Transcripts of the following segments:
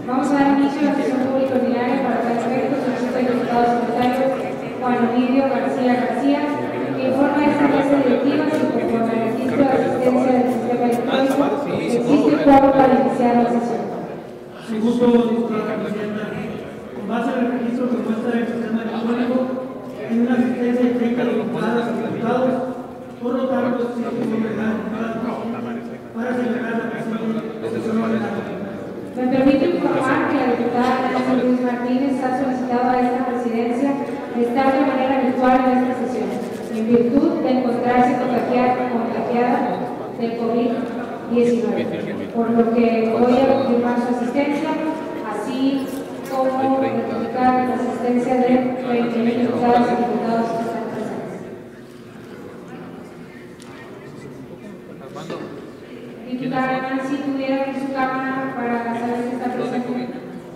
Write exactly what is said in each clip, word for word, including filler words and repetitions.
Vamos a dar inicio a la sesión pública ordinaria para tal efecto. Solicito al diputado secretario Juan Ovidio García García que informe a esta mesa directiva si conforme al registro de asistencia del sistema electrónico existe quórum para iniciar la sesión. Sin gusto, diputada presidenta. Con base en el registro que muestra el sistema electrónico, hay una asistencia de treinta diputadas y diputados, por lo tanto, se convoca para celebrar la presente sesión ordinaria. Me permito informar que la diputada Nancy Ruiz Martínez ha solicitado a esta presidencia estar de manera virtual en esta sesión, en virtud de encontrarse contagiada, contagiada del COVID diecinueve, por lo que voy a confirmar su asistencia, así como rectificar la asistencia de veinte mil diputados y diputados que están presentes. Diputada Nancy, ¿tuviera abrir su cámara para saber si está presente?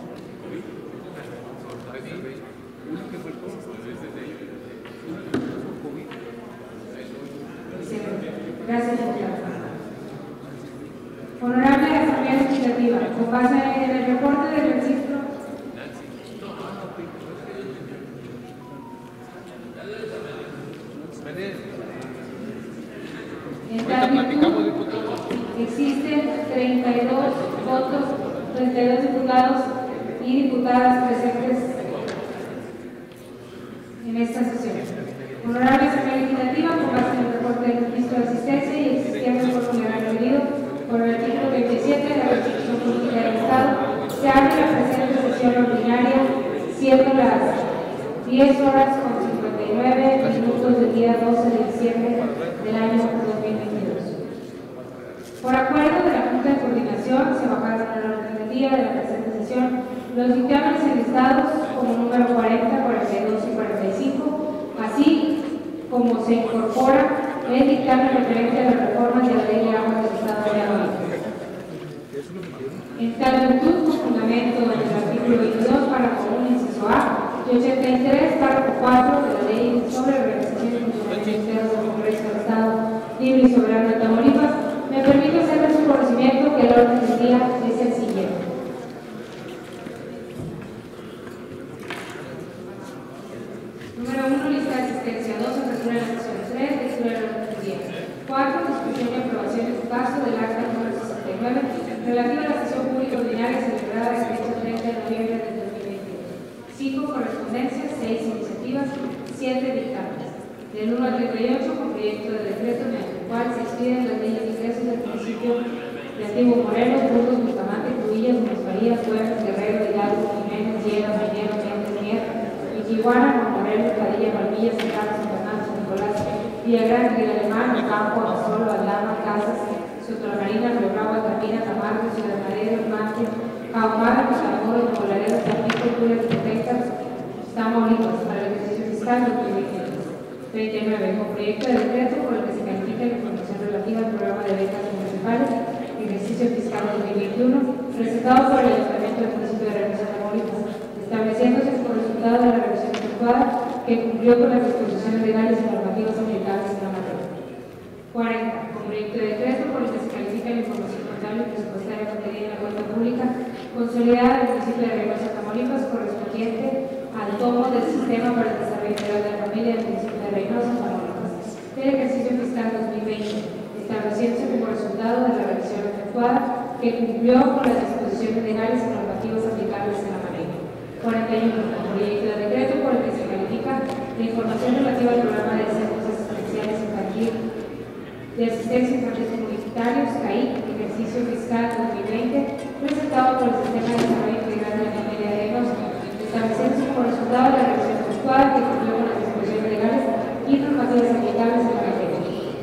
Gracias, diputada. Honorable Asamblea Legislativa, con base en el reporte del registro en tal virtud, existen treinta y dos votos, treinta y dos diputados y diputadas presentes en esta sesión. Honorable Asamblea Legislativa, con base en el reporte del registro de asistencia y existiendo el foro legal requerido por el artículo veintisiete de la Constitución Política del Estado, se abre la presente sesión ordinaria, siendo las diez horas con cincuenta y nueve minutos del día doce de diciembre del año dos mil veintidós. Por acuerdo de la Junta de Coordinación, se bajaron a la orden del día de la presente sesión los dictámenes enlistados como número cuarenta, cuarenta y dos y cuarenta y cinco, así como se incorpora el dictamen referente a las reformas de la Ley de Aguas del Estado de Tamaulipas. En tal virtud, con fundamento en el artículo veintidós, párrafo uno, inciso A, y ochenta y tres, párrafo cuatro de la Ley sobre la Organización y Funcionamiento Interno del Congreso del Estado Libre y Soberano de Tamaulipas, me permito hacer de su conocimiento que el orden del día es el siguiente. Número uno, lista de asistencia. dos, apertura de la sesión. tres, lectura del orden del día. cuatro, discusión y aprobación en su caso del acta número sesenta y nueve, relativa a la sesión pública ordinaria celebrada el fecha treinta de noviembre del dos mil veintidós. cinco, correspondencias. seis, iniciativas. siete, dictámenes. Del uno al treinta y ocho, con proyecto de decreto mediante el cual se expiden las leyes de ingresos del municipio de Antiguo Morelos, Burgos, Bustamante, Cruillas, Gómez Farías, Juárez, Guerrero, Hidalgo, Jiménez, Lleras, Bañero, Méndez, Mier, Michihuana, Monterrey, Padilla, Palmilla, San Carlos, San Fernando, San Nicolás, Villagrán, Río Alemán, Campo, Azolo, Aldama, Casas, Sotomarina, Río Bravo, Altamira, Tamargo, Ciudad Madero, Mante, Ahumada, Cosamoro, Colaredo, Tampico, Curas, Texas, Tamaulipas, para el ejercicio fiscal dos mil veintidós. treinta y nueve. Con proyecto de decreto por el que se califica la información relativa al programa de becas municipales, ejercicio fiscal dos mil veintiuno, presentado por el Ayuntamiento del Municipio de Reynosa, Tamaulipas, estableciéndose como resultado de la revisión efectuada que cumplió con las disposiciones legales y normativas aplicables en la materia. cuarenta. Con proyecto de decreto por el que se califica la información contable y presupuestaria contenida en la cuenta pública consolidada del municipio de Reynosa, Tamaulipas, correspondiente al tomo del sistema para el desarrollo integral de la familia del municipio de Reynosa, Tamaulipas, del ejercicio fiscal dos mil veinte, estableciéndose como resultado de la revisión efectuada que cumplió con las disposiciones legales y normativas aplicables en la materia. cuarenta y uno. Con proyecto de decreto por el que se califica la información relativa al programa de centros asistenciales infantiles de asistencia infantil comunitarios, C A I, ejercicio fiscal dos mil veinte, presentado por el Sistema de Desarrollo Integral de la Familia de Reynosa, estableciéndose como resultado de la revisión efectuada que cumplió con las disposiciones legales y normativas aplicables en la materia.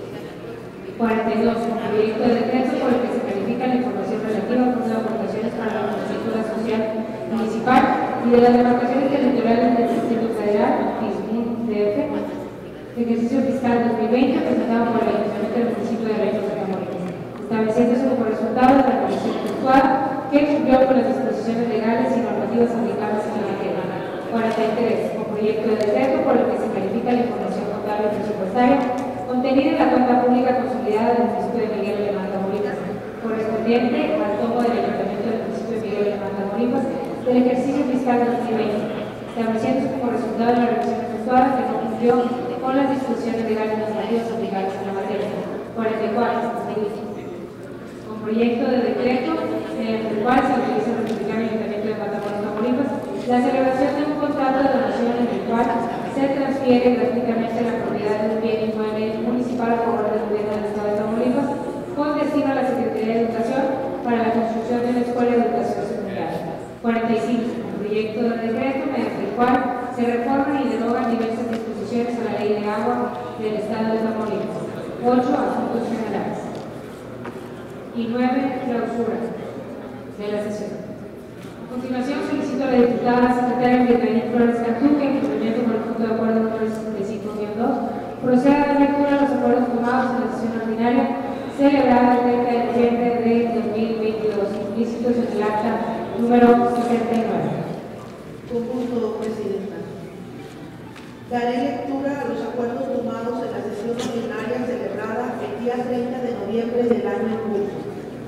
cuarenta y dos. Con proyecto de decreto por el que se califica la información relativa a las aportaciones para la infraestructura social municipal y de las demarcaciones territoriales del Distrito Federal, D F, ejercicio fiscal dos mil veinte, presentado por el Ayuntamiento del Municipio de Reynosa, Tamaulipas, estableciéndose como resultado de la revisión efectuada que cumplió con las disposiciones legales y normativas aplicables en la materia. cuarenta y tres. Con proyecto de decreto por el que se califica la información contable y presupuestaria contenida en la cuenta pública consolidada del municipio de Miguel Alemán, Tamaulipas, correspondiente al tomo del Ayuntamiento del municipio de Miguel Alemán, Tamaulipas, Tamaulipas del ejercicio fiscal dos mil veinte, estableciéndose como resultado de la revisión efectuada que no cumplió con las disposiciones legales normativas aplicables en la materia. cuarenta y cuatro. Con proyecto de decreto mediante el cual se autoriza a notificar al Ayuntamiento de Matamoros, Tamaulipas, la celebración de un contrato de donación en el cual se transfiere gratuitamente la propiedad de un bien inmueble municipal a favor del gobierno del Estado de Tamaulipas con destino a la Secretaría de Educación para la construcción de una escuela de educación secundaria. cuarenta y cinco. Un proyecto de decreto mediante el cual se reforman y derogan diversas disposiciones a la Ley de Agua del Estado de Tamaulipas. ocho. Asuntos generales. Y nueve. Clausura de la sesión. A continuación, solicito a la diputada secretaria Brittany Flores Cantú, que en cumplimiento con el punto de acuerdo número sesenta y cinco guion dos, proceda a dar lectura a los acuerdos tomados en la sesión ordinaria celebrada el treinta de noviembre de dos mil veintidós, implícitos en el acta número sesenta y nueve. Con gusto, Presidenta. Daré lectura a los acuerdos tomados en la sesión ordinaria celebrada el día treinta de noviembre del año en curso.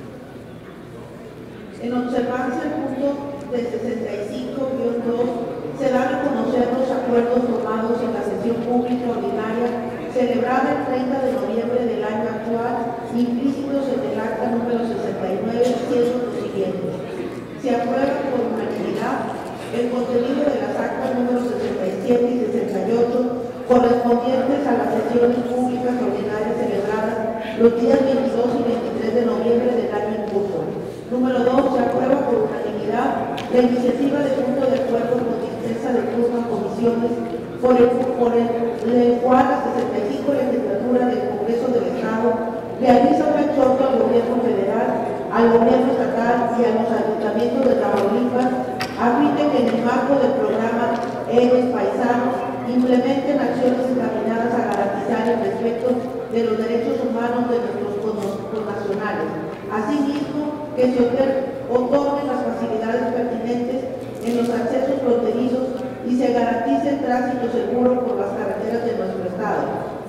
En observancia al punto de sesenta y cinco guion dos, se dan a conocer los acuerdos tomados en la sesión pública ordinaria celebrada el treinta de noviembre del año actual, implícitos en el acta número sesenta y nueve, siendo los siguientes. Se aprueba por unanimidad el contenido de las actas número sesenta y siete y sesenta y ocho correspondientes a las sesiones públicas ordinarias celebradas los días veintidós y veintitrés de noviembre del año en curso. Número dos. Se aprueba por unanimidad la iniciativa de punto de acuerdo con dispensa de turno a comisiones por el, por el, el cual la sesenta y cinco legislatura del Congreso del Estado realiza un exhorto al gobierno federal, al gobierno estatal y a los ayuntamientos de Tamaulipas a fin de que en el marco del programa Héroes Paisanos implementen acciones encaminadas a garantizar el respeto de los derechos humanos de nuestros connacionales. Asimismo, que se otorguen las facilidades pertinentes en los accesos fronterizos y se garantice el tránsito seguro por las carreteras de nuestro Estado.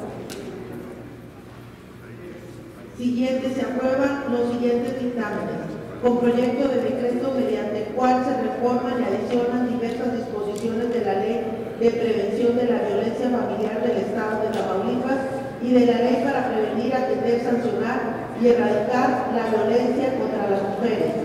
Siguiente, se aprueban los siguientes dictámenes. Con proyecto de decreto mediante el cual se reforman y adicionan diversas disposiciones de la Ley de Prevención de la Violencia Familiar del Estado de Tamaulipas y de la Ley para prevenir, atender, sancionar y erradicar la violencia contra las mujeres.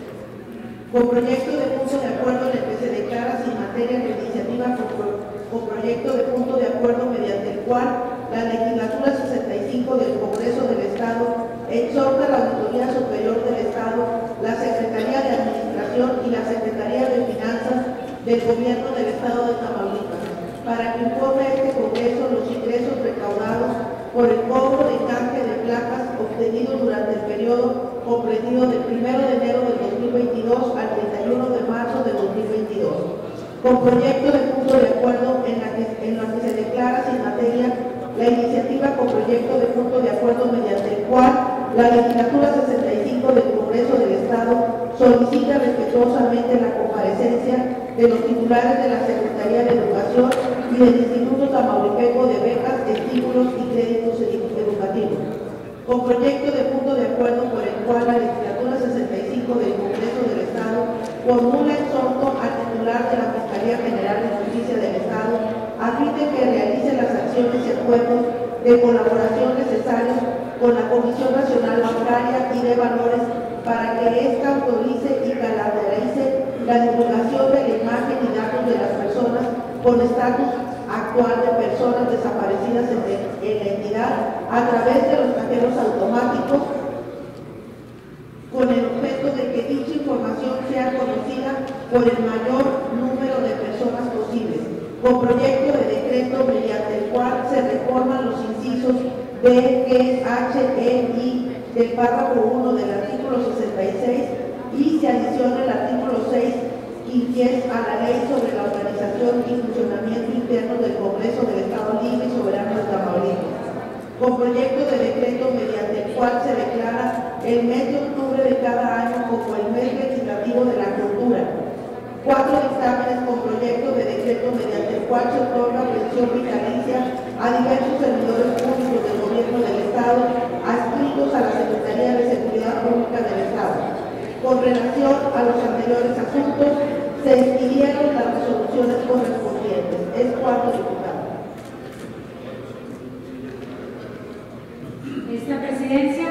Con proyecto de punto de acuerdo en el que se declara sin materia de iniciativa con, pro, con proyecto de punto de acuerdo mediante el cual la legislatura sesenta y cinco del Congreso del Estado exhorta a la Auditoría Superior del Estado, la Secretaría de Administración y la Secretaría de Finanzas del Gobierno del Estado de Tamaulipas para que informe a este Congreso los ingresos recaudados por el cobro de canje de placas obtenidos durante el periodo comprendido del primero de enero del dos mil veintidós al treinta y uno de marzo de dos mil veintidós. Con proyecto de punto de acuerdo en la que, en la que se declara sin materia la iniciativa con proyecto de punto de acuerdo mediante el cual la legislatura sesenta y cinco del Congreso del Estado solicita respetuosamente la comparecencia de los titulares de la Secretaría de Educación y del Instituto Tamaulipeco de Becas, Estímulos y Créditos Educativos. Con proyecto de punto de acuerdo por el cual la legislatura sesenta y cinco del Congreso del Estado formula exhorto al titular de la Fiscalía General de Justicia del Estado a fin de que realice las acciones y acuerdos de colaboración necesarios con la Comisión Nacional Bancaria y de Valores para que ésta autorice y calendarice la divulgación de la imagen y datos de las personas con estatus actual de personas desaparecidas en, en la entidad a través de los cajeros automáticos con el objeto de que dicha información sea conocida por el mayor número de personas posibles. Con proyecto de decreto mediante el cual se reforman los incisos D, G, H, E, I del párrafo uno del artículo sesenta y seis y se adiciona el artículo seis quinquies a la Ley sobre la organización y funcionamiento interno del Congreso del Estado Libre y Soberano de Tamaulipas. Con proyecto de decreto mediante el cual se declara el mes de octubre de cada año como el mes legislativo de la cultura. Cuatro dictámenes con proyecto de decreto mediante el cual se otorga pensión vitalicia a diversos servidores públicos del Gobierno del Estado adscritos a la Secretaría de Seguridad Pública del Estado. Con relación a los anteriores asuntos, Se expidieron las resoluciones correspondientes. Es cuarto diputado. Esta presidencia,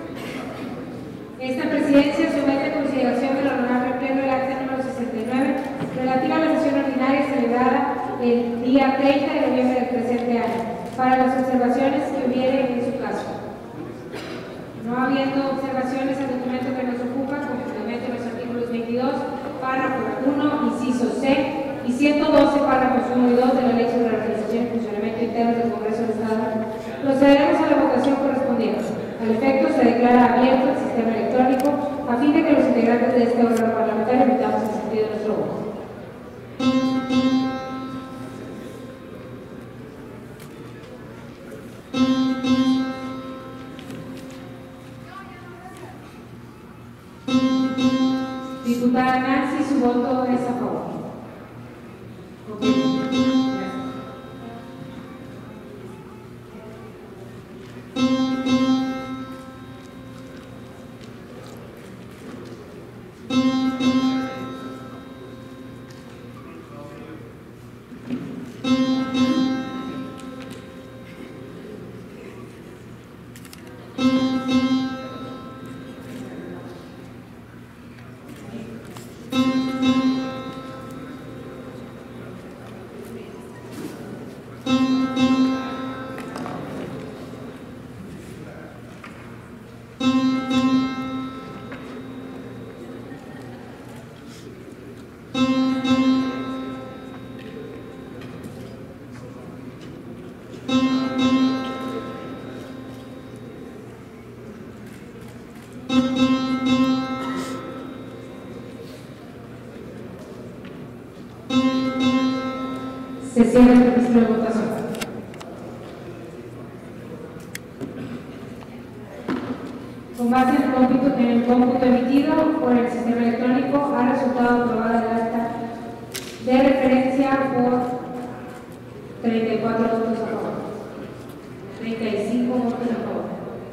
esta presidencia somete a consideración del honorable pleno el acta número sesenta y nueve relativa a la sesión ordinaria celebrada el día treinta de noviembre del presente año, para las observaciones que hubiere en su caso. No habiendo observaciones al documento que nos ocupa, con fundamento en los artículos veintidós, párrafo uno, inciso C, y ciento doce, párrafos uno y dos de la Ley sobre la Organización y Funcionamiento Interno del Congreso del Estado, procederemos a la votación correspondiente. Al efecto, se declara abierto el sistema electrónico a fin de que los integrantes de este órgano parlamentario emitamos el sentido de nuestro voto. Diputada Nancy, su voto es a favor. Okay. Gracias. Se cierra el registro de votación. Con base en el cómputo, en el cómputo emitido por el sistema electrónico, ha resultado aprobada el acta de referencia por treinta y cuatro votos a favor, treinta y cinco votos a favor.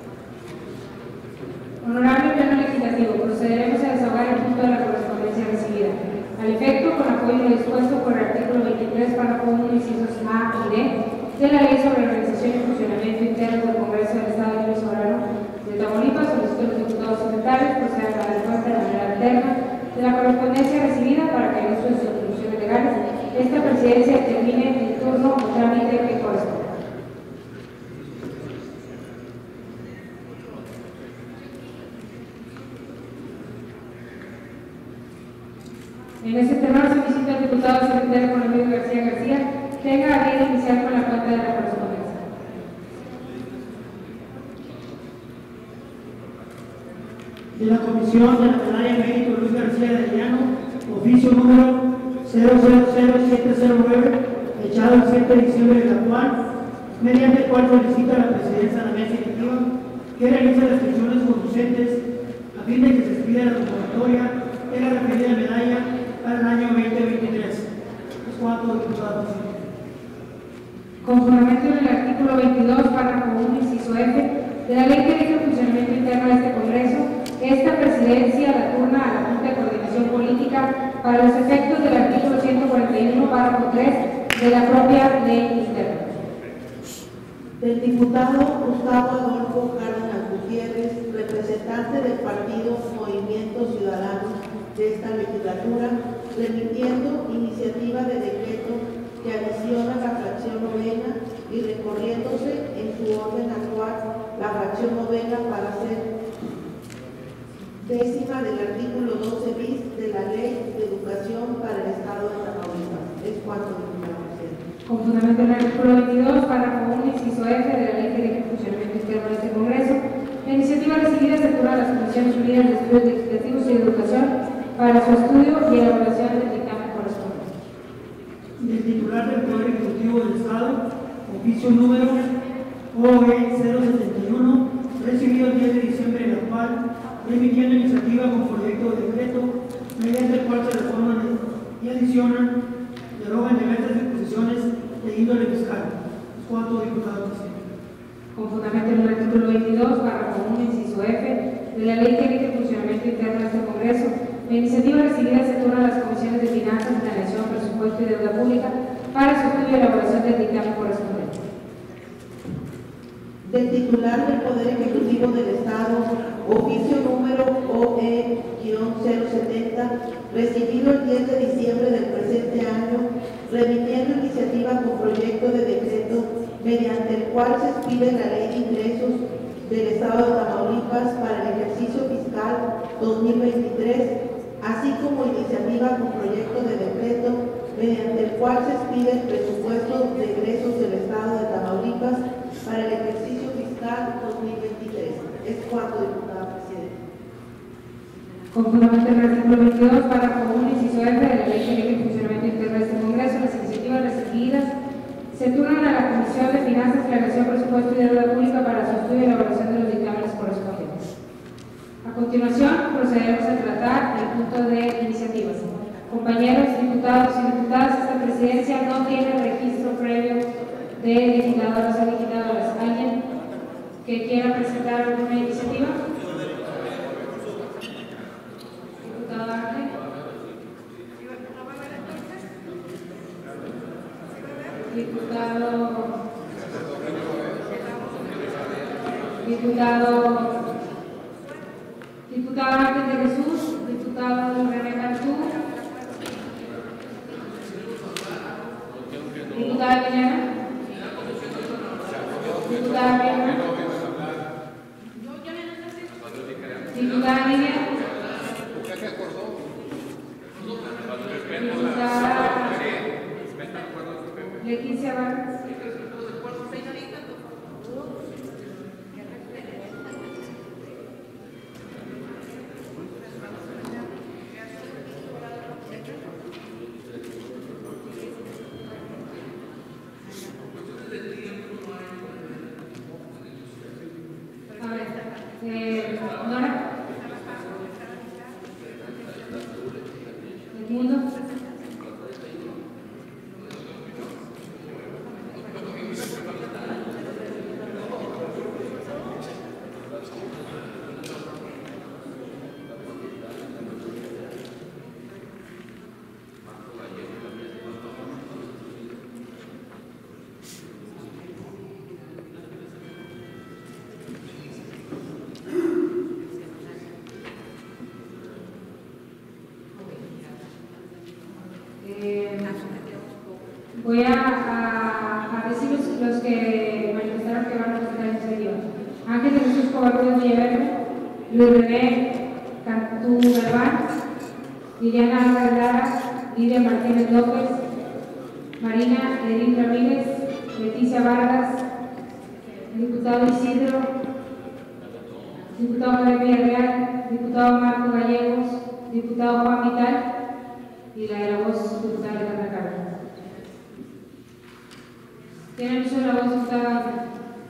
Honorable Pleno Legislativo, procederemos a desahogar el punto de la correspondencia recibida. Al efecto, con apoyo a lo dispuesto por el artículo veintitrés, párrafo uno, incisos A y D, de la Ley sobre la Organización y Funcionamiento Interno del Congreso del Estado Libre y Soberano de Tamaulipas, solicito a los diputados secretarios procedan a la respuesta de manera alterna de la correspondencia recibida para que en uso de sus atribuciones legales esta presidencia determine el turno o trámite que corresponda. En ese tenor solicito al diputado secretario Juan Luis García García tenga a bien iniciar con la cuenta de la correspondencia. De la Comisión de la Plenaria Médico Luis García de Arellano, oficio número cero cero cero siete cero nueve, echado el siete de diciembre del actual, mediante el cual solicita a la presidencia de la mesa directiva que realice las gestiones conducentes a fin de que se expida la convocatoria de la referida medalla para el año veinte veintitrés. Es cuanto, diputado presidente. Con fundamento en el artículo veintidós, párrafo uno, inciso F, de la Ley que rige el funcionamiento interno de este Congreso, esta presidencia la turna a la Junta de Coordinación Política para los efectos del artículo ciento cuarenta y uno, párrafo tres de la propia Ley interna. Del diputado Gustavo Adolfo Cárdenas Gutiérrez, representante del partido Movimiento Ciudadano de esta legislatura, remitiendo iniciativa de decreto que adiciona la fracción novena y recorriéndose en su orden actual la fracción novena para ser décima del artículo doce bis de la Ley de Educación para el Estado de Tamaulipas. Es cuanto, diputado presidente. Con fundamento en el artículo veintidós, párrafo uno, inciso F de la Ley que rige el funcionamiento interno de este Congreso, la iniciativa recibida se turna a las Comisiones Unidas de Estudios Legislativos y de Educación para su estudio y elaboración del dictamen correspondiente. Del titular del Poder Ejecutivo del Estado, oficio número O E cero setenta y uno, recibido el diez de diciembre del actual, remitiendo iniciativa con proyecto de decreto mediante el cual se reforman y adicionan, derogan diversas disposiciones de índole fiscal. Es cuanto, diputado presidente. Con fundamento en el artículo veintidós, párrafo uno, inciso F de la Ley que rige el funcionamiento interno de este Congreso, la iniciativa recibida se turna a las Comisiones de Finanzas del dictamen correspondiente. Del titular del Poder Ejecutivo del Estado, oficio número O E cero setenta, recibido el diez de diciembre del presente año, remitiendo iniciativa con proyecto de decreto mediante el cual se expide la Ley de Ingresos del Estado de Tamaulipas para el ejercicio fiscal dos mil veintitrés, así como iniciativa con proyecto de decreto mediante el cual se expide el presupuesto de egresos del Estado de Tamaulipas para el ejercicio fiscal dos mil veintitrés. Es cuanto, diputada presidenta. Conformemente al artículo veintidós, párrafo uno, inciso F de la Ley General de Funcionamiento Interno de este Congreso, las iniciativas recibidas se turnan a la Comisión de Finanzas, Planeación, Presupuesto y Deuda Pública para su estudio y elaboración de los dictámenes correspondientes. A continuación, procederemos a tratar el punto de iniciativas. Compañeros diputados y diputadas, esta presidencia no tiene registro previo de digitadoras o digitadoras. ¿Alguien que quiera presentar alguna iniciativa? Diputado Arte. Diputado. Diputado. Diputado Arte de Jesús. Diputado René Cantú. Diputada Villena. Diputada Villena. Diputada Nidia. Diputada Leticia Vargas. Eh, Nora. Edmundo. Voy a, a, a decir los, los que manifestaron que van a presentar iniciativa. Ángel de Jesús Covarrubias Villaverde, Luis René Cantú Galván, Liliana Álvarez Lara, Lidia Martínez López, Marina Edith Ramírez, Leticia Vargas, diputado Isidro, diputado Manuel Villarreal, diputado Marco Gallegos, diputado Juan Vital y la de la voz diputada Alejandra Carlos. Tienen uso de la voz, diputada.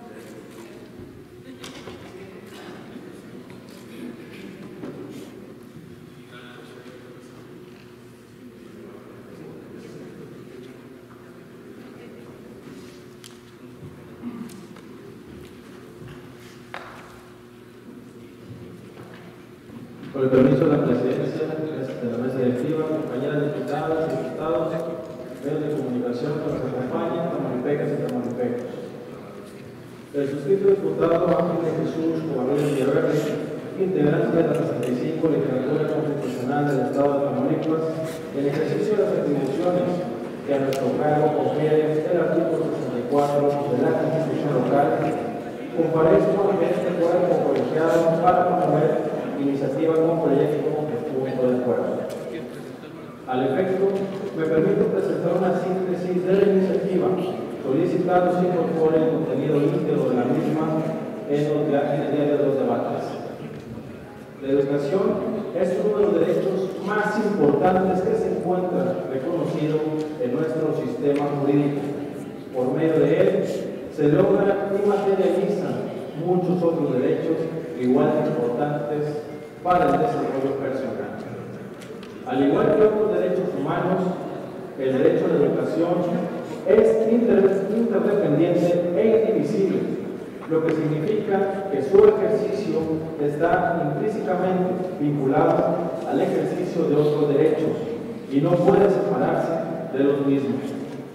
Con el permiso de la presidencia de la mesa directiva, compañeras diputadas, diputados, medios de comunicación que nos acompañan, tamaulipecas y tamaulipecos. El suscrito diputado Ángel de Jesús Covarrubias Villaverde, integrante de la sesenta y cinco Legislatura Constitucional del Estado de Tamaulipas, en ejercicio de las atribuciones que a nuestro cargo confiere el artículo sesenta y cuatro de la Constitución local, comparezco ante este cuerpo colegiado para promover iniciativa con proyecto de punto de acuerdo. Al efecto, me permito presentar una síntesis de la iniciativa, solicitando se incorpore el contenido íntegro de la misma en, los, en el día de los debates. La educación es uno de los derechos más importantes que se encuentra reconocido en nuestro sistema jurídico. Por medio de él, se logra y materializan muchos otros derechos igual de importantes para el desarrollo personal. Al igual que otros derechos humanos, el derecho a la educación es inter interdependiente e indivisible, lo que significa que su ejercicio está intrínsecamente vinculado al ejercicio de otros derechos y no puede separarse de los mismos.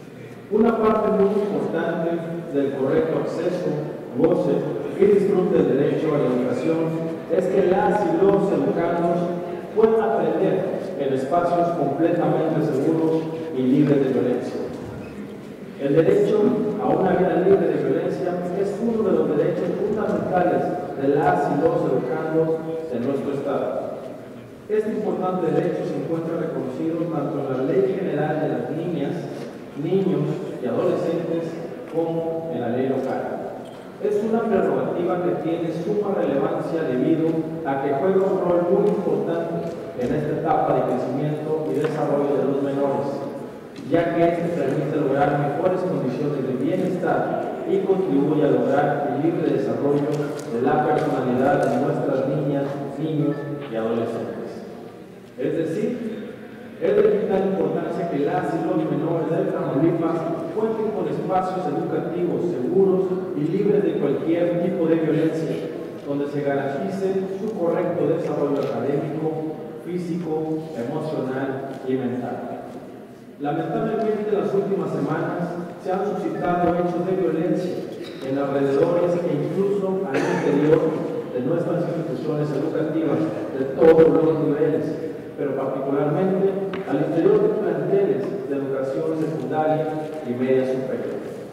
Una parte muy importante del correcto acceso, goce y disfrute del derecho a la educación es que las y los educandos puedan aprender en espacios completamente seguros y libres de violencia. El derecho a una vida libre de violencia es uno de los derechos fundamentales de las y los educandos de nuestro Estado. Este importante derecho se encuentra reconocido tanto en la Ley General de las Niñas, Niños y Adolescentes como en la ley local. Es una prerrogativa que tiene suma relevancia debido a que juega un rol muy importante en esta etapa de crecimiento y desarrollo de los menores, ya que este permite lograr mejores condiciones de bienestar y contribuye a lograr el libre desarrollo de la personalidad de nuestras niñas, niños y adolescentes. Es decir, es de vital importancia que las y los menores de Tamaulipas cuenten con espacios educativos seguros y libres de cualquier tipo de violencia, donde se garantice su correcto desarrollo académico, físico, emocional y mental. Lamentablemente, en las últimas semanas se han suscitado hechos de violencia en alrededores e incluso al interior de nuestras instituciones educativas de todos los niveles, pero particularmente al interior de planteles de educación secundaria y media superior.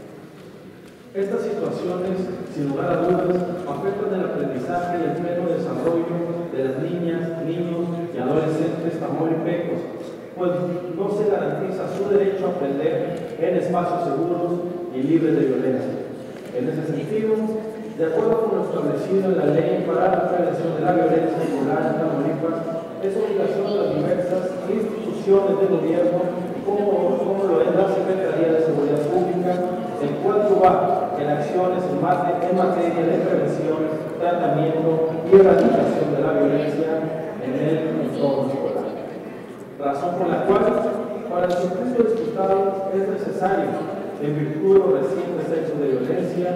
Estas situaciones, sin lugar a dudas, afectan el aprendizaje y el pleno desarrollo de las niñas, niños y adolescentes tamaulipecos, pues no se garantiza su derecho a aprender en espacios seguros y libres de violencia. En ese sentido, de acuerdo con lo establecido en la Ley para la Prevención de la Violencia Escolar en Tamaulipas, es obligación de las diversas instituciones de gobierno, como, como lo es la Secretaría de Seguridad Pública, en coadyuvar en acciones en materia, en materia de prevención, tratamiento y erradicación de la violencia en el entorno escolar. Razón por la cual, para el circuito disputado, es necesario, en virtud de los recientes hechos de violencia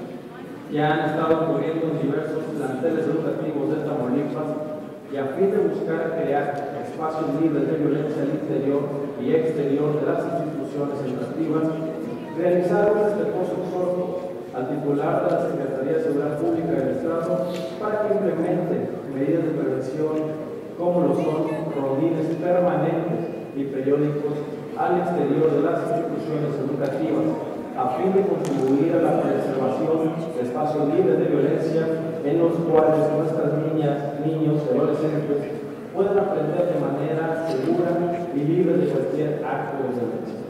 que han estado ocurriendo en diversos planteles educativos de Tamaulipas, y a fin de buscar crear espacios libres de violencia al interior y exterior de las instituciones educativas, realizar un respetuoso exhorto al titular de la Secretaría de Seguridad Pública del Estado para que implemente medidas de prevención como lo son rondines permanentes y periódicos al exterior de las instituciones educativas, a fin de contribuir a la preservación de espacios libres de violencia en los cuales nuestras niñas, niños y adolescentes puedan aprender de manera segura y libre de cualquier acto de violencia.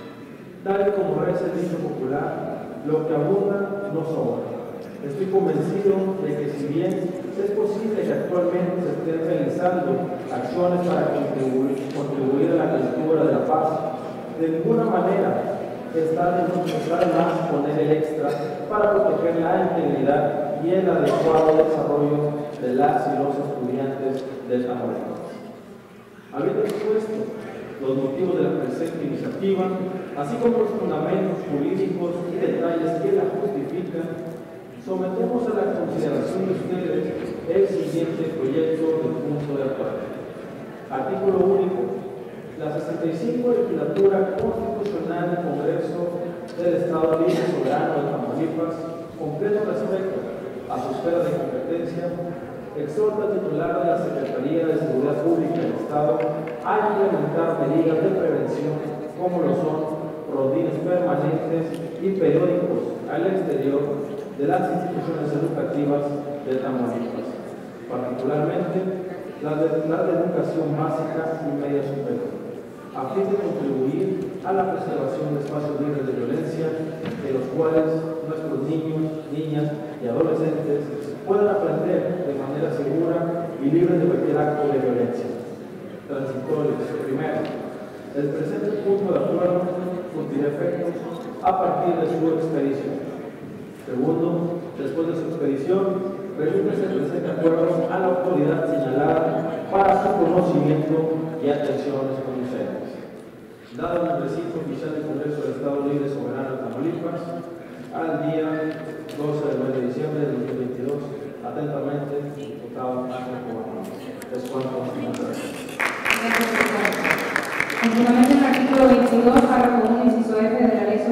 Tal y como reza el dicho popular, lo que abunda no sobra. Estoy convencido de que si bien es posible que actualmente se estén realizando acciones para contribuir, contribuir a la cultura de la paz, de ninguna manera está de más poner el extra para proteger la integridad y el adecuado desarrollo de las y los estudiantes de Tamaulipas. Habiendo expuesto los motivos de la presente iniciativa, así como los fundamentos jurídicos y detalles que la justifican, sometemos a la consideración de ustedes el siguiente proyecto de punto de acuerdo. Artículo único. La sesenta y cinco legislatura constitucional del Congreso del Estado Libre y Soberano de Tamaulipas, con pleno respeto a su esfera de competencia, exhorta al titular de la Secretaría de Seguridad Pública del Estado a implementar medidas de prevención como lo son rondines permanentes y periódicos al exterior de las instituciones educativas de Tamaulipas, particularmente las de, las de educación básica y media superior, a fin de contribuir a la preservación de espacios libres de violencia, en los cuales nuestros niños, niñas y adolescentes puedan aprender de manera segura y libre de cualquier acto de violencia. Transitorios. Primero, el presente punto de acuerdo surtirá efectos a partir de su expedición. Segundo, después de su expedición, remítese el presente acuerdo a la autoridad señalada para su conocimiento y atenciones conducentes. Dado el recinto oficial del Congreso del Estado Libre y Soberano de Tamaulipas, al día doce del mes de diciembre de dos mil veintidós, atentamente, diputado Ángel Cobán. Es cuanto. Muchas gracias. En fundamento del artículo veintidós, párrafo uno, inciso F de la Ley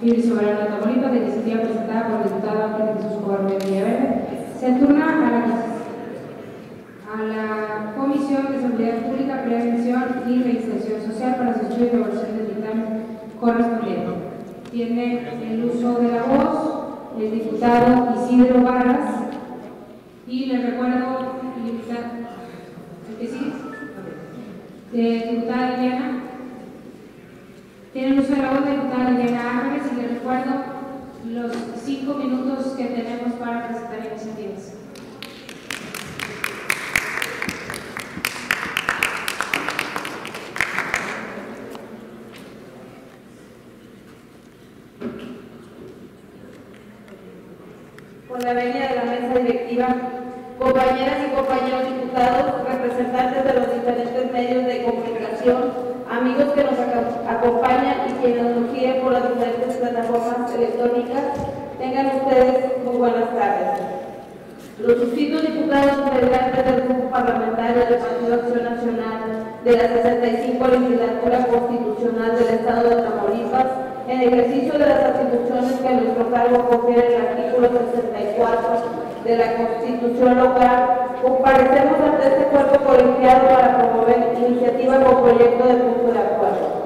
Libre y Soberano de Tamaulipas, de iniciativa presentada por el diputado Ángel Jesús Covarrubias Villaverde, se turna a la, a la Comisión de Seguridad Pública, Prevención y Reinserción Social para su estudio y evaluación del dictamen correspondiente. Tiene el uso de la voz el diputado Isidro Vargas, y les recuerdo, ¿el que sí? De diputada Liliana. Tiene el uso de la voz de diputada Liliana Árboles, y les recuerdo los cinco minutos que tenemos para presentar iniciativas. Con la venia de la mesa directiva, compañeras y compañeros diputados, representantes de los diferentes medios de comunicación, amigos que nos acompañan y quienes nos siguen por las diferentes plataformas electrónicas, tengan ustedes muy buenas tardes. Los distintos diputados integrantes del Grupo Parlamentario del Partido Acción Nacional de la sesenta y cinco Legislatura Constitucional del Estado de Tamaulipas, en ejercicio de las atribuciones que a nuestro cargo confiere el artículo sesenta y cuatro de la Constitución local, comparecemos ante este cuerpo colegiado para promover iniciativa con proyecto de punto de acuerdo.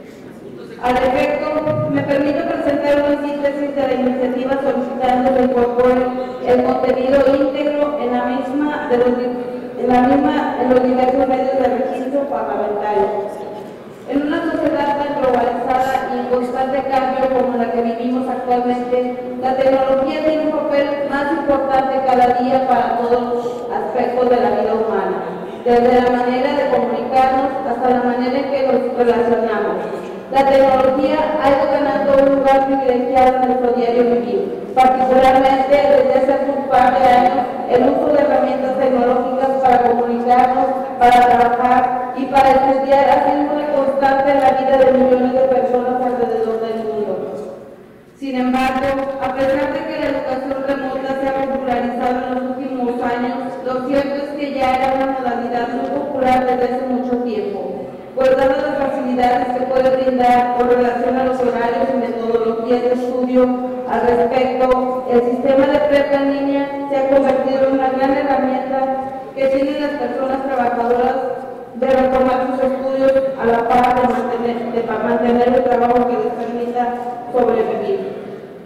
Al efecto, me permito presentar una síntesis de la iniciativa solicitando que incorpore el contenido íntegro en la misma de los, en la misma en los diversos medios de registro parlamentario. En una sociedad tan globalizada y en constante cambio como la que vivimos actualmente, la tecnología tiene un papel más importante cada día para todos los aspectos de la vida humana, desde la manera de comunicarnos hasta la manera en que nos relacionamos. La tecnología ha ido ganando un lugar privilegiado en nuestro diario vivir, particularmente desde hace un par de años. El uso de herramientas tecnológicas para comunicarnos, para trabajar y para estudiar ha sido una constante en la vida de millones de personas alrededor del mundo. Sin embargo, a pesar de que la educación remota se ha popularizado en los últimos años, lo cierto es que ya era una modalidad muy popular desde hace mucho tiempo. Pues dadas las facilidades que puede brindar con relación a los horarios y metodologías de estudio al respecto, el sistema de prepa en línea se ha convertido en una gran herramienta que tienen las personas trabajadoras de retomar sus estudios a la par de mantener, de mantener el trabajo que les permita sobrevivir.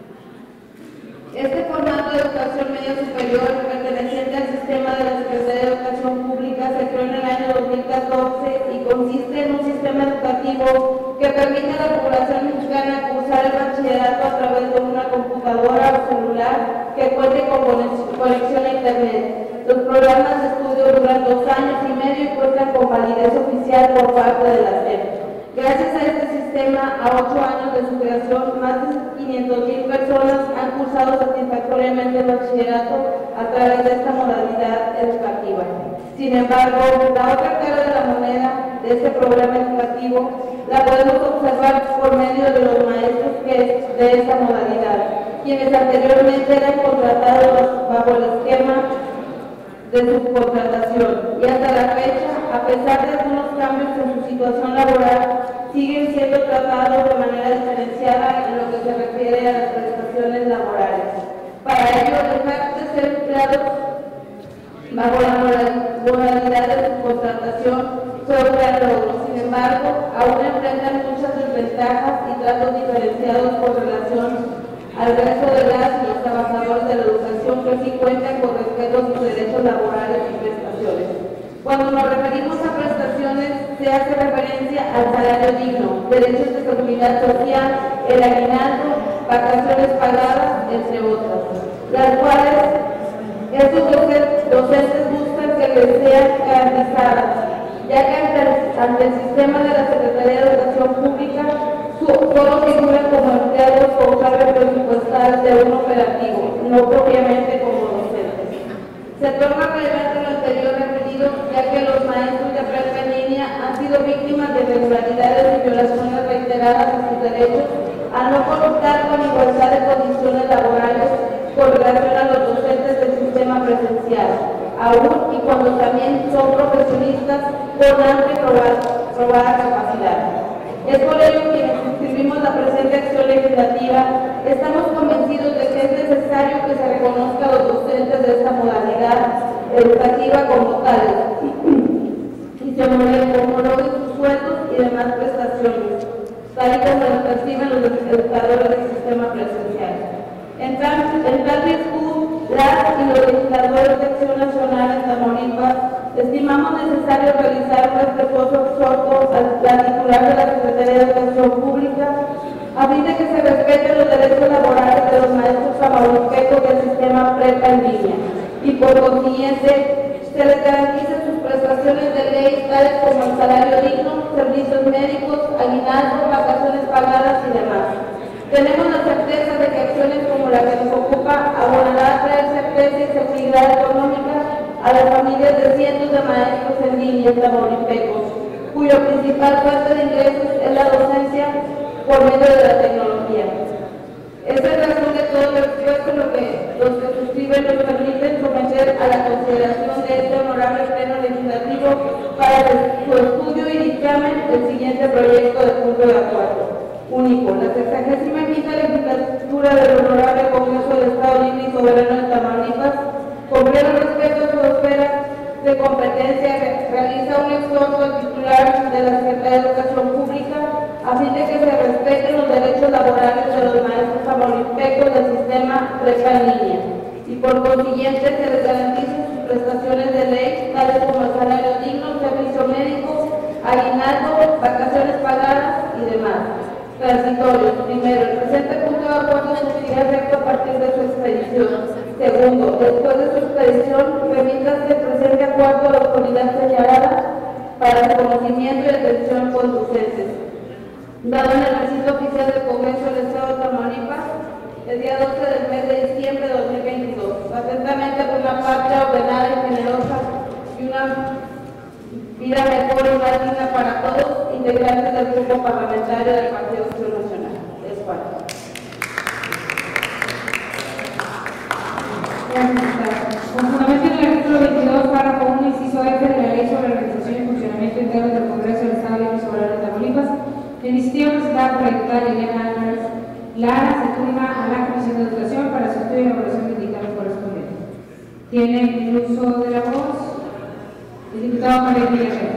Este formato de educación media superior, perteneciente al sistema de la Secretaría de Educación Pública, se creó en el año dos mil catorce y consiste en un sistema educativo que permite a la población mexicana cursar el bachillerato a través de una computadora o celular que cuente con conexión a Internet. Los programas de estudio duran dos años y medio y cuentan con validez oficial por parte de la S E P. Gracias a este sistema, a ocho años de su creación, más de quinientas mil personas han cursado satisfactoriamente el bachillerato a través de esta modalidad educativa. Sin embargo, la otra cara de la moneda de este programa educativo la podemos observar por medio de los maestros que de esta modalidad, quienes anteriormente eran contratados bajo el esquema de subcontratación y hasta la fecha, a pesar de algunos cambios en su situación laboral, siguen siendo tratados de manera diferenciada en lo que se refiere a las prestaciones laborales. Para ello, dejar de ser empleados bajo la modalidad de subcontratación fue un gran logro. Sin embargo, aún enfrentan muchas desventajas y tratos diferenciados con relación al resto de las y los trabajadores de la educación que sí cuentan con respeto a sus derechos laborales y prestaciones. Cuando nos referimos a prestaciones, se hace referencia al salario digno, derechos de seguridad social, el aguinaldo, vacaciones pagadas, entre otras, las cuales estos docentes buscan que les sean garantizadas, ya que ante el, ante el sistema de la Secretaría de Educación Pública solo figuran como empleados con carga presupuestal de un operativo, no propiamente como docentes. Se torna relevante lo anterior referido, ya que los maestros de prepa en línea han sido víctimas de irregularidades y violaciones reiteradas a sus derechos al no contar con igualdad de condiciones laborales con relación a los docentes del sistema presencial, aún y cuando también son profesionistas con amplia probada capacidad. Es por ello que suscribimos la presente acción legislativa. Estamos convencidos de que es necesario que se reconozca a los docentes de esta modalidad educativa como tales y se homologuen sus sueldos y demás prestaciones, tal y como lo perciben los educadores del sistema presencial. En tal, en tal virtud, las y los legisladores de Acción Nacional en Tamaulipas estimamos necesario realizar un respetuoso exhorto a la titular de la Secretaría de Educación Pública a fin de que se respeten los derechos laborales de los maestros tamaulipecos del sistema prepa en línea y por consiguiente se les garanticen sus prestaciones de ley tales como el salario digno, servicios médicos, aguinaldo, vacaciones pagadas y demás. Tenemos la certeza de que acciones como la que nos ocupa abonará a traer certeza y seguridad económica a las familias de cientos de maestros en línea tamaulipecos, cuyo principal fuente de ingresos es la docencia por medio de la tecnología. Esta es la razón de todo lo expuesto, lo que los que suscriben nos permiten someter a la consideración de este honorable pleno legislativo para su estudio y dictamen el siguiente proyecto de punto de acuerdo. Único, la sexagésima quinta legislatura del Honorable Congreso del Estado Libre y Soberano de Tamaulipas, con pleno respeto a su esfera de competencia, realiza un exhorto al titular de la Secretaría de Educación Pública a fin de que se respeten los derechos laborales de los maestros tamaulipecos del sistema prepa en línea y por consiguiente se les garanticen sus prestaciones de ley, tales como el salario digno, servicio médico, aguinaldo, vacaciones pagadas y demás. Transitorios. Primero, el presente punto de acuerdo surgirá efecto a partir de su expedición. Segundo, después de su expedición, remítase el presente acuerdo a la autoridad señalada para su conocimiento y atención conducentes. Dado en el recinto oficial del Congreso del Estado de Tamaulipas, el día doce del mes de diciembre de dos mil veintidós. Atentamente por una patria ordenada y generosa y una vida mejor y más digna para todos, integrantes del grupo parlamentario del Partido Acción Nacional. Es cuatro. Gracias. Con fundamento en el artículo veintidós, párrafo uno, inciso F de la Ley sobre la Organización y Funcionamiento Interno del Congreso del Estado Libre y Soberano de Tamaulipas, la iniciativa presentada por la diputada Liliana Álvarez Lara se turna a la Comisión de Educación para su estudio y elaboración del dictamen correspondiente. Tiene el uso de la voz el diputado Mario Villarreal.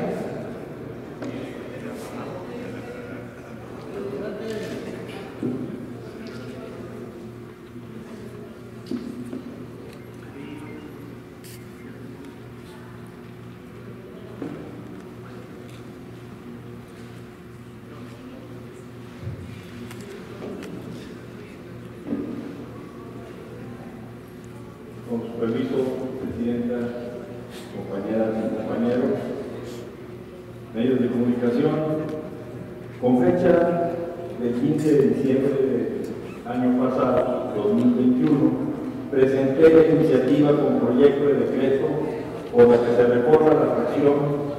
Con su permiso, Presidenta, compañeras y compañeros, medios de comunicación, con fecha del quince de diciembre del año pasado, dos mil veintiuno, presenté la iniciativa con proyecto de decreto por la que se reforma la fracción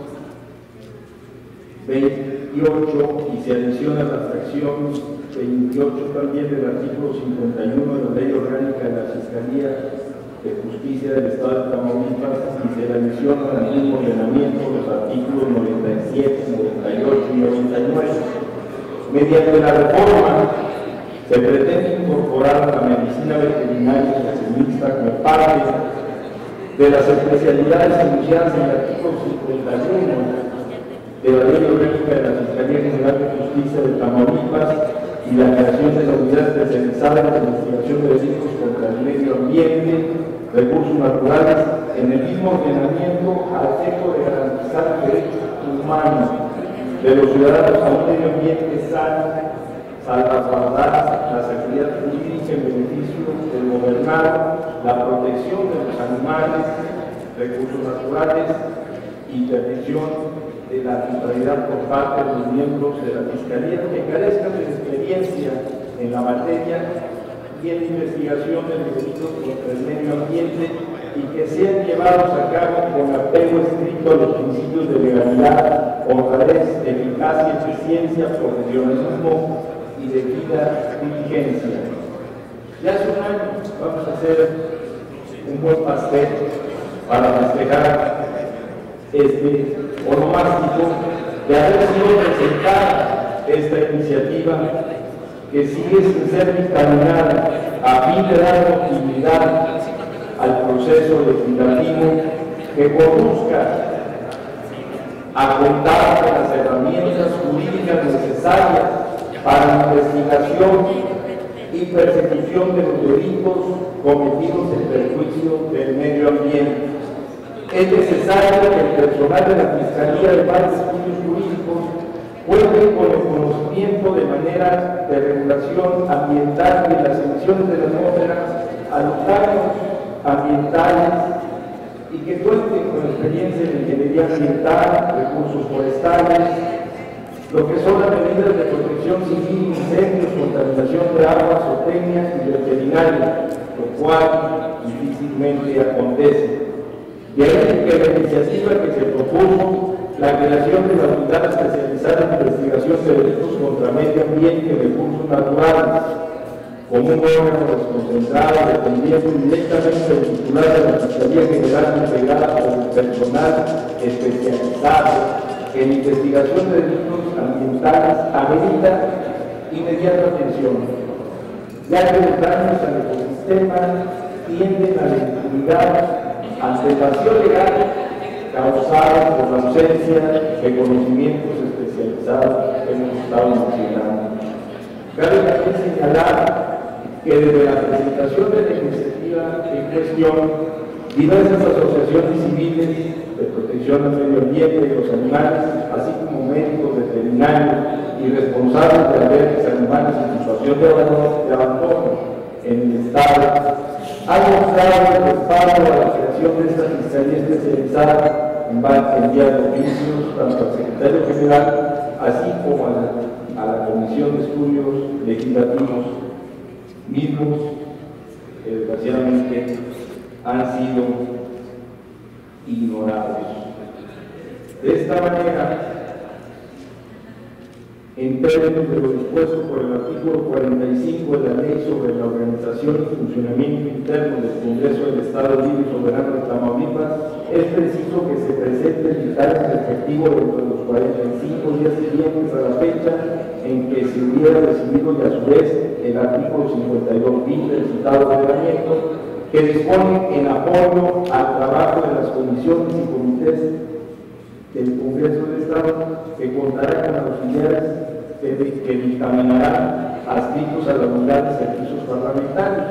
veintiocho y se adiciona la fracción veintiocho también del artículo cincuenta y uno de la Ley Orgánica de la Fiscalía de Justicia del Estado de Tamaulipas y se le adiciona al mismo ordenamiento los artículos noventa y siete, noventa y ocho y noventa y nueve. Mediante la reforma se pretende incorporar a la medicina veterinaria mixta como parte de las especialidades anunciadas en el artículo cincuenta y uno de la Ley Orgánica de la Fiscalía General de Justicia de Tamaulipas y la creación de la unidad especializada en la investigación de delitos contra el medio ambiente, recursos naturales, en el mismo ordenamiento al efecto de garantizar derechos humanos de los ciudadanos a un medio ambiente sano, salvaguardar la seguridad jurídica en beneficio del gobernado, la protección de los animales, recursos naturales, intervención de la arbitrariedad por parte de los miembros de la Fiscalía que carezcan de experiencia en la materia y en investigación de delitos contra el medio ambiente y que sean llevados a cabo con apego estricto a los principios de legalidad, honradez, eficacia, eficiencia, profesionalismo y debida diligencia. Ya hace un año vamos a hacer un buen pastel para festejar este onomástico de haber sido presentada esta iniciativa, que sigue sin ser dictaminada a fin de dar continuidad al proceso legislativo que busca a contar con las herramientas jurídicas necesarias para la investigación y persecución de los delitos cometidos en perjuicio del medio ambiente. Es necesario que el personal de la Fiscalía de Paz de Estudios Jurídicos cuente con el conocimiento de manera de regulación ambiental y las emisiones de la atmósfera a los daños ambientales y que cuenten con experiencia en ingeniería ambiental, recursos forestales, lo que son las medidas de protección civil, incendios, contaminación de agua, zootecnia y veterinaria, lo cual difícilmente acontece. Y ahí que la iniciativa que se propuso, la creación de la unidad especializada en investigación de delitos contra medio ambiente y recursos naturales, como un órgano desconcentrado, dependiendo directamente del titular de la Fiscalía General integrada por el personal especializado en investigación de delitos ambientales, amerita inmediata atención, ya que los daños al ecosistema tienden a la impunidad ante el vacío legal causado por la ausencia de conocimientos especializados en el Estado Nacional. Cabe también señalar que desde la presentación de la iniciativa en cuestión, diversas asociaciones civiles de protección al medio ambiente y los animales, así como médicos veterinarios y responsables de albergues animales en situación de abandono, de abandono en el Estado, han mostrado el respaldo a la creación de esta Fiscalía especializada en enviar oficios tanto al Secretario General, así como a la, a la Comisión de Estudios Legislativos mismos, que desgraciadamente han sido ignorados. De esta manera, en términos de lo dispuesto por el artículo cuarenta y cinco de la Ley sobre la Organización y Funcionamiento Interno del Congreso del Estado Libre y Soberano de Tamaulipas, es preciso que se presente el dictamen respectivo dentro de los cuarenta y cinco días siguientes a la fecha en que se hubiera recibido y a su vez el artículo cincuenta y dos bis del citado reglamento, que dispone en apoyo al trabajo de las comisiones y comités del Congreso del Estado, que contará con auxiliares que, que dictaminarán adscritos a la unidad de servicios parlamentarios.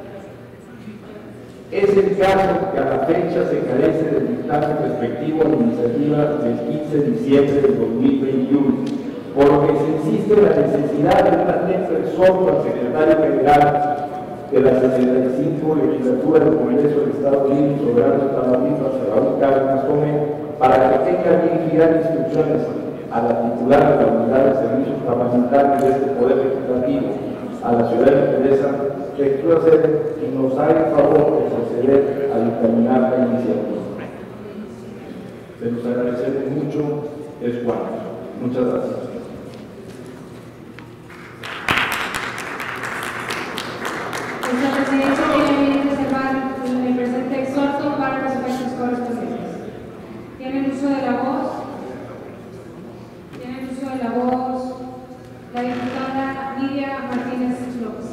Es el caso que a la fecha se carece del dictamen respectivo a la iniciativa del quince de diciembre de dos mil veintiuno, por lo que se insiste en la necesidad de un atento exhorto al secretario general de la sesenta y cinco legislatura del Congreso del Estado Libre y Soberano de Tamaulipas, Raúl Cárdenas Gómez, para que tenga bien girar instrucciones a la titular de la unidad de servicios parlamentarios de este Poder Legislativo, a la ciudad de Teresa, de hacer y nos haga el favor de proceder a dictaminar la iniciativa. Se los agradecemos mucho, es cuanto. Muchas gracias. Nuestra presidencia tiene bien reservar el presente exhorto para los efectos correspondientes. Tienen uso de la voz, tienen uso de la voz la diputada Lidia Martínez López.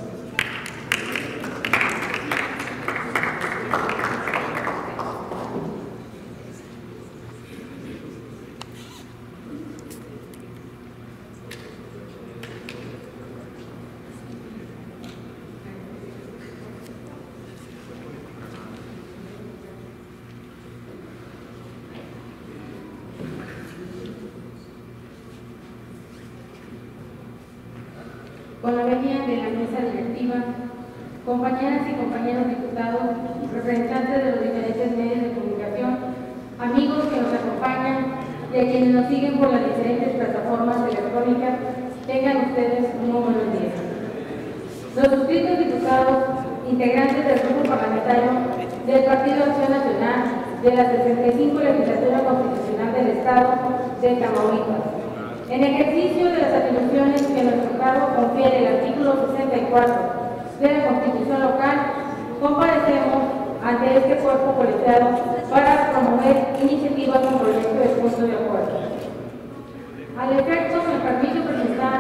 Con la venia de la mesa directiva, compañeras y compañeros diputados, representantes de los diferentes medios de comunicación, amigos que nos acompañan y a quienes nos siguen por las diferentes plataformas electrónicas, tengan ustedes un muy buen día. Los suscritos diputados, integrantes del Grupo Parlamentario del Partido Acción Nacional de la sesenta y cinco Legislatura Constitucional del Estado de Tamaulipas, en ejercicio de las atribuciones que nuestro cargo confiere el artículo sesenta y cuatro de la Constitución local, comparecemos ante este cuerpo colegiado para promover iniciativas con proyecto de punto de acuerdo. Al efecto, me permito presentar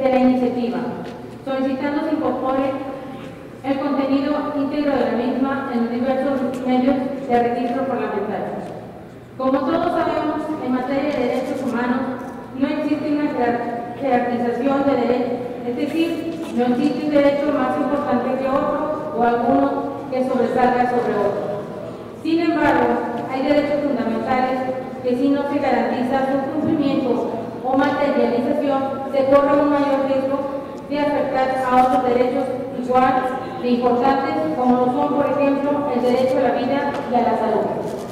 de la iniciativa, solicitando se incorpore el contenido íntegro de la misma en los diversos medios de registro parlamentario. Como todos sabemos, en materia de derechos humanos no existe una jerarquización de derechos, es decir, no existe un derecho más importante que otro o alguno que sobresalga sobre otro. Sin embargo, hay derechos fundamentales que si no se garantiza su cumplimiento o materialización, se corre un mayor riesgo de afectar a otros derechos igual de importantes como lo son, por ejemplo, el derecho a la vida y a la salud.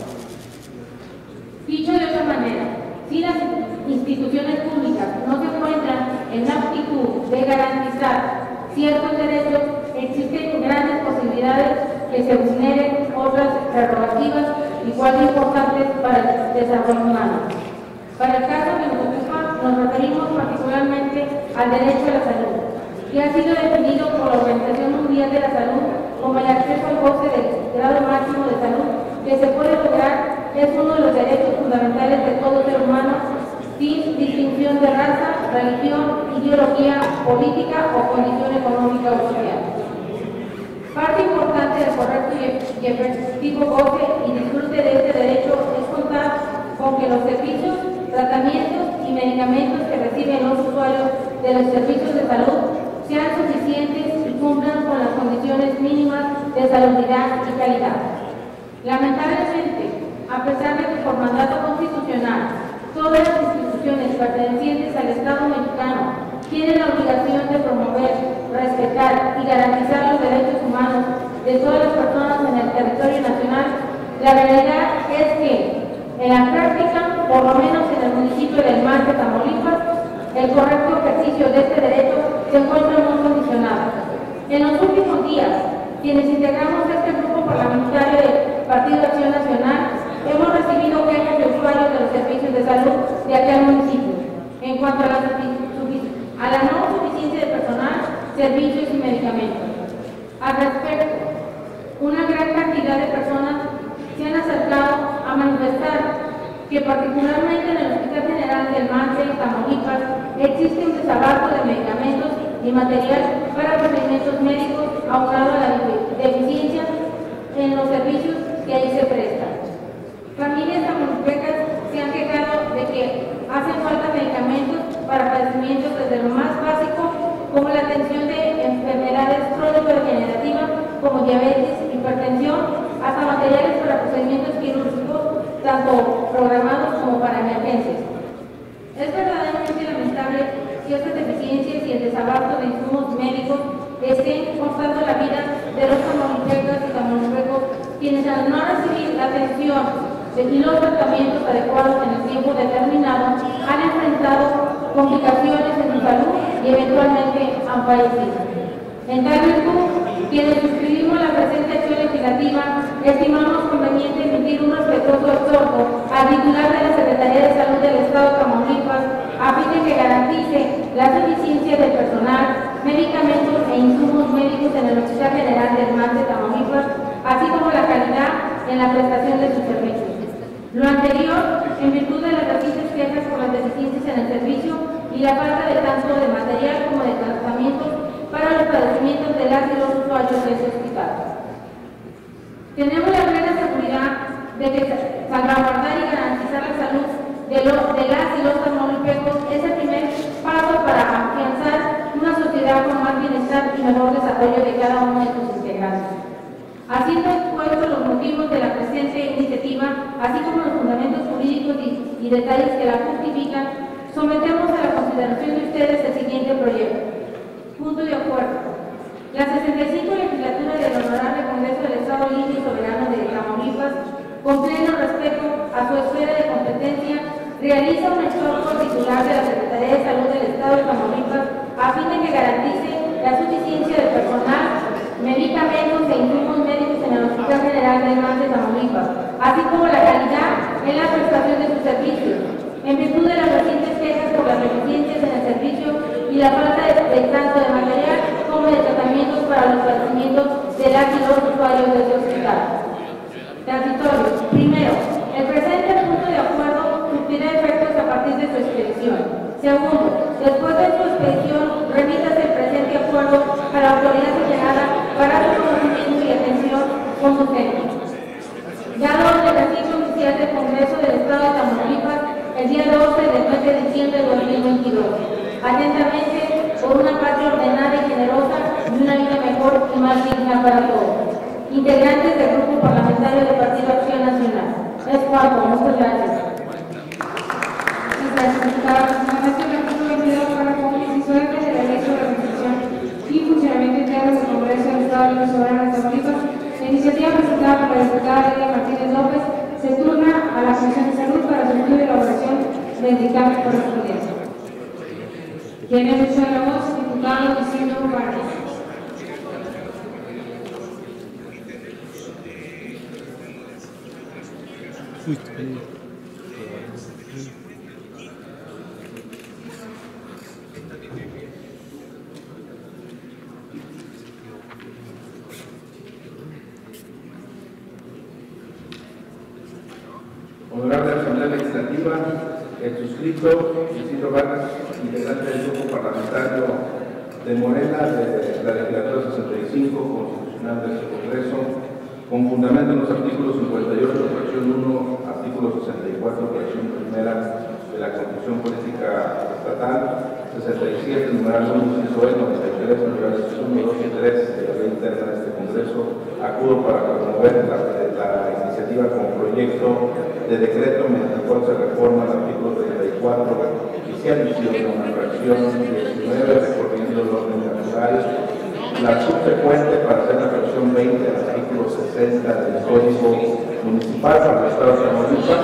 Dicho de otra manera, si las instituciones públicas no se encuentran en la aptitud de garantizar ciertos derechos, existen grandes posibilidades que se vulneren otras prerrogativas igual de importantes para el desarrollo humano. Para el caso que nos ocupa, nos referimos particularmente al derecho a la salud, que ha sido definido por la Organización Mundial de la Salud como el acceso al goce del grado máximo de salud que se puede lograr, es uno de los derechos fundamentales de todo ser humano, sin distinción de raza, religión, ideología, política o condición económica o social. Parte importante del correcto y efectivo goce y disfrute de este derecho es contar con que los servicios, tratamientos y medicamentos que reciben los usuarios de los servicios de salud sean suficientes y cumplan con las condiciones mínimas de salubridad y calidad. Lamentablemente, a pesar de que por mandato constitucional todas las instituciones pertenecientes al Estado mexicano tienen la obligación de promover, respetar y garantizar los derechos humanos de todas las personas en el territorio nacional, la realidad es que, en la práctica, por lo menos en el municipio del Mante, Tamaulipas, el correcto ejercicio de este derecho se encuentra muy condicionado. En los últimos días, quienes integramos este grupo parlamentario del Partido de Acción Nacional, hemos recibido quejas de usuarios de los servicios de salud de aquel municipio en cuanto a la, a la no suficiencia de personal, servicios y medicamentos. Al respecto, una gran cantidad de personas se han acercado a manifestar que particularmente en el Hospital General del Mante, Tamaulipas, existe un desabasto de medicamentos y material para procedimientos médicos aunado a la deficiencia en los servicios que ahí se prestan. Familias tamaulipecas se han quejado de que hacen falta medicamentos para padecimientos desde lo más básico, como la atención de enfermedades crónico-degenerativas como diabetes, hipertensión, hasta materiales para procedimientos quirúrgicos, tanto programados como para emergencias. Es verdaderamente lamentable que estas deficiencias y el desabasto de insumos médicos estén costando la vida de los tamaulipecas y tamaulipecos, quienes al no recibir la atención y los tratamientos adecuados en el tiempo determinado han enfrentado complicaciones en su salud y eventualmente han fallecido. En tal virtud, quienes suscribimos la presente acción legislativa, estimamos conveniente emitir un respetuoso exhorto al titular de la Secretaría de Salud del Estado de Tamaulipas a fin de que garantice la suficiencia del personal, medicamentos e insumos médicos en el Hospital General del Mante, Tamaulipas, así como la calidad en la prestación de sus servicios. Lo anterior, en virtud de las recientes quejas por las deficiencias en el servicio y la falta de tanto de material como de tratamientos para los padecimientos de las y los usuarios de ese hospital. Tenemos la plena seguridad de que salvaguardar y garantizar la salud de, lo, de las y los tamaulipecos es el primer paso para afianzar una sociedad con más bienestar y mejor desarrollo de cada uno de sus integrantes. Haciendo expuestos los motivos de la presente iniciativa, así como los fundamentos jurídicos y, y detalles que la justifican, sometemos a la consideración de ustedes el siguiente proyecto. Punto de acuerdo. La sesenta y cinco legislatura del Honorable Congreso del Estado Libre y Soberano de Tamaulipas, con pleno respeto a su esfera de competencia, realiza un exhorto al titular de la Secretaría de Salud del Estado de Tamaulipas a fin de que garantice la suficiencia de personal, medicamentos e insumos médicos en el Hospital General del Mante, Tamaulipas, así como la calidad en la prestación de sus servicios, en virtud de las recientes quejas por las deficiencias en el servicio y la falta de, de tanto de material como de tratamientos para los padecimientos de las y los usuarios de este hospital. Transitorios. Primero, el presente punto de acuerdo cumplirá efectos a partir de su expedición. Se Segundo, después de su expedición, remítase el presente acuerdo a la autoridad señalada para su conocimiento y atención como tema. Dado el registro oficial del Congreso del Estado de Tamaulipas el día doce del mes de diciembre de dos mil veintidós. Atentamente, por una patria ordenada y generosa y una vida mejor y más digna para todos. Integrantes del Grupo Parlamentario del Partido Acción Nacional. Es cuanto. Muchas gracias. Muchas gracias, diputada. Continuamente, el artículo veintidós, párrafo uno, inciso F de la Ley sobre la Organización y Funcionamiento Interno del Congreso del Estado Libre y Soberano de Tamaulipas, la iniciativa presentada por la diputada Lidia Martínez López se turna a la Comisión de Salud para su estudio y elaboración del dictamen correspondiente. Tiene uso de la voz, diputado Isidro Vargas. Honorable Asamblea Legislativa, el suscrito Isidro Vargas, integrante del Grupo Parlamentario de Morena de la Legislatura sesenta y cinco Constitucional de este Congreso, con fundamento en los artículos cincuenta y ocho, fracción uno, artículo sesenta y cuatro, fracción primera de la Constitución Política Estatal, sesenta y siete, numeral uno, inciso E, noventa y tres, numerales uno, dos y tres de la Ley Interna de este Congreso, acudo para promover la, la iniciativa como proyecto de decreto mediante el cual se reforma el artículo treinta y cuatro y se adiciona una fracción diecinueve recorriendo el orden natural, la subsecuente para hacer la fracción veinte del artículo sesenta del Código Municipal para el Estado de Tamaulipas.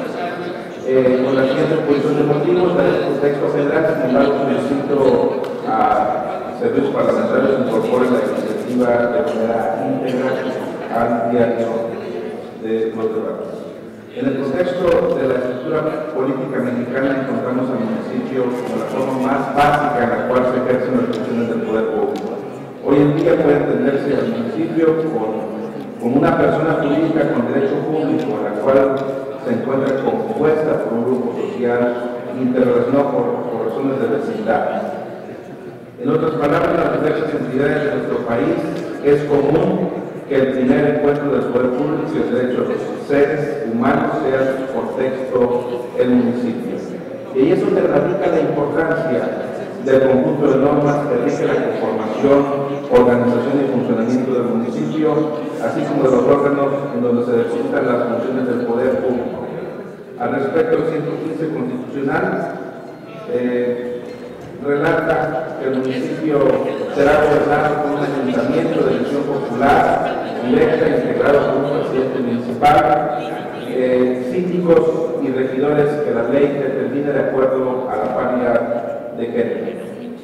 Eh, con la siguiente exposición de motivos, dar el contexto general, sin embargo, solicito a servicios parlamentarios incorporen la iniciativa de manera íntegra al diario de los debates. En el contexto de la estructura política mexicana encontramos al municipio como la forma más básica en la cual se ejercen las funciones del poder público. Hoy en día puede entenderse al municipio como, como una persona jurídica con derecho público, en la cual se encuentra compuesta por un grupo social interrelacionado por, por razones de vecindad. En otras palabras, las diversas entidades de nuestro país es común que el primer encuentro del poder público y el derecho de los seres humanos sea su contexto el municipio. Y ahí es donde radica la importancia del conjunto de normas que rige la conformación, organización y funcionamiento del municipio, así como de los órganos en donde se depositan las funciones del poder público. Al respecto, el ciento quince constitucional eh, relata que el municipio será gobernado por un ayuntamiento de elección popular, directa e integrado por un presidente municipal, eh, síndicos y regidores que la ley determine de acuerdo a la paridad de género.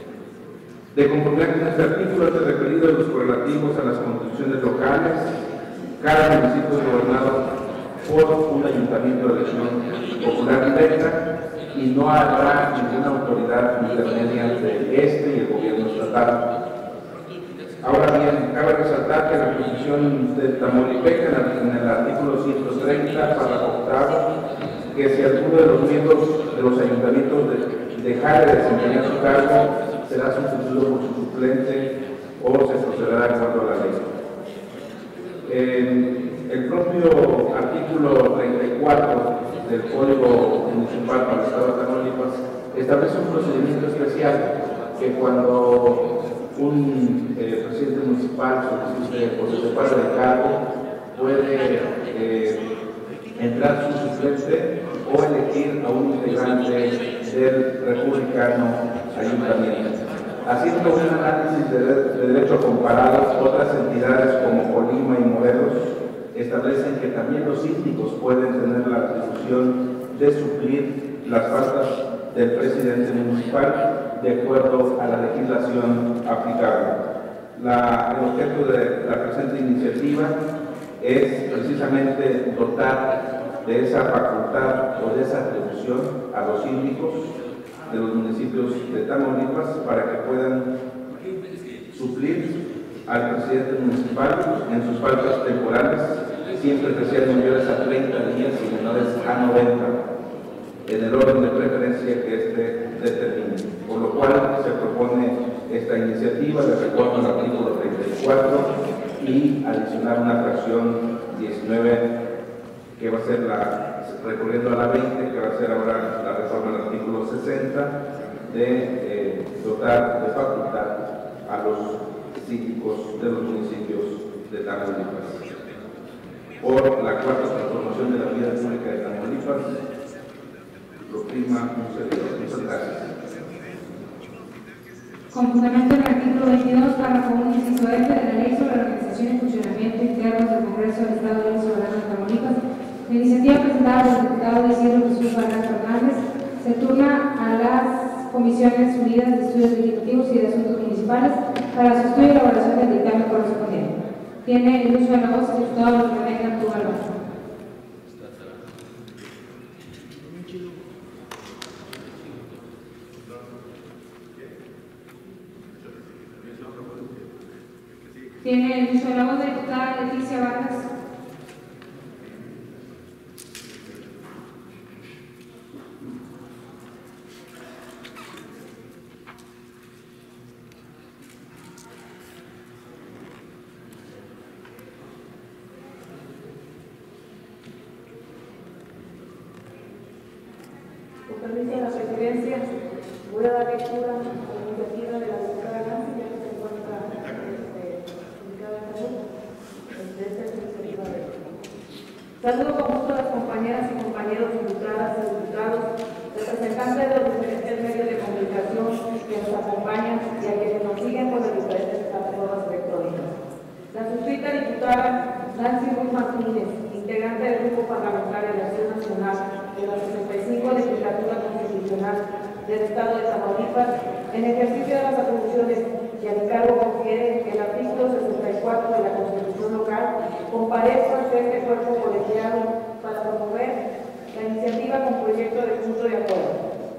De conformidad con este artículo, es referido a los correlativos a las constituciones locales. Cada municipio es gobernado por un ayuntamiento de elección popular directa y no habrá ninguna autoridad intermedia entre este y el gobierno estatal. Ahora bien, cabe resaltar que la Constitución de Tamaulipeca, en el artículo ciento treinta, párrafo octavo, que si alguno de los miembros de los ayuntamientos de, dejara de desempeñar su cargo, será sustituido por su suplente o se procederá de acuerdo a la ley. Eh, el propio artículo treinta y cuatro del Código Municipal para el Estado de Tamaulipas establece un procedimiento especial que cuando un eh, presidente municipal solicite o se separa de cargo puede eh, entrar su suplente o elegir a un integrante del republicano ayuntamiento. Haciendo un análisis de, de derecho comparado, otras entidades como Colima y Morelos establecen que también los síndicos pueden tener la atribución de suplir las faltas del presidente municipal de acuerdo a la legislación aplicable. La, el objeto de la presente iniciativa es precisamente dotar de esa facultad o de esa atribución a los síndicos de los municipios de Tamaulipas para que puedan suplir al presidente municipal en sus faltas temporales, siempre que sean mayores a treinta días y menores a noventa, en el orden de preferencia que éste determine. ser la, recurriendo a la veinte, que va a ser ahora la reforma del artículo sesenta, de eh, dotar de facultad a los síndicos de los municipios de Tamaulipas. Por la cuarta transformación de la vida pública de Tamaulipas, lo prima un servidor. Muchas gracias. Con fundamento en el artículo veintidós, párrafo uno, inciso F de la Ley sobre la Organización y Funcionamiento Internos del Congreso del Estado Libre y Soberano de Tamaulipas, la iniciativa presentada por el diputado Isidro Jesús Vargas Fernández se turna a las Comisiones Unidas de Estudios Legislativos y de Asuntos Municipales para su estudio y elaboración del dictamen correspondiente. Tiene el uso de la voz el diputado René Cantú Alonso. Tiene el uso de la voz la diputada Leticia Vargas. Con permiso de la presidencia, voy a dar lectura a la iniciativa de la diputada Nancy, ya que se encuentra ubicada en salud, de esta iniciativa de ley. Saludo con gusto a las compañeras y compañeros diputadas y diputados, representantes de los diferentes medios de comunicación que nos acompañan y a quienes nos siguen por las diferentes plataformas electrónicas. La suscrita diputada Nancy Ruiz Martínez, integrante del Grupo Parlamentario de Acción Nacional de la sesenta y cinco Legislatura Constitucional del Estado de Tamaulipas, en ejercicio de las atribuciones que al cargo confiere el artículo sesenta y cuatro de la Constitución local, comparezco ante este cuerpo colegiado para promover la iniciativa con proyecto de punto de acuerdo.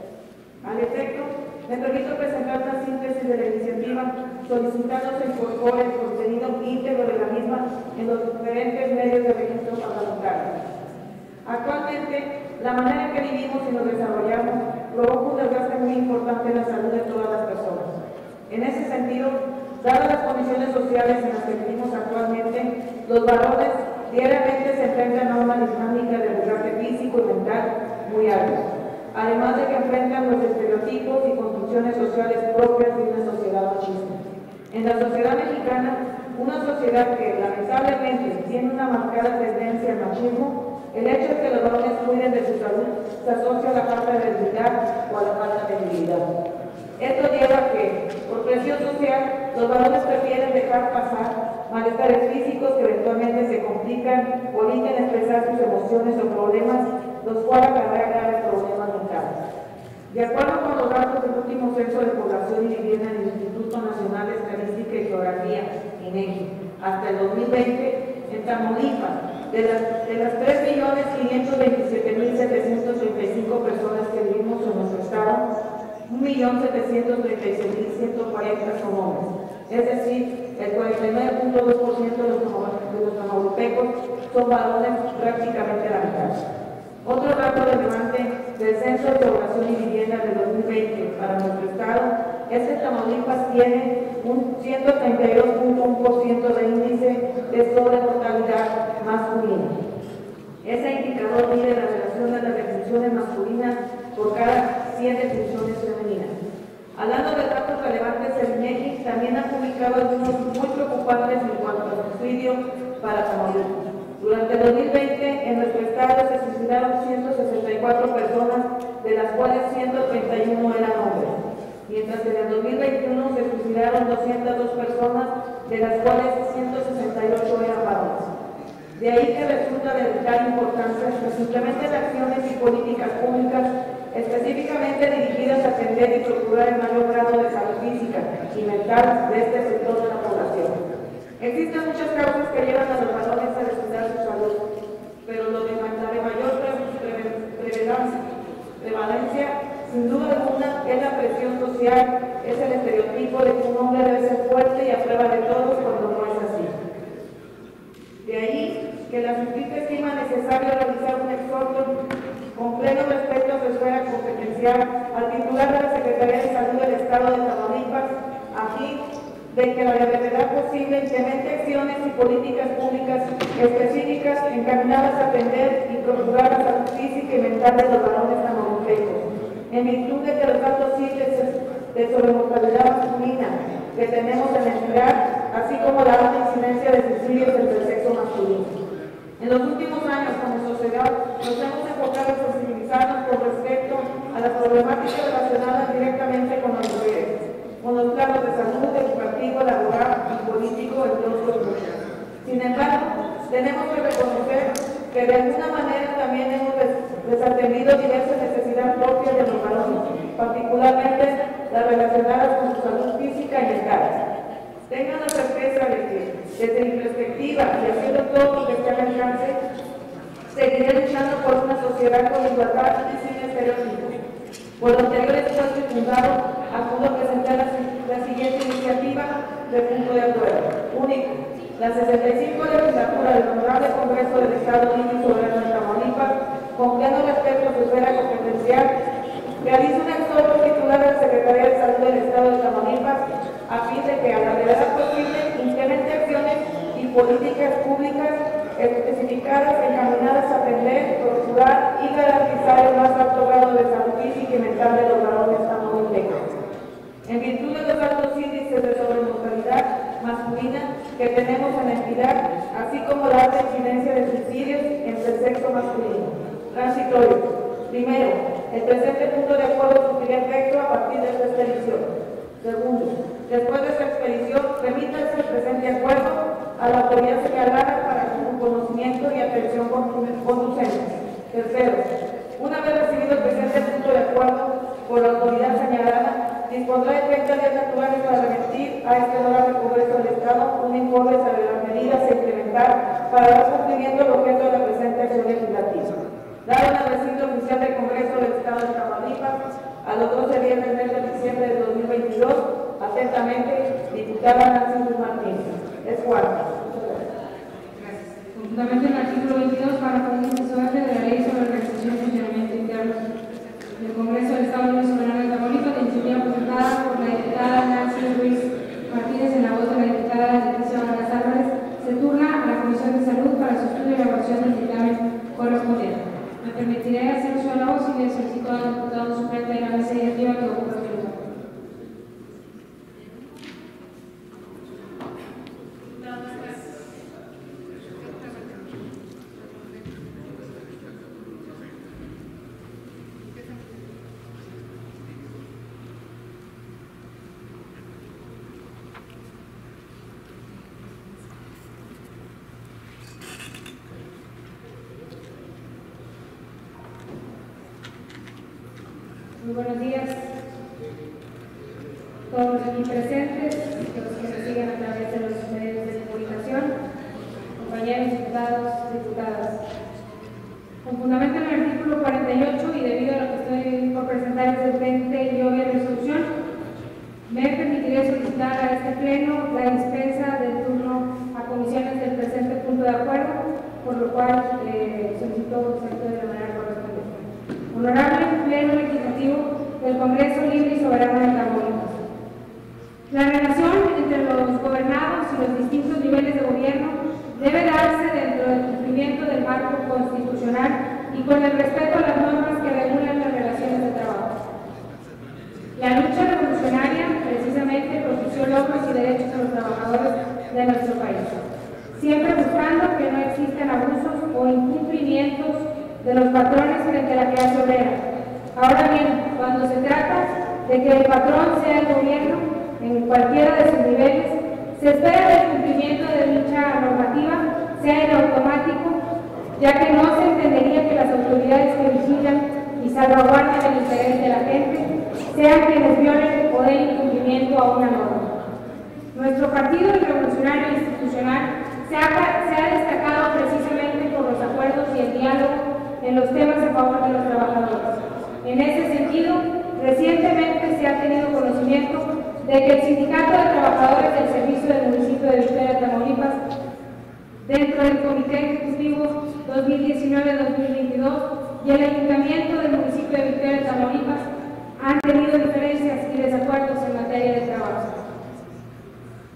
Al efecto, me permito presentar una síntesis de la iniciativa solicitando se incorpore el contenido íntegro de la misma en los diferentes medios de registro parlamentario. Actualmente, la manera en que vivimos y nos desarrollamos provoca un desgaste muy importante en la salud de todas las personas. En ese sentido, dadas las condiciones sociales en las que vivimos actualmente, los varones diariamente se enfrentan a una dinámica de desgaste físico y mental muy alto, además de que enfrentan los estereotipos y construcciones sociales propias de una sociedad machista. En la sociedad mexicana, una sociedad que lamentablemente tiene una marcada tendencia al machismo, el hecho de que los varones cuiden de su salud se asocia a la falta de debilidad o a la falta de debilidad. Esto lleva a que, por presión social, los varones prefieren dejar pasar malestares físicos que eventualmente se complican o evitan expresar sus emociones o problemas, los cuales acarrean graves problemas mentales. De acuerdo con los datos del último Censo de Población y Vivienda del Instituto Nacional de Estadística y Geografía, INEGI, hasta el dos mil veinte, en Tamaulipas, de las, de las tres millones quinientos veintisiete mil setecientos treinta y cinco personas que vivimos en nuestro estado, un millón setecientos treinta y seis mil ciento cuarenta son hombres. Es decir, el cuarenta y nueve punto dos por ciento de los, de los tamaulipecos son varones, prácticamente la mitad. Otro dato relevante del Censo de Población y Vivienda del dos mil veinte para nuestro estado es que Tamaulipas tiene un ciento treinta y dos punto uno por ciento de índice de sobremortalidad masculina. Ese indicador mide la relación de las defunciones masculinas por cada cien defunciones femeninas. Hablando de datos relevantes, el INEGI también ha publicado algunos muy preocupantes en cuanto al suicidio para Tamaulipas. Durante el dos mil veinte, en nuestro estado se suicidaron ciento sesenta y cuatro personas, de las cuales ciento treinta y uno eran hombres, mientras que en el dos mil veintiuno se suicidaron doscientas dos personas, de las cuales ciento sesenta y ocho eran varones. De ahí que resulta de vital importancia que se implementen acciones y políticas públicas específicamente dirigidas a atender y procurar el mayor grado de salud física y mental de este sector de la población. Existen muchas causas que llevan a los varones a descuidar su salud, pero lo de, la de mayor prevalencia, prevalencia, sin duda alguna, es la presión social, es el estereotipo de que un hombre debe ser fuerte y a prueba de todos cuando no es así. De ahí que la suscrita estima necesario realizar un exhorto con pleno respeto a su esfera competencial al titular de la Secretaría de Salud del Estado de Tamaulipas, a fin de que la brevedad posible implemente acciones y políticas públicas específicas encaminadas a atender y procurar la salud física y mental de los varones tamaulipecos, en virtud de que los altos índices de sobremortalidad masculina que tenemos en la entidad, así como la alta incidencia de suicidios entre el sexo masculino. En los últimos años, como sociedad, nos hemos enfocado en sensibilizarnos con respecto a las problemáticas relacionadas directamente con las mujeres, con los planos de salud, educativo, laboral y político, entre otros muchos. Sin embargo, tenemos que reconocer que de alguna manera también hemos des desatendido diversas necesidades propias de los varones, particularmente las relacionadas con su salud física y mental. Tengan la certeza de que, desde mi perspectiva y haciendo todo lo que esté al alcance, seguiré luchando por una sociedad con igualdad y sin estereotipos. Por lo anterior expuesto y fundado, acudo a presentar la, la siguiente iniciativa de punto de acuerdo. Único. La sesenta y cinco legislatura del Honorable Congreso del Estado Libre y Soberano de Tamaulipas, con pleno respeto a su esfera competencial, realiza un exhorto titular de la Secretaría de Salud del Estado de Tamaulipas a fin de que a la brevedad posible implemente acciones y políticas públicas especificadas encaminadas a atender, procurar y garantizar el más alto grado de salud física y mental de los varones tamaulipecos. En virtud de los altos índices de sobremortalidad masculina que tenemos en la entidad, así como la alta incidencia de suicidios entre el sexo masculino. Transitorio. Primero, el presente punto de acuerdo surtirá efecto a partir de esta expedición. Segundo, después de esta expedición, remítase el presente acuerdo a la autoridad señalada para su conocimiento y atención conducente. Tercero, una vez recibido el presente punto de acuerdo por la autoridad señalada, dispondrá de treinta días naturales para remitir a este honorable Congreso del Estado un informe sobre las medidas a implementar para dar cumplimiento al objeto de la presente acción legislativa. Dado el recinto oficial del Congreso del Estado de Tamaulipas a los doce días del mes de diciembre de dos mil veintidós, atentamente, diputada Nancy Cruz Martínez. Es cuarto. Gracias. Con fundamento en el artículo veintidós, párrafo quince de la Ley sobre Organización y Funcionamiento Interno del Congreso del Estado Libre y Soberano de Tamaulipas, la iniciativa presentada por la diputada Nancy Ruiz Martínez en la voz de la diputada Leticia Vargas Álvarez, se turna a la Comisión de Salud para su estudio y elaboración del dictamen correspondiente. Me permitiré hacer uso de la voz y le solicito al diputado suplente de la mesa directiva que ocupe el lugar. Muy buenos días a todos los aquí presentes, los que nos siguen a través de los medios de comunicación, compañeros, diputados, diputadas. Con fundamento en el artículo cuarenta y ocho y debido a lo que estoy por presentar es urgente y obvia resolución, me permitiré solicitar a este pleno la dispensa del turno a comisiones del presente punto de acuerdo, por lo cual eh, solicito que se actúe de la manera correspondiente. Honorable Pleno Legislativo del Congreso Libre y Soberano de Tamaulipas. La relación entre los gobernados y los distintos niveles de gobierno debe darse dentro del cumplimiento del marco constitucional y con el respeto a las normas que regulan las relaciones de trabajo. La lucha revolucionaria precisamente propició logros y derechos a los trabajadores de nuestro país, siempre buscando que no existan abusos o incumplimientos de los patrones frente a la clase obrera. Ahora bien, cuando se trata de que el patrón sea el gobierno, en cualquiera de sus niveles, se espera que el cumplimiento de dicha normativa sea en automático, ya que no se entendería que las autoridades que vigilan y salvaguardan el interés de la gente sean quienes violen o den incumplimiento a una norma. Nuestro Partido Revolucionario Institucional se ha, se ha destacado precisamente por los acuerdos y el diálogo en los temas a favor de los trabajadores. En ese sentido, recientemente se ha tenido conocimiento de que el Sindicato de Trabajadores del Servicio del Municipio de Victoria, Tamaulipas, dentro del Comité Ejecutivo dos mil diecinueve a dos mil veintidós y el Ayuntamiento del Municipio de Victoria, Tamaulipas, han tenido diferencias y desacuerdos en materia de trabajo.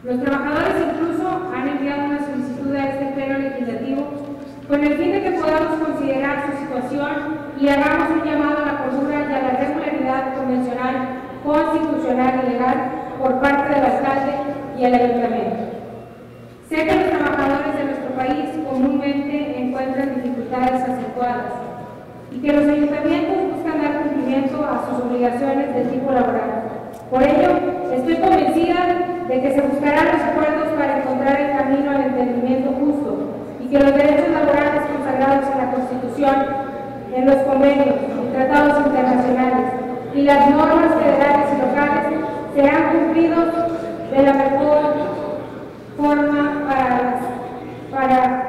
Los trabajadores incluso han enviado una solicitud a este pleno legislativo con el fin de que podamos considerar su situación y hagamos un llamado a la cordura y a la regularidad convencional, constitucional y legal por parte del alcalde y el ayuntamiento. Sé que los trabajadores de nuestro país comúnmente encuentran dificultades acentuadas y que los ayuntamientos buscan dar cumplimiento a sus obligaciones de tipo laboral. Por ello, estoy convencida de que se buscarán los acuerdos para encontrar el camino al entendimiento justo y que los derechos laborales consagrados en la Constitución, en los convenios y tratados internacionales y las normas federales y locales serán cumplidos de la mejor forma para, para,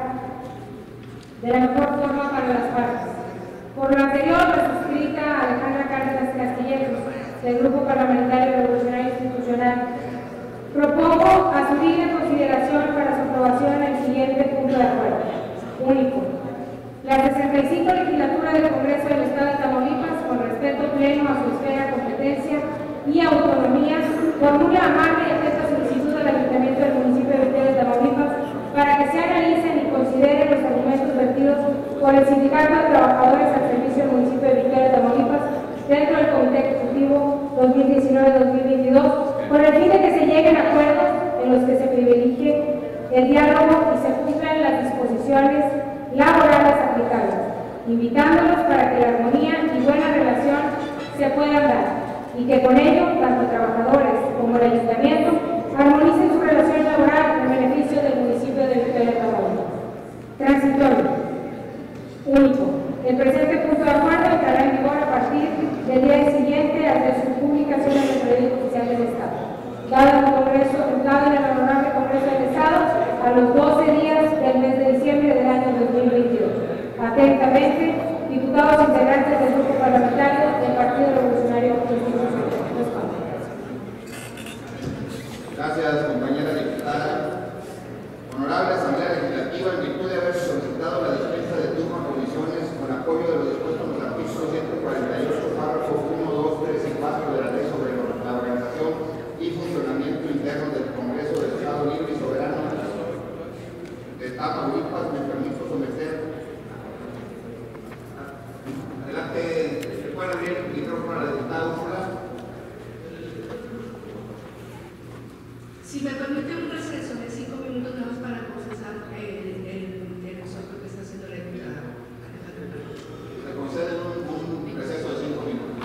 de la mejor forma para las partes. Por lo anterior, la suscrita Alejandra Cárdenas Castilleros, del Grupo Parlamentario Revolucionario Institucional, propongo asumir en consideración para su aprobación el siguiente punto de acuerdo. Único. La sesenta y cinco legislatura del Congreso del Estado de Tamaulipas, con respeto pleno a su esfera, competencia y autonomía, formula amable y atenta solicitud al Ayuntamiento del municipio de Victoria de Tamaulipas para que se analicen y consideren los argumentos vertidos por el Sindicato de Trabajadores al Servicio del municipio de Victoria de Tamaulipas dentro del Comité Ejecutivo dos mil diecinueve a dos mil veintidós, con el fin de que se lleguen a acuerdos en los que se privilegie el diálogo y se cumplan las disposiciones laborales aplicables, invitándolos para que la armonía y buena relación se puedan dar y que con ello tanto trabajadores como el ayuntamiento armonicen su relación laboral en beneficio del municipio de Victoria de Tamaulipas. Transitorio. Único. El presente punto de acuerdo entrará en vigor a partir del día siguiente a su publicación en el Periódico Oficial del Estado, dado en el Congreso, dado en el Honorable Congreso del Estado a los doce días del mes de diciembre del año dos mil veintidós. Atentamente, diputados integrantes del Grupo Parlamentario del Partido Revolucionario Institucional. Gracias, compañera diputada. Honorable Asamblea Legislativa, en virtud de haber solicitado la dispensa de turno a comisiones con apoyo de lo dispuesto en los artículos ciento cuarenta y ocho, párrafos uno, dos, tres y cuatro de la Ley sobre la organización y funcionamiento interno del Congreso del Estado Libre y Soberano de Tamaulipas, me permito someter. Adelante, se puede abrir el micrófono a la diputada Úrsula. Si me permite un receso de cinco minutos nada más para procesar el, el, el resuelto que está haciendo la diputada Alejandra. Se concede un, un receso de cinco minutos.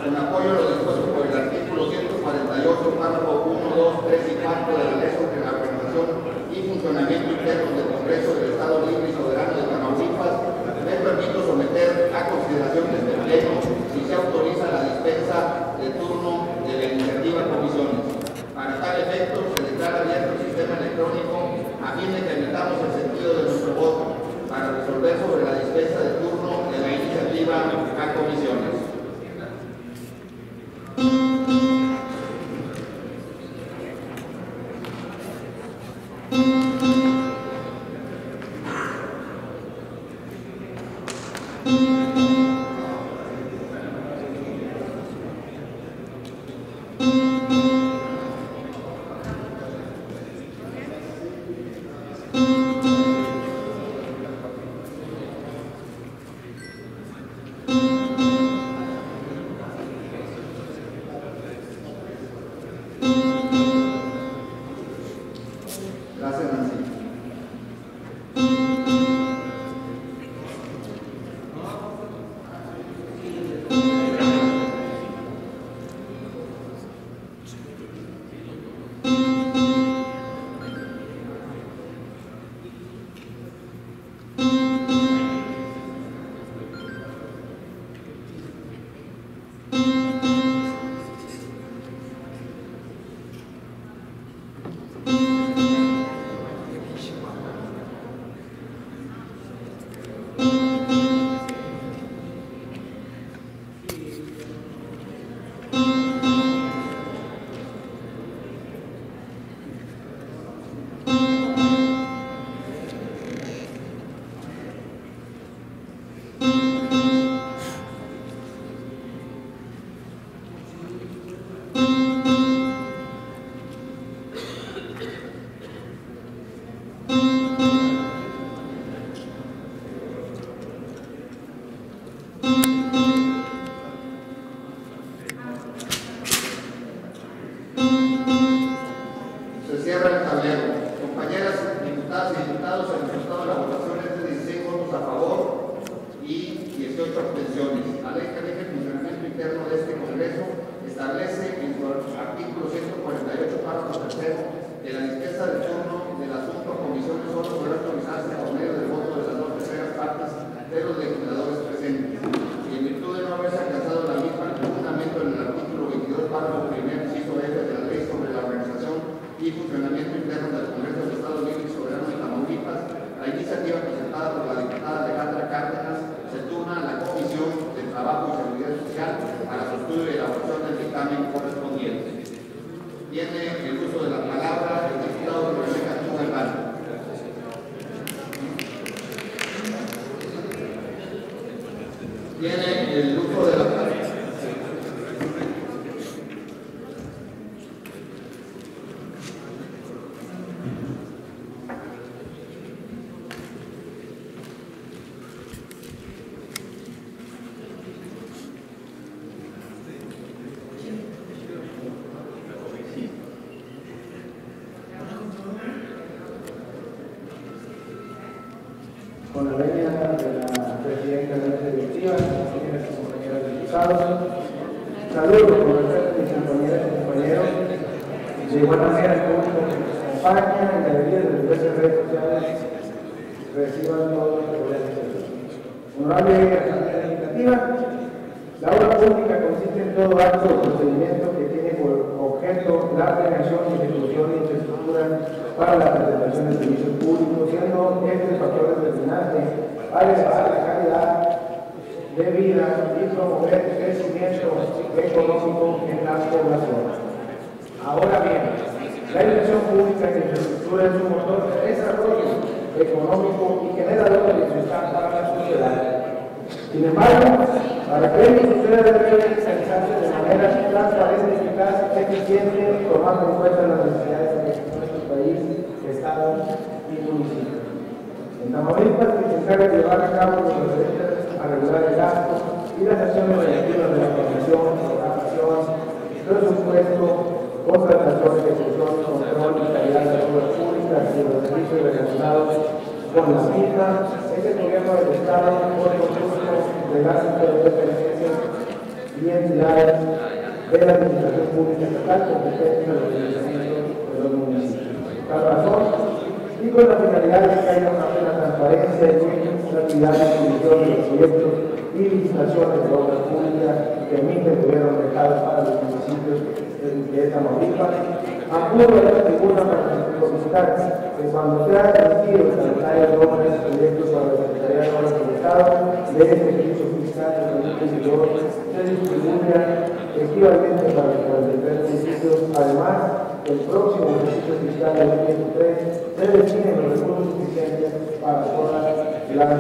con apoyo a lo dispuesto por el artículo ciento cuarenta y ocho, párrafo uno, dos, tres y cuatro de la Ley sobre la Organización y Funcionamiento Interno del Congreso del Estado Libre y Soberano de Tamaulipas, me permito someter a consideración de este Pleno si se autoriza la dispensa de turno de la iniciativa comisiones. Para tal efecto, se declara abierto el sistema electrónico a fin de que emitamos el sentido de nuestro voto para resolver sobre la dispensa de turno de la iniciativa a comisiones. Gracias, Nancy. Tiene el uso de la palabra. Con la venia de la presidenta de la mesa directiva, señores y compañeros diputados, saludos por parte de mis compañeras y compañeros, de igual manera el público que nos acompaña en la galería de diversas redes sociales, reciban todos los problemas. Honorable Asamblea Legislativa, la obra pública consiste en todo acto o procedimiento que tiene por objeto la creación y ejecución de infraestructura para la presentación de servicios públicos, siendo este factor determinante para elevar la calidad de vida y promover el crecimiento económico en la población. Ahora bien, la inversión pública en infraestructura es un motor de desarrollo económico y generador de bienestar para la sociedad. Sin embargo, para que ello suceda debe realizarse de manera transparente, eficaz, eficiente, tomando en cuenta las necesidades de nuestro país, Estado y municipio. En Tamaulipas, que se encarga de llevar a cabo los referentes a regular el gasto y las acciones relativas de la planeación, programación, presupuesto, contratación, ejecución, control y calidad de las obras públicas y los servicios relacionados con las mismas, es el gobierno del Estado por conjunto de las interdependencias y entidades de la administración pública estatal competente a los ayuntamientos de los municipios. Por tal razón, y con la finalidad de que haya una plena transparencia y una actividad de comisión de los proyectos y licitaciones de obras públicas que emite el gobierno del Estado para los municipios de Tamaulipas, acudo a esta tribuna para solicitar que cuando sea emitido el calendario de obras y proyectos para la Secretaría de Obras del Estado de este ejercicio fiscal de dos mil veintidós se distribuya efectivamente para los cuarenta y tres municipios. Además, el próximo ejercicio fiscal de dos mil veintitrés se destinen los recursos suficientes para todas las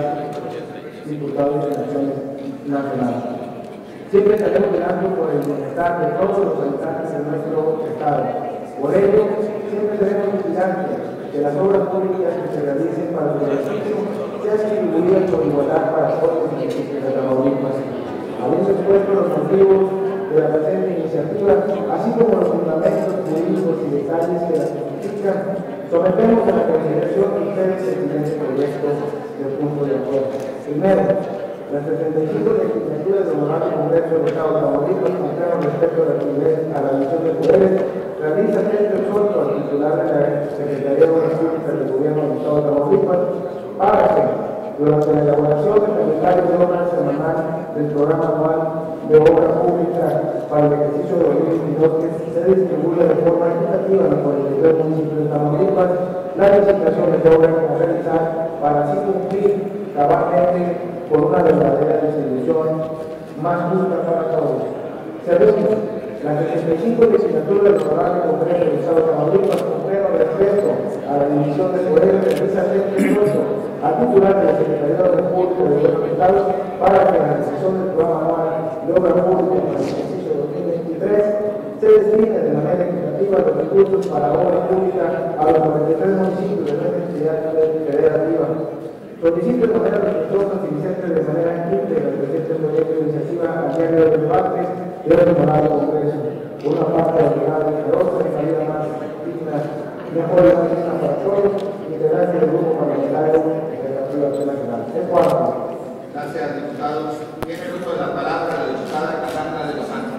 diputados y naciones nacionales. Siempre estaremos velando por el bienestar de todos los habitantes de nuestro Estado. Por ello, siempre seremos vigilantes que las obras públicas que se realicen para su beneficio sean distribuidas con igualdad para todos los municipios de Tamaulipas. Habiendo expuesto los motivos de la presente iniciativa, así como los fundamentos jurídicos y detalles que la justifican, sometemos a la consideración de ustedes el siguiente proyecto de punto de acuerdo. Primero, las setenta y cinco legislaturas del Honorable Congreso del Estado de Tamaulipas confiaron respecto a la, a la división de poderes, realiza este exhorto al titular de la Secretaría de Obras Públicas del Gobierno del Estado de Tamaulipas para que, durante la elaboración del calendario de obras semanal del programa anual de obra pública para el ejercicio de dos mil veintidós, que se distribuya de forma equitativa en los cuarenta y tres municipios de Tamaulipas las licitaciones de obras a realizar para así cumplir cabalmente con una verdadera distribución más justa para todos. Segundo, las setenta y cinco legislaturas del Honorable Congreso del Estado de Tamaulipas cumplieron respecto a la división de poderes que realiza este esfuerzo al titular de la Secretaría de Obras Públicas de los Estados para que la realización del programa anual de obra pública para el ejercicio dos mil veintitrés se destine de manera equitativa los recursos para obra pública a los cuarenta y tres municipios de nuestra entidad federativa. Solicito de manera respetuosa que presente de manera íntegra el presente proyecto de iniciativa al diario de debates del Honorable Congreso. Por una parte, ordenada y generosa, de manera más digna, mejor y más digna para todos, integrantes del grupo parlamentario de la Acción Nacional. En cuarto. Gracias, diputados. Tiene el uso de la palabra la diputada Cassandra de los Santos.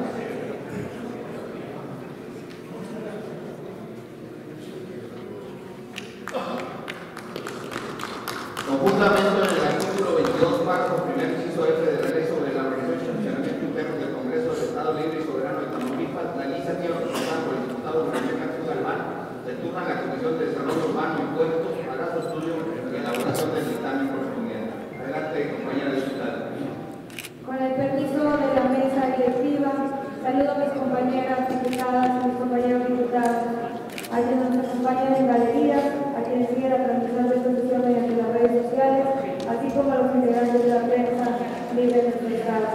Conjuntamente en el artículo veintidós, párrafo primer, inciso F de la Ley sobre la organización y funcionamiento interno del Congreso del Estado Libre y Soberano de Tamaulipas, la iniciativa presentada por el diputado Manuel García Galván se turna a la Comisión de Desarrollo Urbano y Impuestos para su estudio y elaboración del dictamen correspondiente. Adelante, compañera diputada. Con el permiso de la mesa directiva, saludo a mis compañeras diputadas y mis compañeros diputados, a quienes nos acompañan en galería, a quienes siguen la transmisión de esta sesión mediante las redes sociales, así como a los integrantes de la prensa libre de nuestro Estado.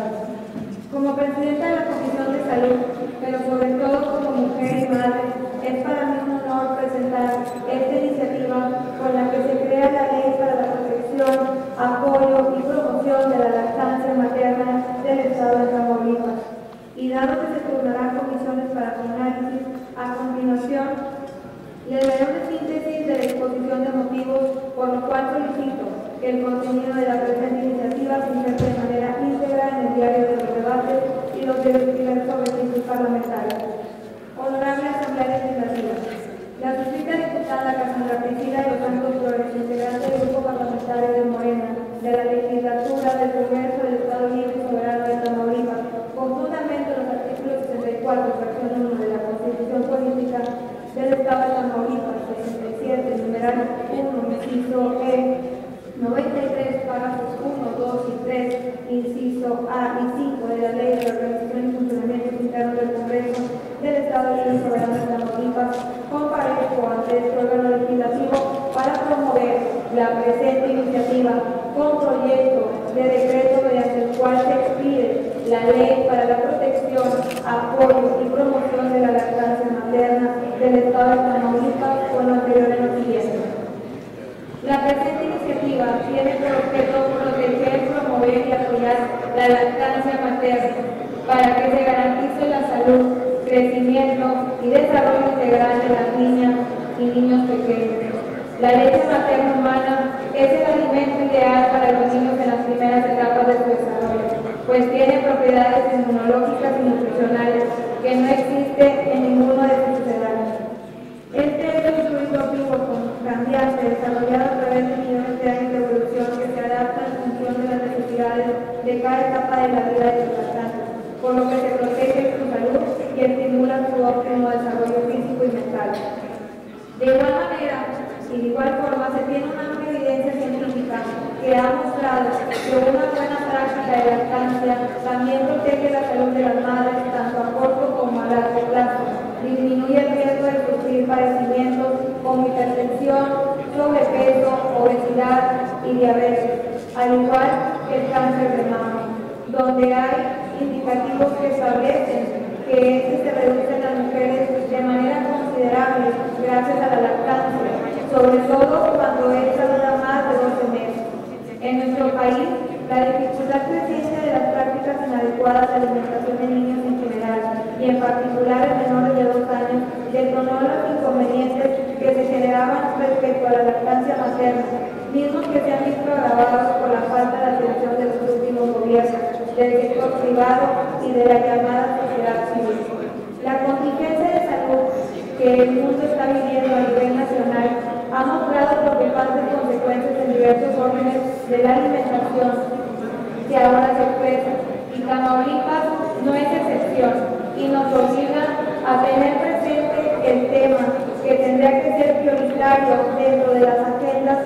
Como presidenta de la Comisión de Salud, pero sobre todo como mujer y madre, es para mí un honor presentar esta iniciativa con la que se crea la Ley para la Protección, Apoyo y Promoción de la Lactancia Materna del Estado de Tamaulipas. Y dado que se turnarán comisiones para su análisis, a continuación les daré una síntesis de la exposición de motivos, por lo cual solicito que el contenido de la presente iniciativa se inserte de manera íntegra en el diario de los debates y los diversos ejercicios parlamentarios. Honorable Asamblea Legislativa, la suscrita diputada Cassandra Priscila de los Santos Flores, integrante del Grupo Parlamentario de Morena, de la Legislatura del Congreso del Estado Libre y Soberano de Tamaulipas, conjuntamente los artículos sesenta y cuatro, fracción uno de la Constitución Política del Estado de Tamaulipas, sesenta y siete, numeral uno, inciso E, noventa y tres, párrafos uno, dos y tres, inciso A y cinco de la Ley de la Organización y Funcionamiento Interno del Congreso del Estado Libre y Soberano de Tamaulipas, comparezco ante este órgano legislativo para promover la presente iniciativa con proyecto de decreto mediante el cual se expide la Ley para la Protección, Apoyo y Promoción de la Lactancia Materna del Estado de Tamaulipas, con lo anterior en lo siguiente. La presente iniciativa tiene por objeto proteger, promover y apoyar la lactancia materna para que se garantice la salud, crecimiento y desarrollo integral de las niñas y niños pequeños. La leche materna humana es el alimento ideal para los niños en las primeras etapas de su desarrollo, pues pues tiene propiedades inmunológicas y nutricionales que no existe en ninguno de sus sucedáneos. Este es un fluido vivo cambiante desarrollado a través de millones de años de evolución que se adapta en función de las necesidades de cada etapa de la vida de los lactantes, por lo que se protege su salud y estimula su óptimo desarrollo físico y mental. De igual manera y de igual forma se tiene una amplia evidencia científica que ha mostrado que una buena práctica de lactancia también protege la salud de las madres tanto a corto como a largo plazo, disminuye el riesgo de sufrir padecimientos como hipertensión, sobrepeso, obesidad y diabetes, al igual que el cáncer de mama, donde hay indicativos que establecen que este se reduce en las mujeres de manera considerable gracias a la lactancia, sobre todo cuando esta dura más de doce meses. En nuestro país, la dificultad creciente de las prácticas inadecuadas de alimentación de niños en general y en particular en menores de dos años detonó los inconvenientes que se generaban respecto a la lactancia materna, mismos que se han visto agravados por la falta de atención de los últimos gobiernos, del sector privado y de la llamada sociedad civil. La contingencia de salud que el mundo está viviendo a nivel nacional ha mostrado preocupantes consecuencias en diversos órdenes de la alimentación que ahora se expresan, y Tamaulipas no es excepción, y nos obliga a tener presente el tema que tendrá que ser prioritario dentro de las agendas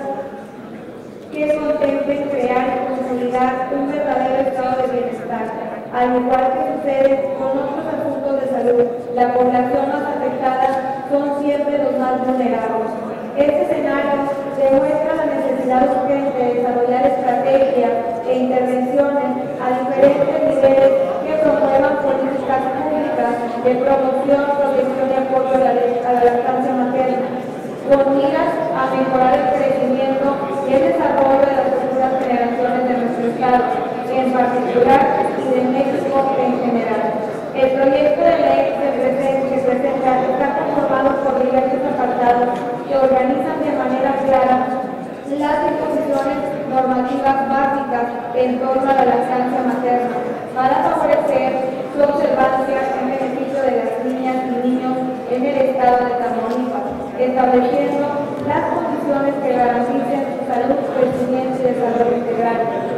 que contemplen crear y consolidar un verdadero estado de bienestar. Al igual que sucede con otros asuntos de salud, la población más afectada son siempre los más vulnerables. Este escenario demuestra la necesidad urgente de desarrollar estrategias e intervenciones a diferentes niveles que promuevan políticas públicas de promoción, protección y apoyo a la, a la lactancia materna, con miras a mejorar el crecimiento y el desarrollo de las futuras generaciones de nuestro Estado, en particular y de México en general. El proyecto de ley que presenta, que presenta está conformado por diversos apartados que organizan de manera clara las disposiciones normativas básicas en torno a la lactancia materna para favorecer su observancia en beneficio de las niñas y niños en el estado de Tamaulipas, estableciendo las condiciones que garanticen su salud, crecimiento y desarrollo integral.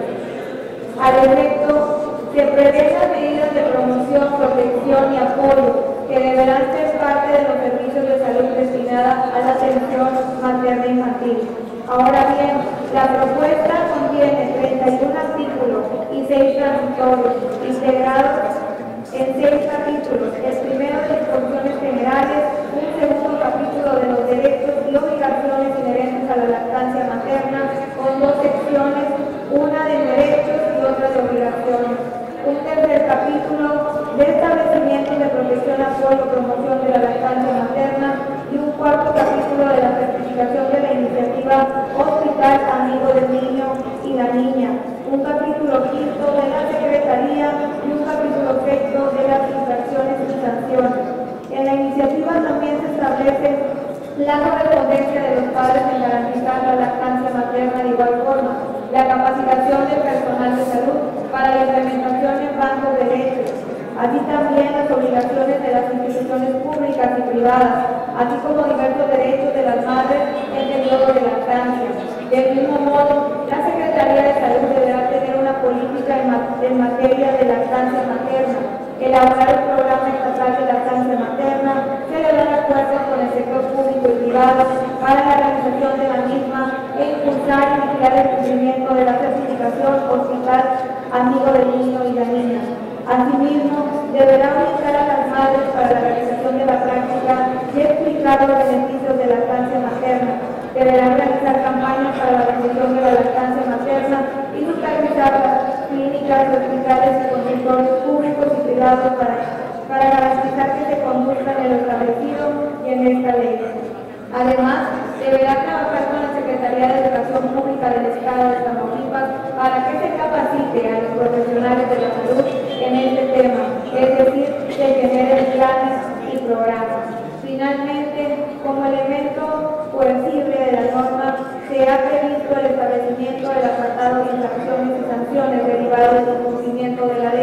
Al efecto, se prevén las medidas de promoción, protección y apoyo que deberán ser parte de los servicios de salud destinada a la atención materna infantil. Ahora bien, la propuesta contiene treinta y un artículos y seis transitorios, integrados en seis capítulos. El primero de disposiciones generales, un segundo capítulo de los derechos y obligaciones inherentes a la lactancia materna, con dos secciones, una de derechos y otra de obligaciones. Un tercer capítulo de establecimientos de protección, apoyo y promoción de la lactancia materna y un cuarto capítulo de la certificación de la iniciativa Hospital Amigo del Niño y la Niña, un capítulo quinto de la Secretaría y un capítulo sexto de las infracciones y sanciones. En la iniciativa también se establece la correspondencia de los padres en garantizar la lactancia materna de igual forma, la capacitación del personal de salud para la implementación en bancos de leche, así también las obligaciones de las instituciones públicas y privadas, así como diversos derechos de las madres en periodo de lactancia. Del mismo modo, la Secretaría de Salud deberá tener una política en, ma en materia de lactancia materna, elaborar el programa estatal de lactancia materna, celebrar acuerdos con el sector público y privado para la realización de la misma e impulsar y vigilar el cumplimiento de la certificación Hospital Amigo del Niño y la Niña. Asimismo, deberá orientar a las madres para la realización de la práctica y explicar los beneficios de la lactancia materna. Deberán realizar campañas para la difusión de la lactancia materna y supervisar las clínicas, hospitales y consultorios públicos y privados para, para garantizar que se conduzcan en lo establecido y en esta ley. Además, deberá trabajar con la Secretaría de Educación Pública del Estado de Tamaulipas para que se capacite a los profesionales de la salud en este tema, es decir, se generen planes y programas. Finalmente, como elemento coercible de la norma, se ha previsto el establecimiento del apartado de infracciones y sanciones derivadas del incumplimiento de la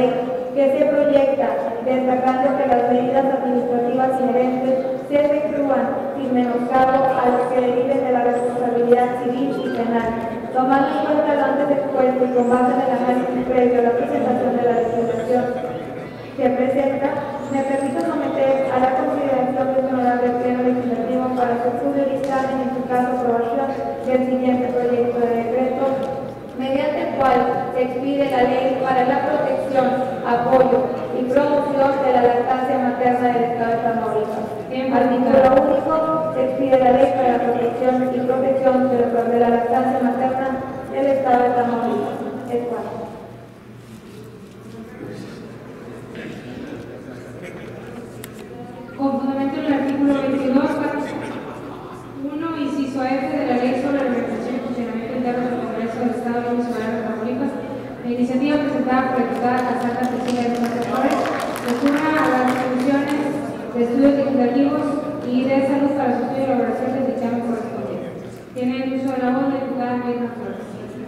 destacando que las medidas administrativas inherentes se efectúan sin menoscabo a los que deriven de la responsabilidad civil y penal. Tomando en cuenta lo antes expuesto y con base en el análisis previo a la presentación de la legislación que presenta, me permito someter a la consideración del honorable Pleno Legislativo para su estudio y dictamen, en su caso aprobación del siguiente proyecto de decreto, mediante el cual se expide la ley para la protección, apoyo y promoción de la lactancia materna del Estado de Tamaulipas. Artículo único, se expide la ley para la protección y protección de la, de la lactancia materna del Estado de Tamaulipas. Es cual. Con fundamento en el artículo veintidós, uno, inciso F de la Ley sobre la Organización y Funcionamiento Interno del Congreso del Estado de Tamaulipas, Tamaulipas, la iniciativa presentada por la diputada Cassandra Cecilia de Santos Torres recurra a las instituciones de estudios legislativos y de salud para su estudio y elaboración del dictamen correspondiente. Tiene el uso de la voz la diputada Mirna Flores.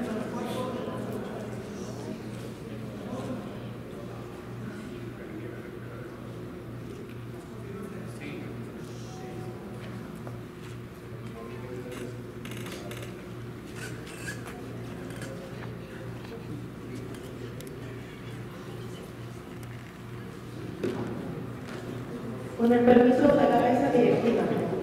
Con el permiso de la mesa directiva.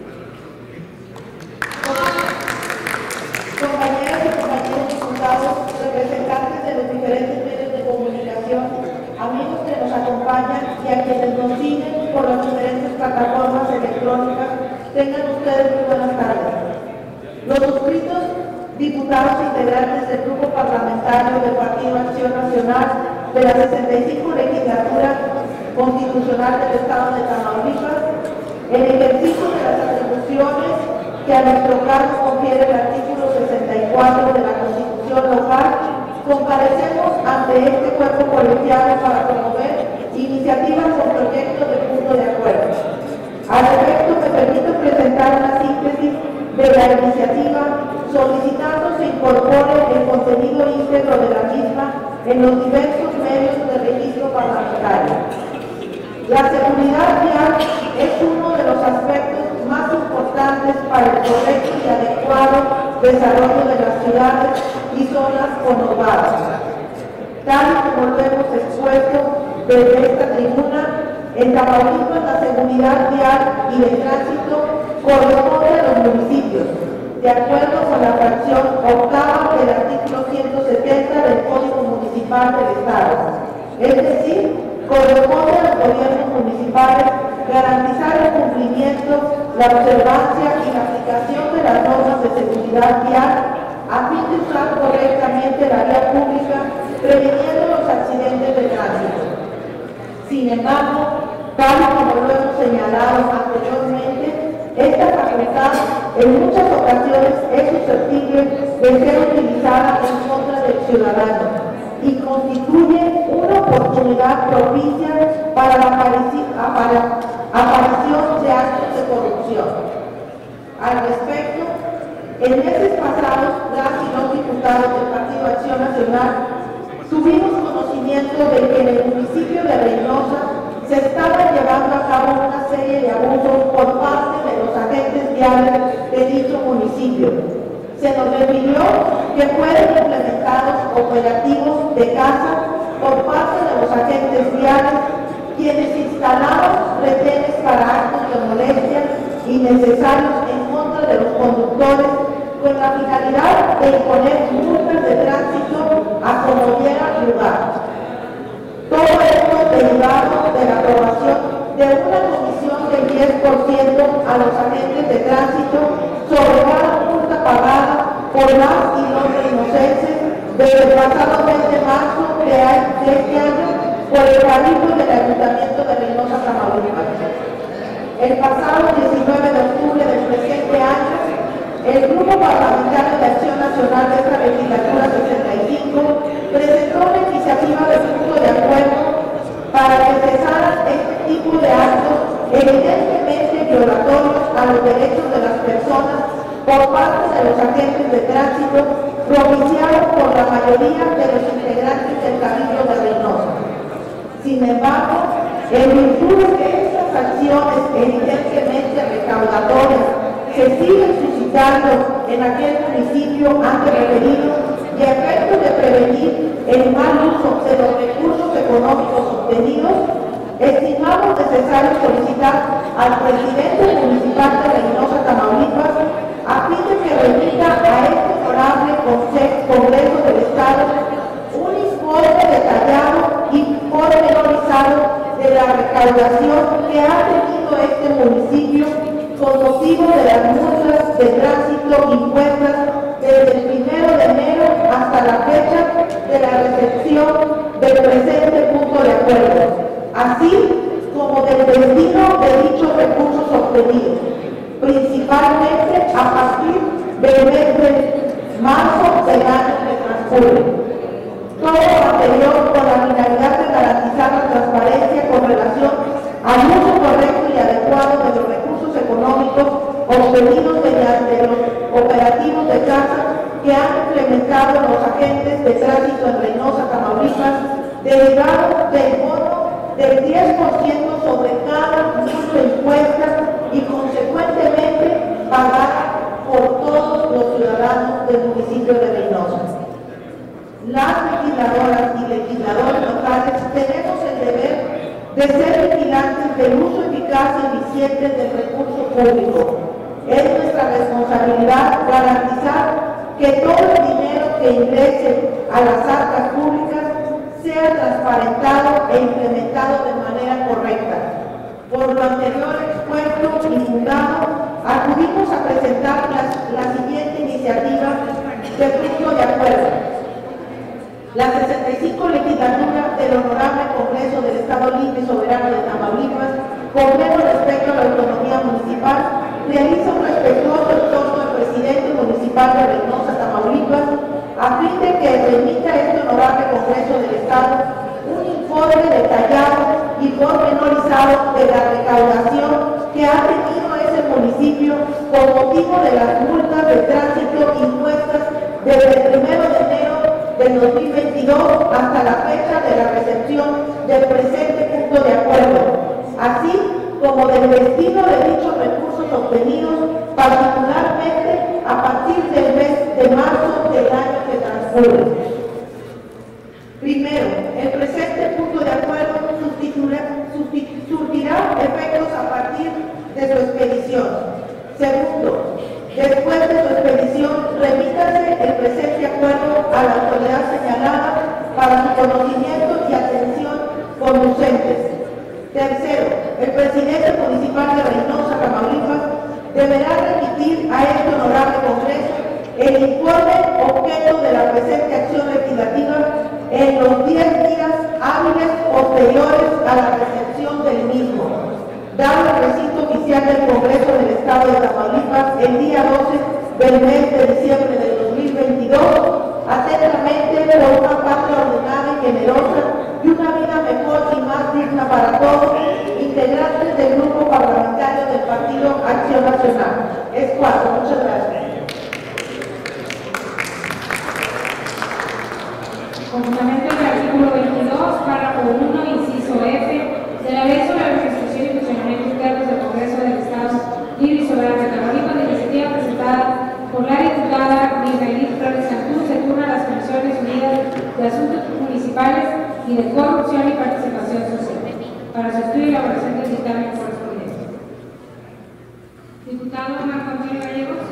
Compañeras y compañeros diputados, representantes de los diferentes medios de comunicación, amigos que nos acompañan y a quienes nos siguen por las diferentes plataformas electrónicas, tengan ustedes muy buenas tardes. Los suscritos diputados integrantes del Grupo Parlamentario del Partido Acción Nacional de la sesenta y cinco legislatura constitucional del Estado de Tamaulipas, en ejercicio de las atribuciones que a nuestro cargo confiere el artículo sesenta y cuatro de la Constitución local, comparecemos ante este cuerpo colegiado para promover iniciativas o proyectos de punto de acuerdo. Al respecto, me permito presentar una síntesis de la iniciativa, solicitando se incorpore el contenido íntegro de la misma en los diversos medios de registro parlamentario. La seguridad vial es uno de los aspectos más importantes para el correcto y adecuado desarrollo de las ciudades y zonas conurbadas. Tal y como lo hemos expuesto desde esta tribuna, en Tamaulipas la seguridad vial y de tránsito corresponde a los municipios, de acuerdo con la fracción octava del artículo ciento setenta del Código Municipal del Estado. Es decir, corresponde a los gobiernos municipales garantizar el cumplimiento, la observancia y la aplicación de las normas de seguridad vial a fin de usar correctamente la vía pública, previniendo los accidentes de tránsito. Sin embargo, tal como lo hemos señalado anteriormente, esta facultad en muchas ocasiones es susceptible de ser utilizada en contra del ciudadano y constituye una oportunidad propicia para la aparición de actos de corrupción. Al respecto, en meses pasados, las y los diputados del Partido Acción Nacional tuvimos conocimiento de que en el municipio de Reynosa se estaba llevando a cabo una serie de abusos por parte de los agentes viales de dicho municipio. Se nos refirió que fueron implementados operativos de caza por parte de los agentes viales, quienes instalaron retenes para actos de molestia innecesarios en contra de los conductores con la finalidad de imponer multas de tránsito a como diera lugar. Todo esto derivado de la aprobación de una comisión del diez por ciento a los agentes de tránsito sobre cada multa pagada por las y los reynosenses desde el pasado mes de marzo de este año por el Cabildo del Ayuntamiento de Reynosa, Tamaulipas. El pasado diecinueve de octubre del presente año, el Grupo Parlamentario de Acción Nacional de esta legislatura sesenta y cinco presentó una iniciativa de punto de acuerdo para que cesaran este tipo de actos evidentemente violatorios a los derechos de las personas por parte de los agentes de tránsito propiciados por la mayoría de los integrantes del Cabildo de Reynosa. Sin embargo, En virtud de que estas acciones evidentemente recaudatorias se siguen suscitando en aquel municipio antes referido y a efecto de prevenir el mal uso de los recursos económicos obtenidos, estimamos necesario solicitar al presidente municipal de Reynosa, Tamaulipas, a fin de que remita a este honorable Congreso del Estado un informe detallado y pormenorizado de la recaudación que ha tenido este municipio con motivo de las multas de tránsito impuestas desde el primero de enero hasta la fecha de la recepción del presente punto de acuerdo, así como del destino de dichos recursos obtenidos, principalmente a partir del mes de marzo del año que transcurre. Todo lo anterior con la finalidad de garantizar la transparencia con relación al uso correcto y adecuado de los recursos económicos obtenidos mediante los operativos de casa que han implementado los agentes de tránsito en Reynosa, Tamaulipas, derivados del bono del diez por ciento sobre cada multa impuesta y consecuentemente pagada por todos los ciudadanos del municipio de Reynosa. Las legisladoras y legisladores locales tenemos el deber de ser vigilantes del uso eficaz y eficiente del recurso público. Es nuestra responsabilidad garantizar que todo el dinero que ingrese a las arcas públicas sea transparentado e implementado de manera correcta. Por lo anterior expuesto y fundado, acudimos a presentar la, la siguiente iniciativa de punto de acuerdo. La sesenta y cinco legislatura del Honorable Congreso del Estado Libre y Soberano de Tamaulipas, con pleno respeto a la autonomía municipal, realiza un respetuoso exhorto al presidente municipal de Reynosa, Tamaulipas, a fin de que remita a este Honorable Congreso del Estado un informe detallado y pormenorizado de la recaudación que ha tenido ese municipio con motivo de las multas de tránsito impuestas desde el primero de enero del dos mil veintidós hasta la fecha de la recepción del presente punto de acuerdo, así como del destino de dichos recursos obtenidos, particularmente a partir del mes de marzo del año que transcurre. Primero, el presente punto de acuerdo surtirá efectos a partir de su expedición. Segundo, después de su expedición, remítase el presente acuerdo a la autoridad señalada para su conocimiento y atención conducentes. Tercero, el presidente municipal de Reynosa, Tamaulipas, deberá remitir a este honorable Congreso el informe objeto de la presente acción legislativa en los diez días hábiles posteriores a la recepción del mismo, dado el recinto oficial del Congreso del Estado de Tamaulipas el día doce del mes de diciembre del dos mil veintidós, atentamente por una patria ordenada y generosa y una vida mejor y más digna para todos, integrantes del grupo parlamentario del Partido Acción Nacional. Es cuatro. Muchas gracias. Con fundamento del artículo veintidós, párrafo uno, inciso F, de la Ley sobre la Organización y Funcionamiento Internos del Congreso del Estado Libre y Soberano de Tamaulipas, la iniciativa presentada por la diputada Miguelita Flores Cantú se turna a las Comisiones Unidas de Asuntos Municipales y de Corrupción y Participación Social para su estudio y elaboración del dictamen correspondiente. Diputado Marco Antonio Gallegos.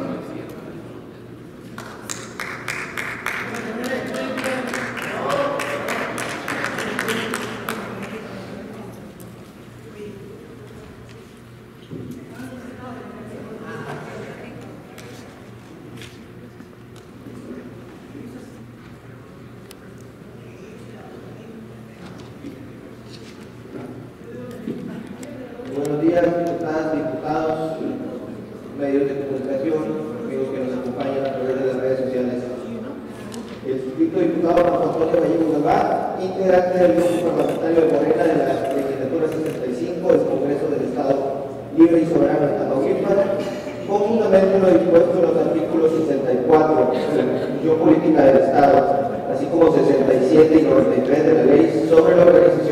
Buenos días, diputadas, diputados, medios de comunicación, amigos que nos acompañan a través de las redes sociales. El suscrito diputado Marco Antonio Gallegos Galván, integrante del grupo parlamentario de Morena de la legislatura sesenta y cinco del Congreso del Estado Libre y Soberano de Tamaulipas, con fundamento en lo dispuesto en los artículos sesenta y cuatro de la Constitución Política del Estado, así como sesenta y siete y noventa y tres de la Ley sobre la Organización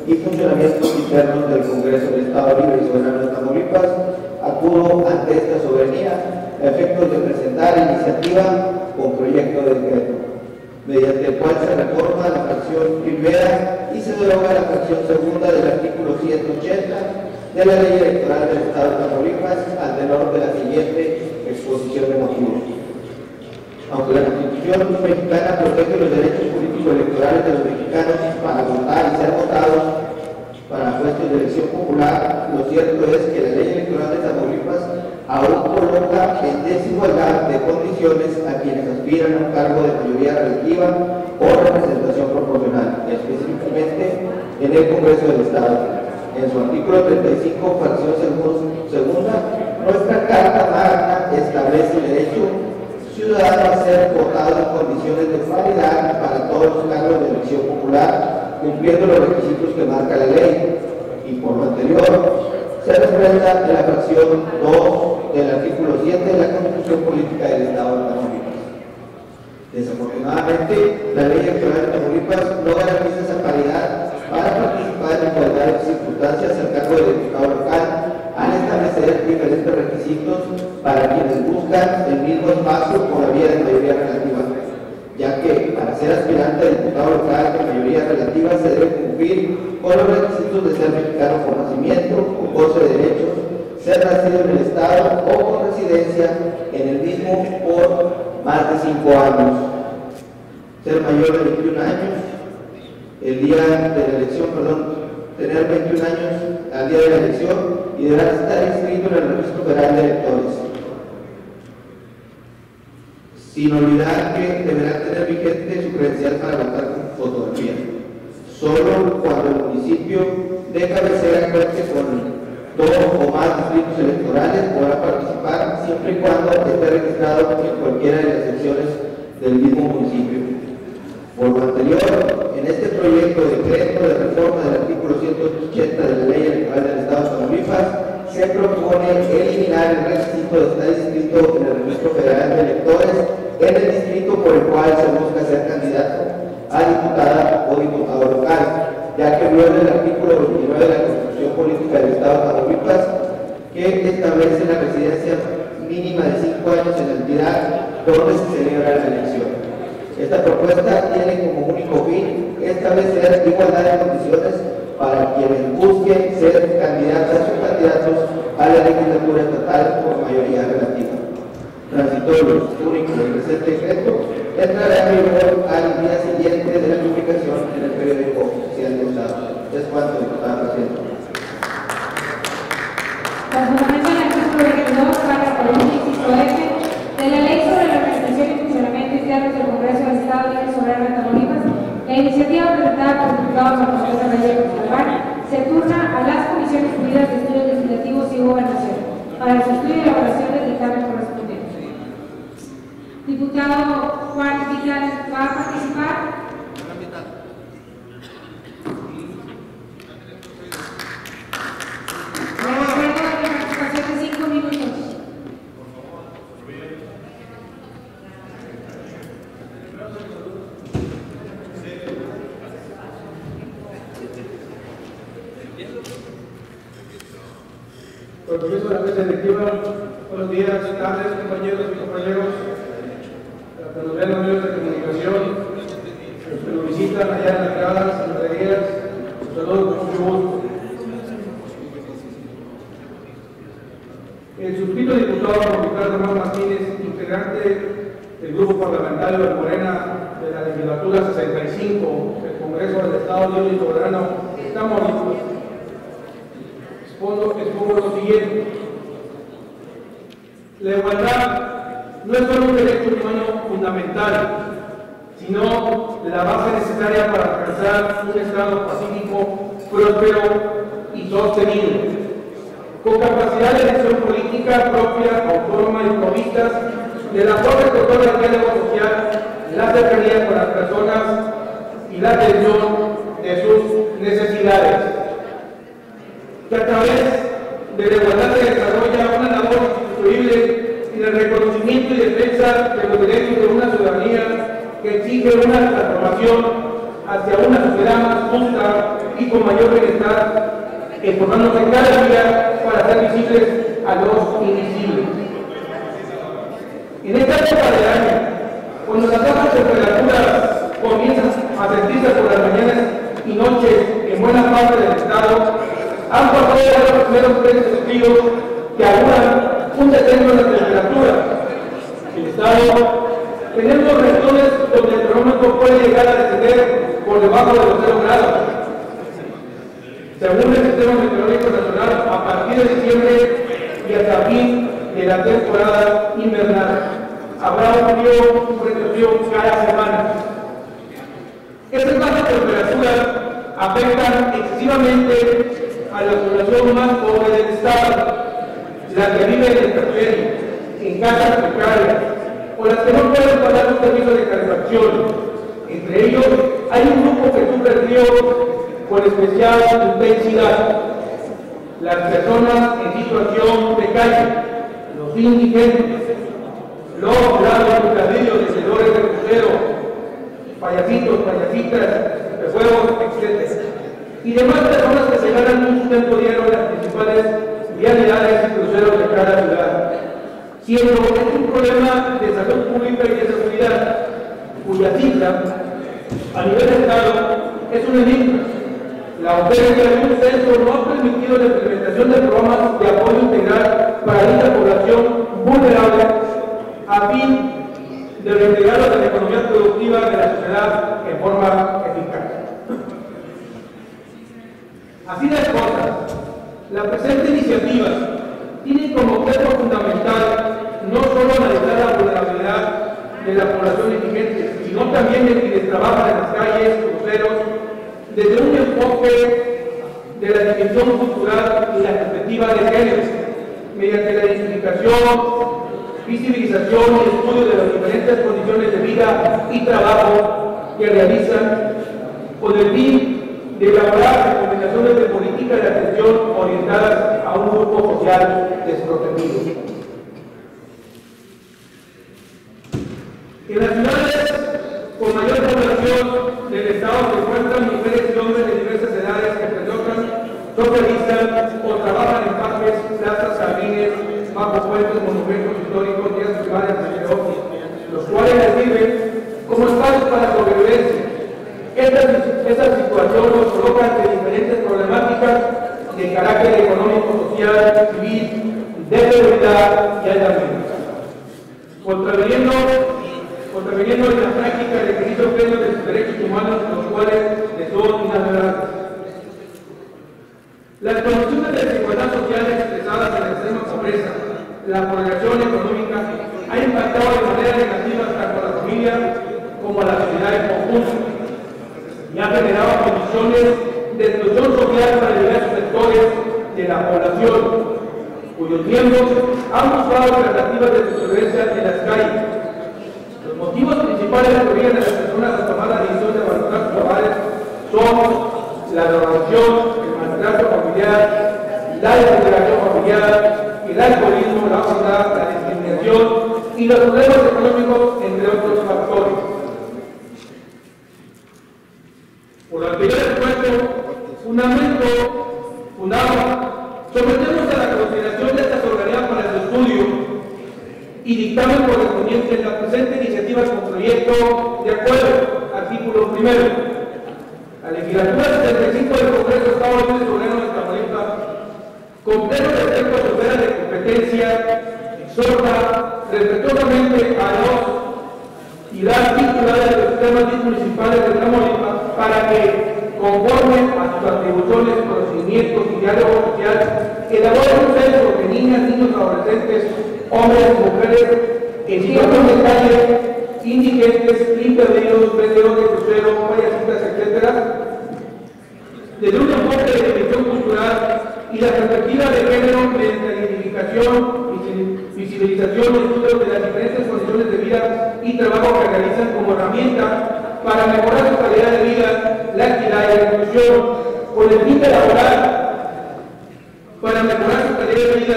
y funcionamientos internos del Congreso del Estado Libre y Soberano de Tamaulipas, acudo ante esta soberanía a efectos de presentar iniciativa con proyecto de decreto, mediante el cual se reforma la fracción primera y se deroga la fracción segunda del artículo ciento ochenta de la Ley Electoral del Estado de Tamaulipas al tenor de la siguiente exposición de motivos. Aunque la Constitución mexicana protege los derechos políticos electorales de los mexicanos para votar y ser votados para puestos de elección popular, lo cierto es que la Ley Electoral de Tamaulipas aún coloca en desigualdad de condiciones a quienes aspiran a un cargo de mayoría relativa o representación proporcional, específicamente en el Congreso del Estado. En su artículo treinta y cinco, fracción segunda, nuestra Carta Magna establece el derecho ciudadano a ser votado en condiciones de paridad para todos los cargos de elección popular, cumpliendo los requisitos que marca la ley. Y por lo anterior, se refrenda en la fracción dos del artículo siete de la Constitución Política del Estado de Tamaulipas. Desafortunadamente, la Ley Electoral de Tamaulipas no garantiza esa paridad para participar en igualdad de circunstancias al cargo de diputado local, al establecer diferentes requisitos para quienes buscan el mismo espacio por la vía de mayoría relativa, ya que para ser aspirante a diputado local de mayoría relativa se debe cumplir con los requisitos de ser mexicano por nacimiento o goce de derechos, ser nacido en el Estado o con residencia en el mismo por más de cinco años, ser mayor de veintiún años, el día de la elección, perdón, tener veintiún años al día de la elección y deberá estar inscrito en el Registro Federal de Electores. Sin olvidar que deberá tener vigente su credencial para votar con fotografía. Solo cuando el municipio de cabecera cuente con dos o más distritos electorales podrá participar siempre y cuando esté registrado en cualquiera de las secciones del mismo municipio. Por lo anterior, en este proyecto de decreto de reforma del artículo ciento ochenta de la Ley Electoral del Estado de Tamaulipas, se propone eliminar el requisito de estar inscrito en el Registro Federal de Electores en el distrito por el cual se busca ser candidato a diputada o diputado local, ya que viola el artículo veintinueve de la Constitución Política del Estado de Tamaulipas, que establece la residencia mínima de cinco años en la entidad donde se celebra la elección. Esta propuesta tiene como único fin establecer igualdad de condiciones para quienes busquen ser candidatas o candidatos a la legislatura estatal por mayoría relativa. Transitorio único del presente decreto entrará en vigor al día siguiente de la publicación en el periódico oficial del Estado. Es cuanto, diputada presidenta. Bajo fundamento del artículo veintidós, párrafo uno, inciso F, de la Ley sobre la Organización y Funcionamiento Internos del Congreso del Estado Libre y Soberano de Tamaulipas, la iniciativa presentada por el diputado Juan José Reyes Salvar se turna a las Comisiones Unidas de Estudios Legislativos y Gobernación para su estudio y elaboración del dictamen correspondiente. Diputado Juan Vidal, ¿va a participar? Le recuerdo la participación de cinco minutos. Con permiso de la mesa directiva, buenos días, tardes, compañeros y compañeros, que nos ven los medios de comunicación, los que nos visitan allá en las gradas, en las galerías, los saludo con mucho gusto. El suscrito diputado Ricardo Román Martínez, integrante del grupo parlamentario de Morena de la legislatura sesenta y cinco del Congreso del Estado Libre y Soberano de Tamaulipas, expongo lo siguiente. La igualdad no es solo un derecho humano fundamental, sino la base necesaria para alcanzar un Estado pacífico, próspero y sostenible, con capacidad de elección política propia, autónoma y provistas de la cual se controla el diálogo social, la cercanía con las personas y la atención de sus necesidades, que a través de la igualdad se desarrolla una labor insustituible en el reconocimiento y defensa de los derechos de una ciudadanía que exige una transformación hacia una sociedad más justa, y con mayor bienestar, esforzándose cada día para hacer visibles a los invisibles. En esta época del año, cuando las bajas temperaturas comienzan a sentirse por las mañanas y noches en buena parte del estado, han pasado ya los primeros tres desafíos que auguran un descenso en la temperatura. El estado tenemos regiones donde el termómetro puede llegar a descender por debajo de los cero grados. Según el Sistema Meteorológico Nacional, a partir de diciembre y hasta fin de la temporada invernal, habrá un frío, un frente frío cada semana. Estas bajas temperaturas afectan excesivamente a la población más pobre del estado, la que vive en el terreno, en casas precarias, o las que no pueden pagar un servicio de calefacción. Entre ellos, hay un grupo que sufre el frío con especial intensidad: las personas en situación de calle, los indigentes, los grandes ladrillos, vendedores de crucero, payasitos, payasitas, de juegos, etcétera, y demás personas que se ganan un sustento diario en las principales vialidades y cruceros de cada ciudad, siendo es un problema de salud pública y de seguridad, cuya cifra a nivel de Estado es un enigma. La ausencia de un censo no ha permitido la implementación de programas de apoyo integral para dicha población vulnerable a fin de reintegrarlos en la economía productiva de la sociedad en forma eficaz. Así las cosas, la presente iniciativa tiene como objeto fundamental no solo analizar la vulnerabilidad de la población indigente, sino también de quienes trabajan en las calles, cruceros, desde un enfoque de la dimensión cultural y la perspectiva de género, mediante la identificación, visibilización y estudio de las diferentes condiciones de vida y trabajo que realizan, con el fin de elaborar recomendaciones de política de atención orientadas a un grupo social desprotegido. En las ciudades con mayor población del Estado se encuentran mujeres y hombres de diversas edades que pernoctan, socializan o trabajan en parques, plazas, jardines, bajo puentes, monumentos históricos, vías privadas, entre otros, los cuales les sirven como espacios para sobrevivencia. Esta, esta situación nos coloca ante diferentes problemáticas de carácter económico, social, civil, de seguridad y aislamiento, contraviniendo, contraviniendo en la práctica el ejercicio pleno de sus derechos humanos, los cuales les son inalienables. Las condiciones de desigualdad social expresadas en la extrema pobreza, la progresión económica, ha impactado de manera negativa tanto a la familia como a la sociedad en conjunto, y ha generado condiciones de exclusión social para diversos sectores de la población, cuyos miembros han buscado alternativas de supervivencia en las calles. Los motivos principales que obligan a las personas a tomar la decisión de abandonar sus hogares son la drogadicción, el maltrato familiar, la desintegración familiar, el alcoholismo, la pobreza, la discriminación y los problemas económicos, entre otros factores. Por lo anterior expuesto, fundamento, fundado, sometemos a la consideración de esta soberanía para su estudio y dictamen correspondiente en la presente iniciativa con proyecto de acuerdo, artículo primero. La legislatura setenta y cinco del Congreso de Estado Libre y Soberano de Tamaulipas, con pleno respeto a su esfera de competencia, exhorta respetuosamente a los y las titulares de los sistemas municipales de Tamaulipas para que, conforme a sus atribuciones, procedimientos y diálogo social, elaboren un censo de niñas, niños, adolescentes, hombres, mujeres, en situación de calle, indigentes, impedidos, vendedores de crucero, payasitas, etcétera, desde un enfoque de dimensión cultural y la perspectiva de género mediante la identificación, visibilización y estudio de las diferentes condiciones de vida y trabajo que realizan como herramienta para mejorar su calidad de vida, la equidad y la inclusión, con el fin de elaborar para mejorar su calidad de vida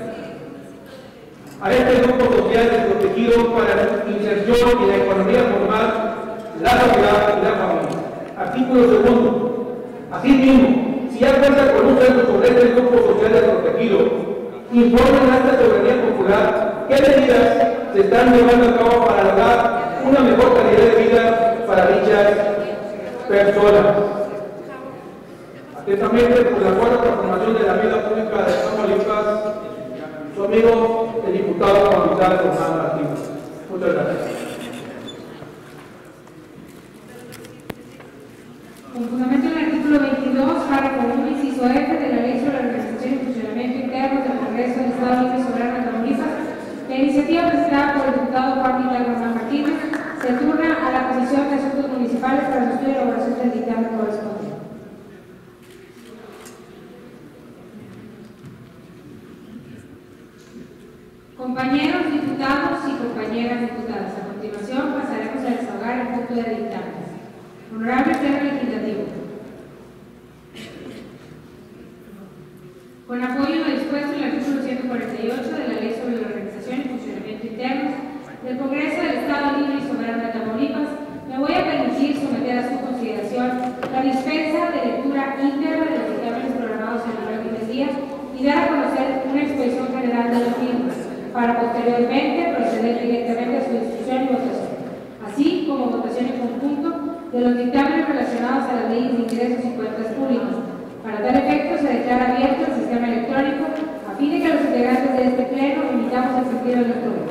a este grupo social desprotegido para su inserción en la economía formal, la sociedad y la familia. Artículo segundo. Asimismo, si ya cuenta con un centro sobre este grupo social desprotegido, informen a esta soberanía popular qué medidas se están llevando a cabo para lograr una mejor calidad de vida para dichas personas. Atentamente, por la cuarta transformación de la vida pública de Tamaulipas, su amigo, el diputado Juan González Román Martínez. Muchas gracias. Con fundamento en el artículo veintidós, párrafo uno, inciso F de la Ley sobre la Organización y Funcionamiento Interno del Congreso del Estado Libre y Soberano de Tamaulipas, la iniciativa presentada por el diputado Juan González Román Martínez se turna a la Comisión de Asuntos Municipales para su estudio y elaboración del dictamen correspondiente. Compañeros diputados y compañeras diputadas, a continuación pasaremos a desahogar el punto de dictamen. Honorable Pleno Legislativo. Con apoyo en lo dispuesto en el artículo ciento cuarenta y ocho de la Ley sobre la Organización y Funcionamiento Internos del Congreso del Estado Libre y Soberano de Tamaulipas, me voy a permitir someter a su consideración la dispensa de lectura íntegra de los dictámenes programados en el orden del día y dar a conocer una exposición general de los mismos, para posteriormente proceder directamente a su discusión y votación, así como votación en conjunto de los dictámenes relacionados a las leyes de ingresos y cuentas públicas. Para tal efecto se declara abierto el sistema electrónico a fin de que los integrantes de este pleno emitamos el sentido electrónico.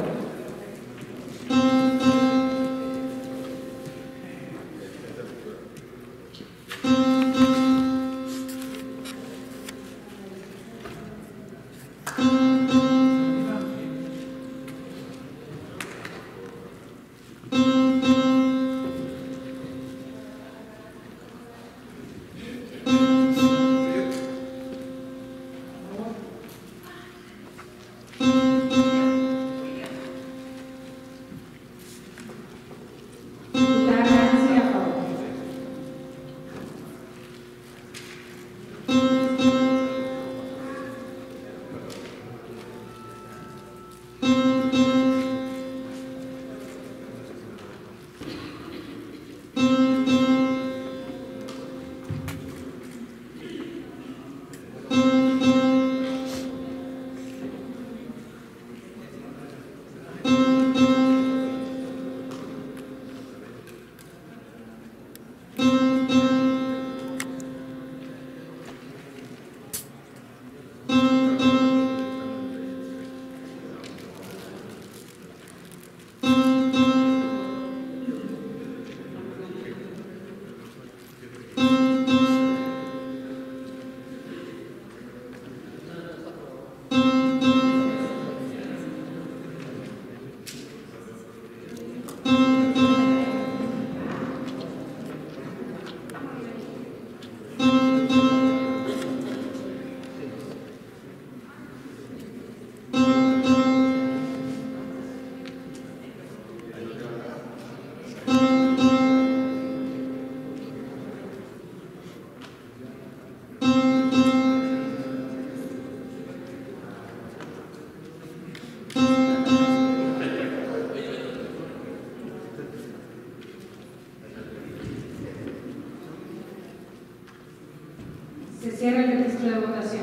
Se cierra el registro de votación.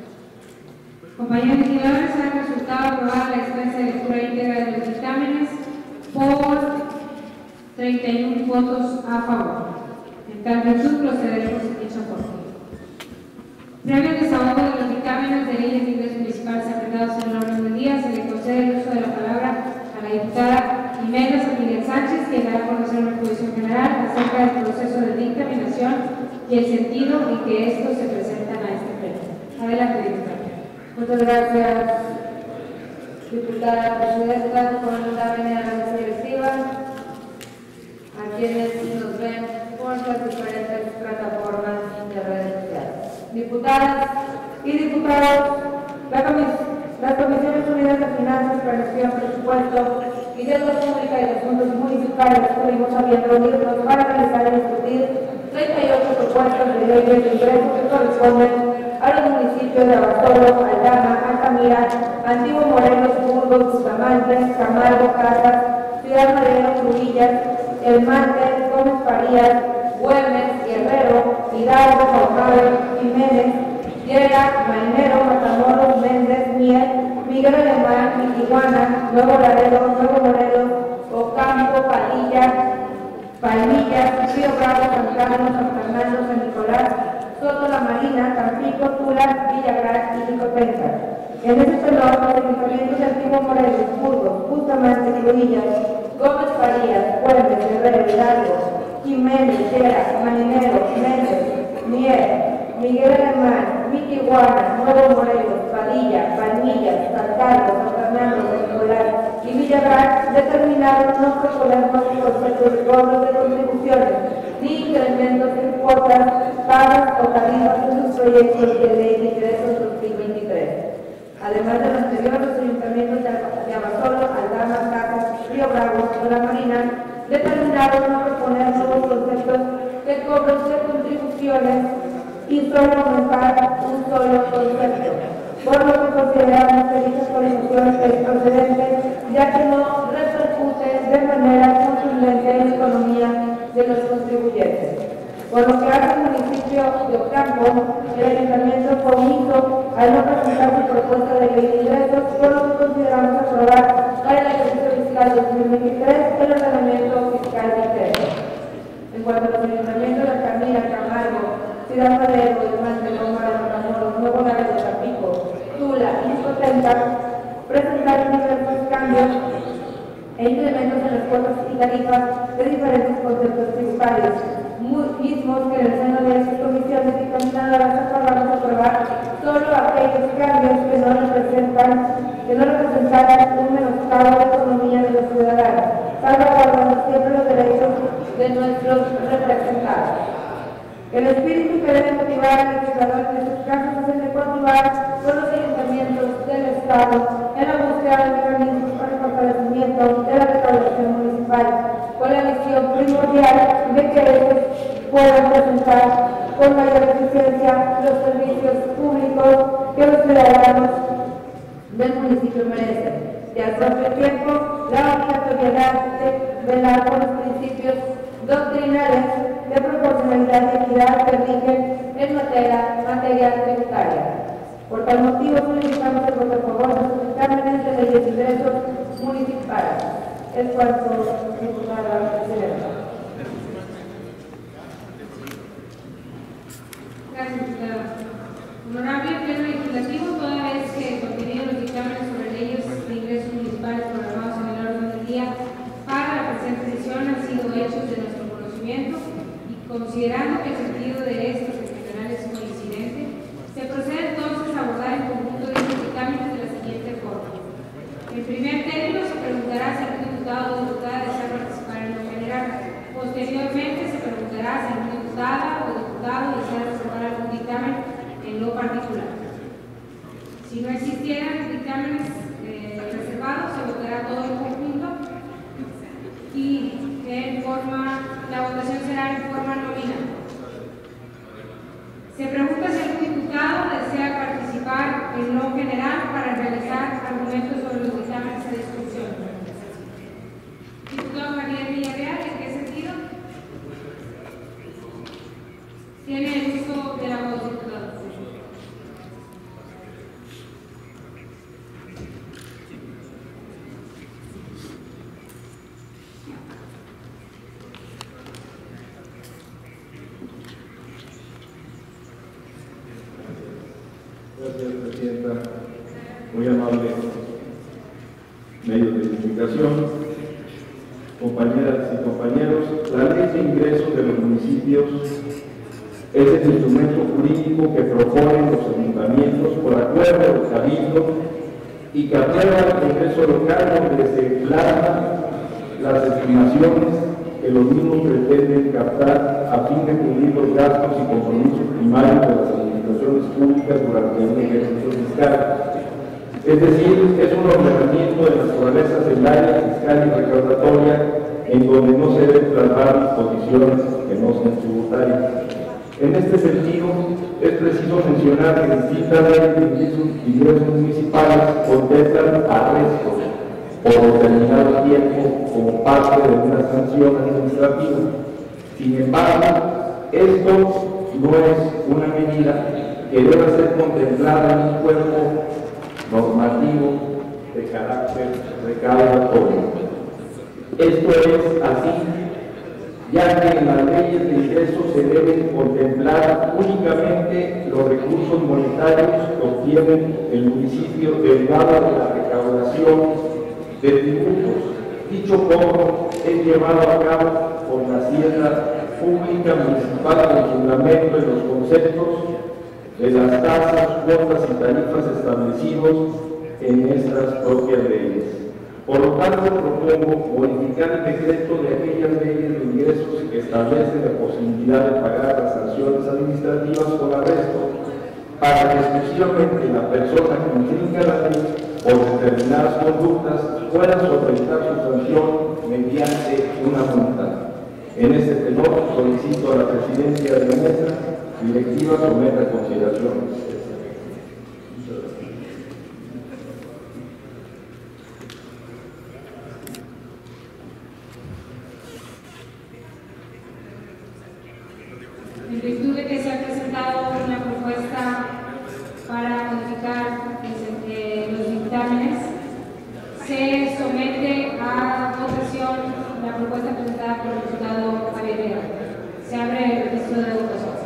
Compañeros legisladores, ha resultado aprobada la dispensa de lectura íntegra de los dictámenes por treinta y uno votos a favor. En tal virtud procederemos en dicho acuerdo. Previo al desahogo de los dictámenes de leyes de ingresos municipales apretados en el orden del día, se le concede el uso de la palabra a la diputada Imelda Miguel Sánchez, quien dará a conocer una exposición general acerca del proceso de dictaminación y el sentido en que estos se presentan a este pleno. Adelante, diputada. Muchas gracias, diputada presidenta, por la venida de la mesa directiva, a quienes nos ven por las diferentes plataformas de redes sociales. Diputadas y diputados, la comis las Comisiones Unidas de Finanzas, Planificación, Presupuesto y Deuda Pública y Asuntos Municipales estuvimos a bien reunirnos para analizar y discutir treinta y ocho propuestas de leyes de ingresos que corresponden a los municipios de Abasolo, Aldama, Altamira, Antiguo Morelos, Burgos, Bustamante, Camargo, Casas, Ciudad Madero, Trujillas, El Mante, Gómez Farías, Güemes, Guerrero, Hidalgo, Jaumaro, Jiménez, Yera, Mainero, Matamoros, Méndez, Miel, Miguel Alemán, Miquihuana, Nuevo Laredo, Nuevo Morelos, Ocampo, Palilla, Palmillas, Río Bravo, San Carlos, San Fernando, San Nicolás, Soto La Marina, Tampico, Tula, Villagrán y Jicotenca. En ese tenor, los ayuntamientos de Antiguo Morelos, Burgos, Bustamante, Cruillas, Gómez Farías, Puentes, Guerrero, Hidalgo, Jiménez, Yera, Marinero, Méndez, Mier, Miguel Alemán, Miquihuana, Nuevo Morelos, Padilla, Palmillas, San Carlos, San Fernando, San Nicolás y Villagrán determinaron no proponer más conceptos de cobros de contribuciones ni incrementos en cuotas, pagas o tarifas en sus proyectos de ley de ingresos dos mil veintitrés. Además de lo anterior, los ayuntamientos de Abasolo, Aldama, Cajas, Río Bravo y La Marina determinaron no proponer nuevos conceptos de cobros de contribuciones y solo aumentar un solo concepto, por lo que consideramos que dicha actualización es procedente, ya que no repercute de manera contundente en la economía de los contribuyentes. Por lo que hace el municipio de Ocampo, el ayuntamiento fue omiso al no presentar su propuesta de ley de ingresos, por lo que consideramos aprobar para el ejercicio fiscal dos mil veintitrés el ordenamiento fiscal vigente. En cuanto a los ayuntamientos de Altamira, Camargo, Ciudad Madero, Diamante, Romano, Matamoros, Nuevo Laredo, Tampico, Tula y Jicotenca, presentaron diversos cambios e incrementos en las cuotas y tarifas de diferentes conceptos tributarios, mismos que en el seno de estas comisiones dictaminadoras acordamos aprobar solo aquellos cambios que no representan, que no representaran un menoscabo de la economía de los ciudadanos, salvaguardando siempre los derechos de nuestros representados. El espíritu que debe motivar al legislador en estos casos es el de coadyuvar con los ayuntamientos del Estado en la búsqueda de mecanismos para el fortalecimiento de la recaudación municipal, con la visión primordial de que estos puedan presentar con mayor eficiencia los servicios públicos que los ciudadanos del municipio merecen, y al propio tiempo la obligatoriedad de velar por los principios doctrinales de proporcionalidad y equidad que rigen en materia, materia tributaria. Por tal motivo, solicitamos el voto a favor de los dictámenes de leyes de ingresos municipales. Es cuanto, diputada presidenta. Gracias, diputada. Honorable Pleno Legislativo, toda vez que el contenido de los dictámenes sobre leyes de ingresos municipales programados en el orden del día para la presente sesión han sido hechos de nuestro conocimiento y considerando que el sentido de estos excepcionales es coincidente, se procede entonces a abordar en conjunto dichos dictámenes de la siguiente forma. En primer término, se preguntará si algún diputado o diputada desea participar en lo general. Posteriormente, se preguntará si algún diputada o diputado desea reservar algún dictamen en lo particular. Si no existieran dictámenes eh, reservados, se votará todo en conjunto y en forma, la votación será en forma nominal. Se pregunta si algún diputado desea participar en lo general para realizar argumentos sobre los dictámenes de discusión. Diputado Javier Villarreal, ¿en qué sentido? Tiene el uso de la voz, diputado. Gracias, Presidenta. Muy amable medios de comunicación, compañeras y compañeros. La Ley de Ingresos de los Municipios es el instrumento jurídico que proponen los ayuntamientos por acuerdo del Cabildo y que aprueba el Congreso local, donde se plasman las estimaciones que los mismos pretenden captar a fin de cubrir los gastos y compromisos primarios de las administraciones públicas durante un ejercicio fiscal. Es decir, es un ordenamiento de naturaleza secundaria, fiscal y recaudatoria, en donde no se deben plasmar disposiciones que no sean tributarias. En este sentido, es preciso mencionar que distintas leyes de ingresos municipales contemplan arrestos por determinado tiempo como parte de una sanción administrativa. Sin embargo, esto no es una medida que deba ser contemplada en un cuerpo normativo de carácter recaudatorio. Esto es así, ya que en las leyes de ingresos se deben contemplar únicamente los recursos monetarios que obtienen el municipio derivado de la recaudación de tributos. Dicho cobro es llevado a cabo por la hacienda pública municipal con fundamento en los conceptos de las tasas, cuotas y tarifas establecidos en nuestras propias leyes. Por lo tanto, propongo modificar el decreto de aquellas leyes de ingresos que establecen la posibilidad de pagar las sanciones administrativas con arresto para que exclusivamente la persona que infringa la ley por determinadas conductas pueda solventar su sanción mediante una multa. En este tenor, solicito a la presidencia de la mesa directiva someta a consideraciones. En virtud de que se ha presentado una propuesta para modificar eh, los dictámenes, se somete a votación la propuesta presentada por el diputado Javier Vega. Se abre el registro de votación.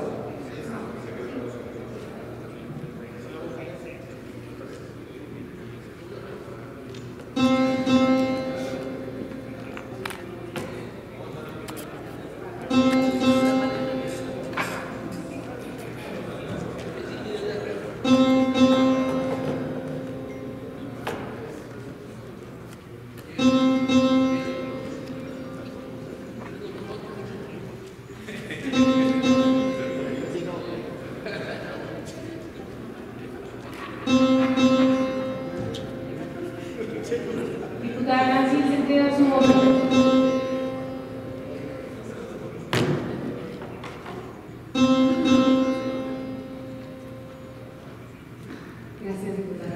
Diputada Nancy, sentido de su voto. Gracias, diputada.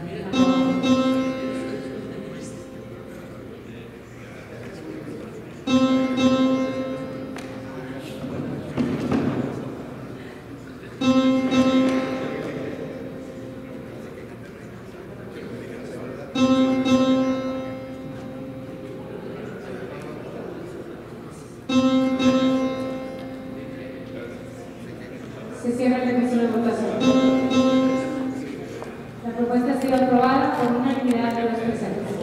Se cierra el registro de votación. La propuesta ha sido aprobada por unanimidad de los presentes.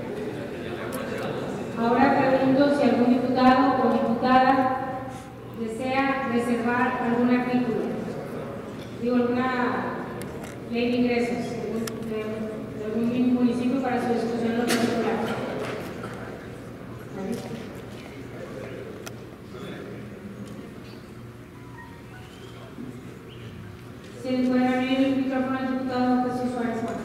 Ahora pregunto si algún diputado o diputada desea reservar algún artículo, digo, alguna ley de ingresos de, de algún municipio para su discusión en lo particular. Si le pueden abrir el micrófono al diputado Jesús Suárez Juan.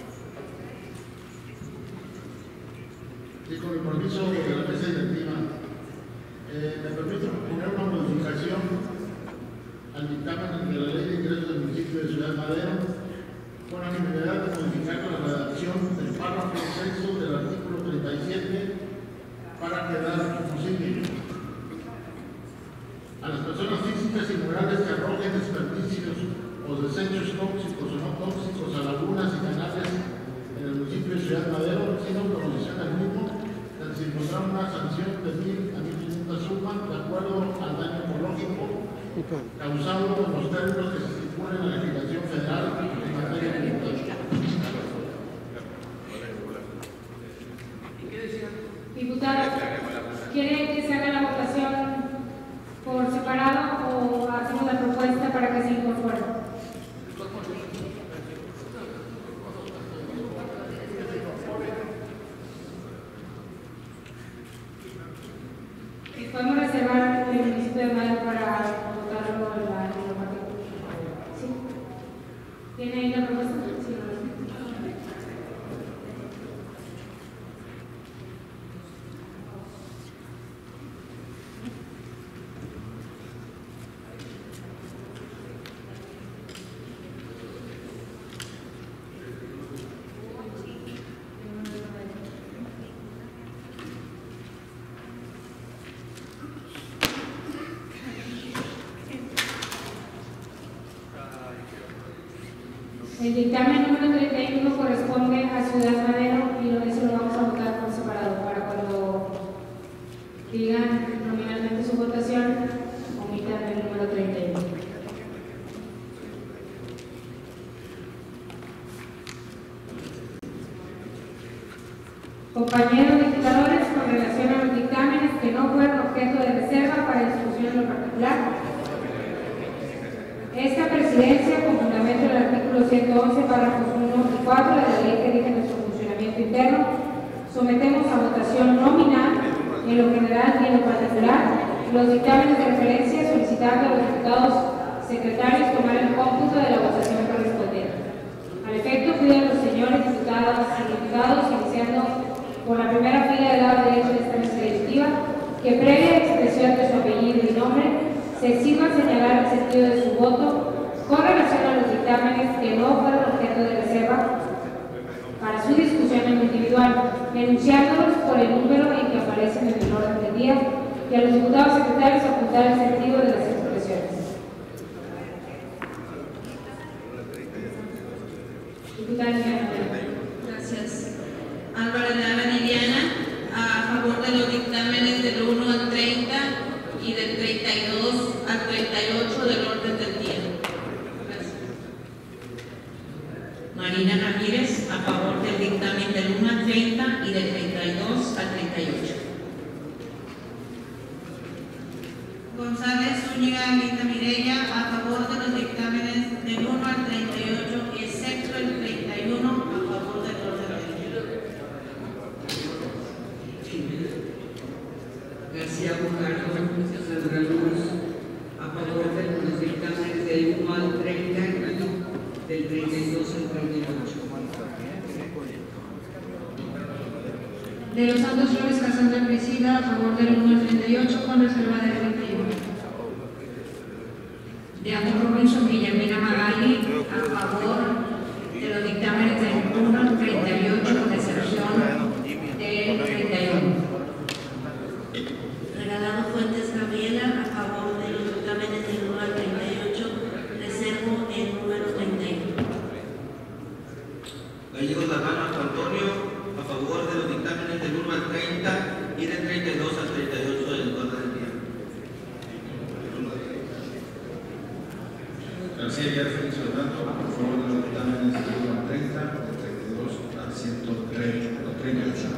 Sí, con el permiso de la mesa directiva, eh, me permito proponer una modificación al dictamen de la Ley de Ingresos del municipio de Ciudad Madero, con la necesidad de modificar la redacción del párrafo sexto del artículo treinta y siete para quedar como sigue. A las personas físicas y morales que arrojen desperdicios o desechos tóxicos o no tóxicos a lagunas y canales en el municipio de Ciudad Madero, sin autorización del mismo, se impondrá una sanción de mil a mil quinientas sumas de acuerdo al daño ecológico causado en los términos que se estipulan en la legislación federal en materia tributaria. Diputado, ¿quiere que se haga la votación por separado o hacemos la propuesta para que se incorpore? Podemos reservar el municipio de Madero para votarlo en la normativa. ¿Sí? ¿Tiene ahí la propuesta? Sí. El dictamen número treinta y uno corresponde a Ciudad Madero y lo, eso lo vamos a votar por separado para cuando digan nominalmente su votación, omitan el número treinta y uno. Compañeros legisladores, con relación a los dictámenes que no fueron objeto de reserva para discusión en lo particular, esta presidencia, con fundamento del artículo ciento once, párrafos uno y cuatro de la ley que rige nuestro funcionamiento interno, sometemos a votación nominal, en lo general y en lo particular, los dictámenes de referencia, solicitando a los diputados secretarios tomar el cómputo de la votación correspondiente. Al efecto, pido a los señores diputadas y diputados, iniciando por la primera fila del lado derecho de esta mesa directiva, que previa expresión de su apellido y nombre, se sirva señalar el sentido de su voto con relación a los dictámenes que no fueron objeto de reserva para su discusión en lo individual, enunciándolos por el número en que aparecen en el orden del día, y a los diputados secretarios apuntar el sentido de las expresiones. Diputada Liliana. Gracias. Álvarez Lara Liliana, a favor de los dictámenes del uno al treinta y del treinta y dos al treinta y ocho del orden del día. Gracias. Marina Ramírez, a favor del dictamen del uno al treinta y del treinta y dos al treinta y ocho. González Zúñiga Anita Mireya, a favor de los dictámenes del uno al treinta y ocho, excepto el treinta y uno, a favor del orden del día. García Bujardo, Sandra Luz, a favor de los dictámenes del uno al treinta y del treinta y dos al treinta y ocho. De los Santos Flores Casandra Priscila, a favor del uno al treinta y ocho, con reserva del treinta y uno. De Amor Robinson Villamina Magali, a favor de los dictámenes del uno al treinta y ocho, con excepción del treinta y uno. Regalado Fuentes Gabriela, a favor de los dictámenes del uno al treinta y ocho, reservo el número treinta y uno. Gallegos Lavano Antonio, a favor de los dictámenes del uno al treinta y del treinta y dos al treinta y ocho del orden del día. García Villar Félix Fernando, a favor de los dictámenes del uno al treinta, del treinta y dos al ciento treinta y ocho.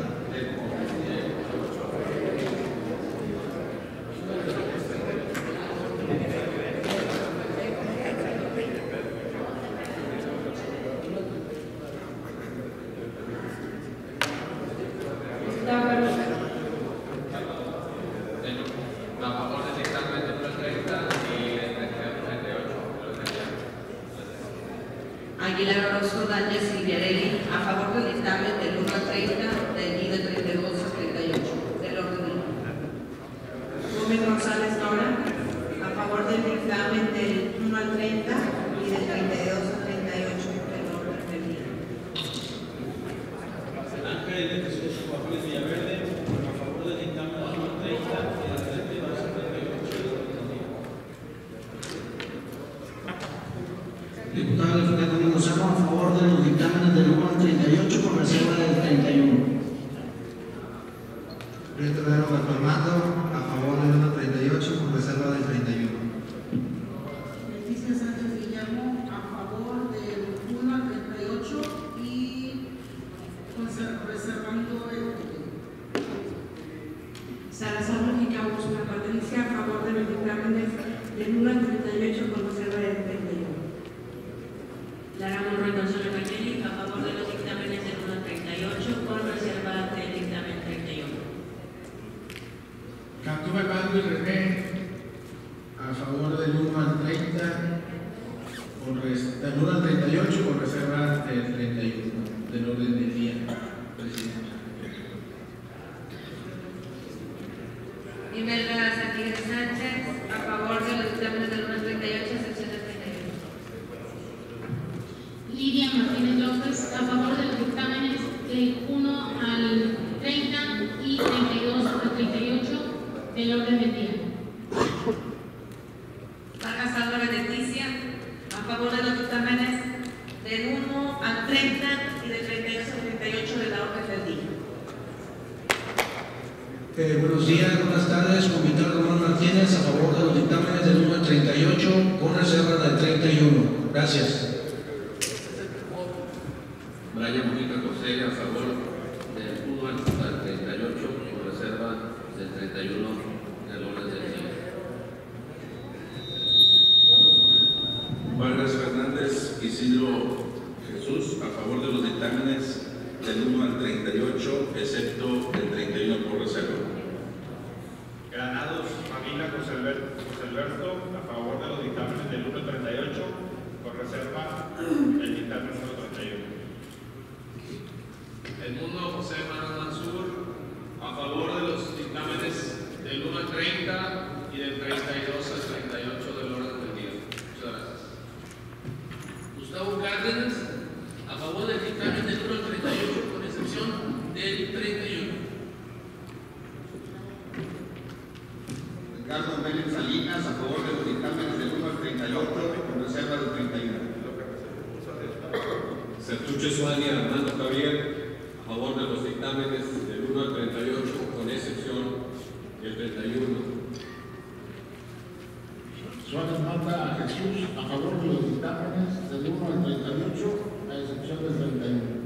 Aguilar Orozco Dáñez Silviarelli, a favor del dictamen del uno al treinta y del treinta y dos al treinta y ocho del orden del día. Gómez González Nora, a favor del dictamen del uno al treinta y del treinta y dos al treinta y ocho del orden del día. Ángel de Jesús Juárez Villaverde, a favor del dictamen del uno al treinta y del treinta y dos al treinta y ocho del orden del día. Diputado Alfredo Lozano, a favor de los dictámenes del uno al treinta y ocho, con reserva del treinta y uno. Prieto Vero Armando, a favor del uno al treinta y ocho, con reserva del treinta y uno. Leticia Sánchez Guillermo, a favor del uno al treinta y ocho y reservando el Salazar Mujica Guzmán Patricia, a favor de los dictámenes del uno al treinta y ocho, con reserva del treinta y uno. Lara Monroy González Mañeli, a favor de los dictámenes del uno al treinta y ocho, con reserva del dictamen treinta y uno. Cantú Bernardo y René, a favor del uno al treinta, con res, del uno al treinta y ocho, con reserva del treinta y uno, del orden del día, presidente. Imelda Santiago Sánchez, a favor de los dictámenes del uno al treinta y ocho, excepción del treinta y uno. Lidia Martínez López, a favor de los dictámenes del uno al treinta y treinta y dos al treinta y ocho del orden del día. Vargas Álvarez Leticia, a favor de los dictámenes del uno treinta y del treinta y dos al treinta y ocho de la orden del día. Eh, buenos días, buenas tardes. Comisionado Román Martínez, a favor de los dictámenes del uno al treinta y ocho, con reserva del treinta y uno. Gracias. Brian Mujica José, a favor del uno al treinta y ocho, con reserva del treinta y uno del orden del día. Vargas Fernández Isidro Jesús, a favor de los dictámenes del uno al treinta y ocho, excepto el treinta y uno por reserva. Granados Mamila José Alberto, José Alberto, a favor de los dictámenes del uno al treinta y ocho, con reserva el dictamen número treinta y uno. El mundo José Manuel Mansur, a favor de los dictámenes del uno al treinta y del treinta y dos al treinta y ocho del orden del día. Muchas gracias. Gustavo Cárdenas, a favor del dictamen del uno al treinta y ocho, con excepción del treinta y uno. Ricardo Vélez Salinas, a favor de los dictámenes del uno al treinta y ocho, con reserva del treinta y uno. Sertucho Suani Armando Javier, a favor de los dictámenes del uno al treinta y ocho, con excepción del treinta y uno. Suárez Mata a Jesús, a favor de los dictámenes del uno al treinta y ocho, a excepción del treinta y uno.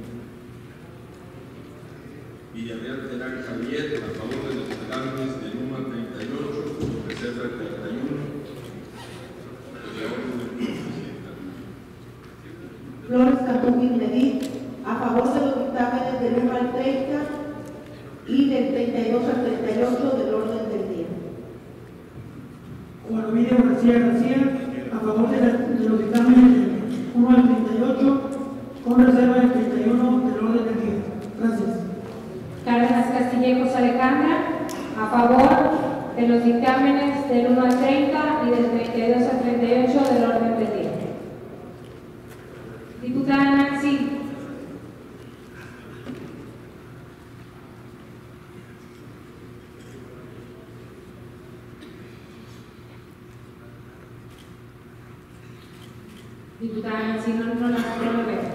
Villarreal Terán Javier, a favor de los dictámenes del uno al treinta y ocho, con reserva del treinta y uno. Flores Capuquín Medí, a favor de los dictámenes del uno al treinta y del treinta y dos al treinta y ocho del orden del día. Juan Emilio García García, a favor de, la, de los dictámenes del uno al treinta y ocho, con reserva del treinta y uno del orden del día. Gracias. Cárdenas Castillejos Alejandra, a favor de los dictámenes del uno al treinta y del treinta y dos al treinta y ocho del orden del día. Diputada Nancy. Diputada Nancy, no, no, la, no la veo.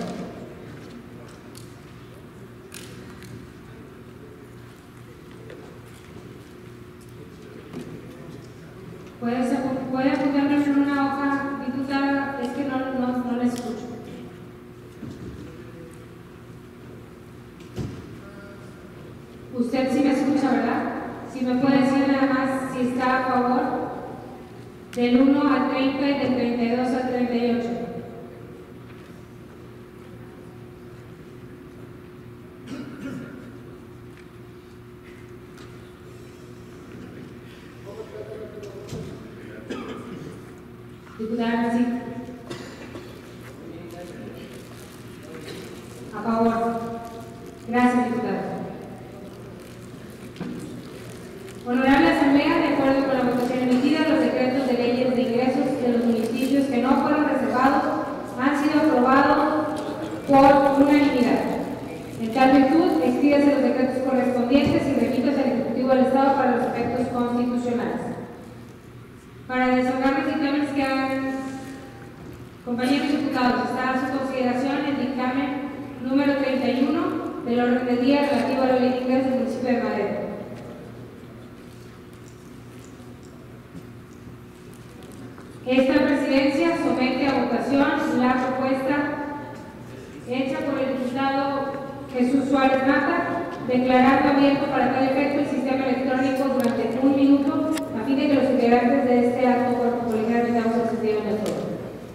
¿Puede, puede apuntarme en una hoja, diputada? Es que no, no, no la escucho. Usted sí me escucha, ¿verdad? Si me puede decir nada más si está a favor del uno al treinta y del treinta y dos al treinta y ocho. Diputada, sí. A favor. Gracias, diputada. Honorable Asamblea, de acuerdo con la votación emitida, los decretos de leyes de ingresos de los municipios que no fueron reservados han sido aprobados por unanimidad. En tal virtud, expídase los decretos correspondientes y remítase al Ejecutivo del Estado para los efectos constitucionales. Para desahogar los dictámenes que han, compañeros diputados, está a su consideración el dictamen número treinta y uno del orden del día relativo a la ley de ingresos del municipio de Madero. Esta presidencia somete a votación la propuesta hecha por el diputado Jesús Suárez Mata, declarando abierto para tal efecto el sistema electrónico durante un minuto, a fin de que los integrantes de este acto cuerpo colegial tengamos el sentido de todo.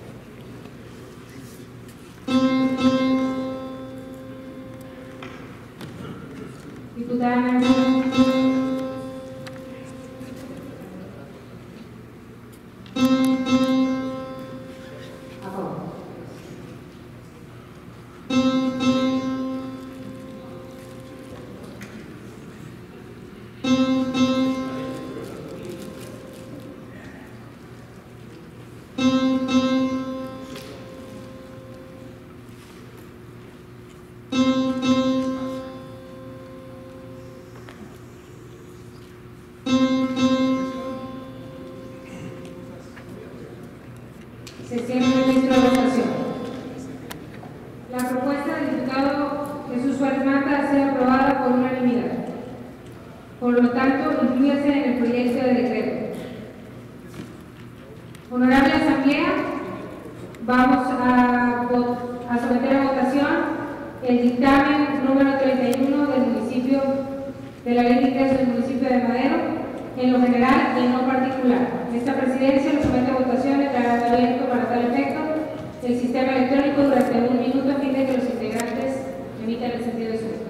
Diputada Nancy. presidencia lo somete a votación declarando abierto para tal efecto el sistema electrónico durante un minuto a fin de que los integrantes emitan el sentido de su voto.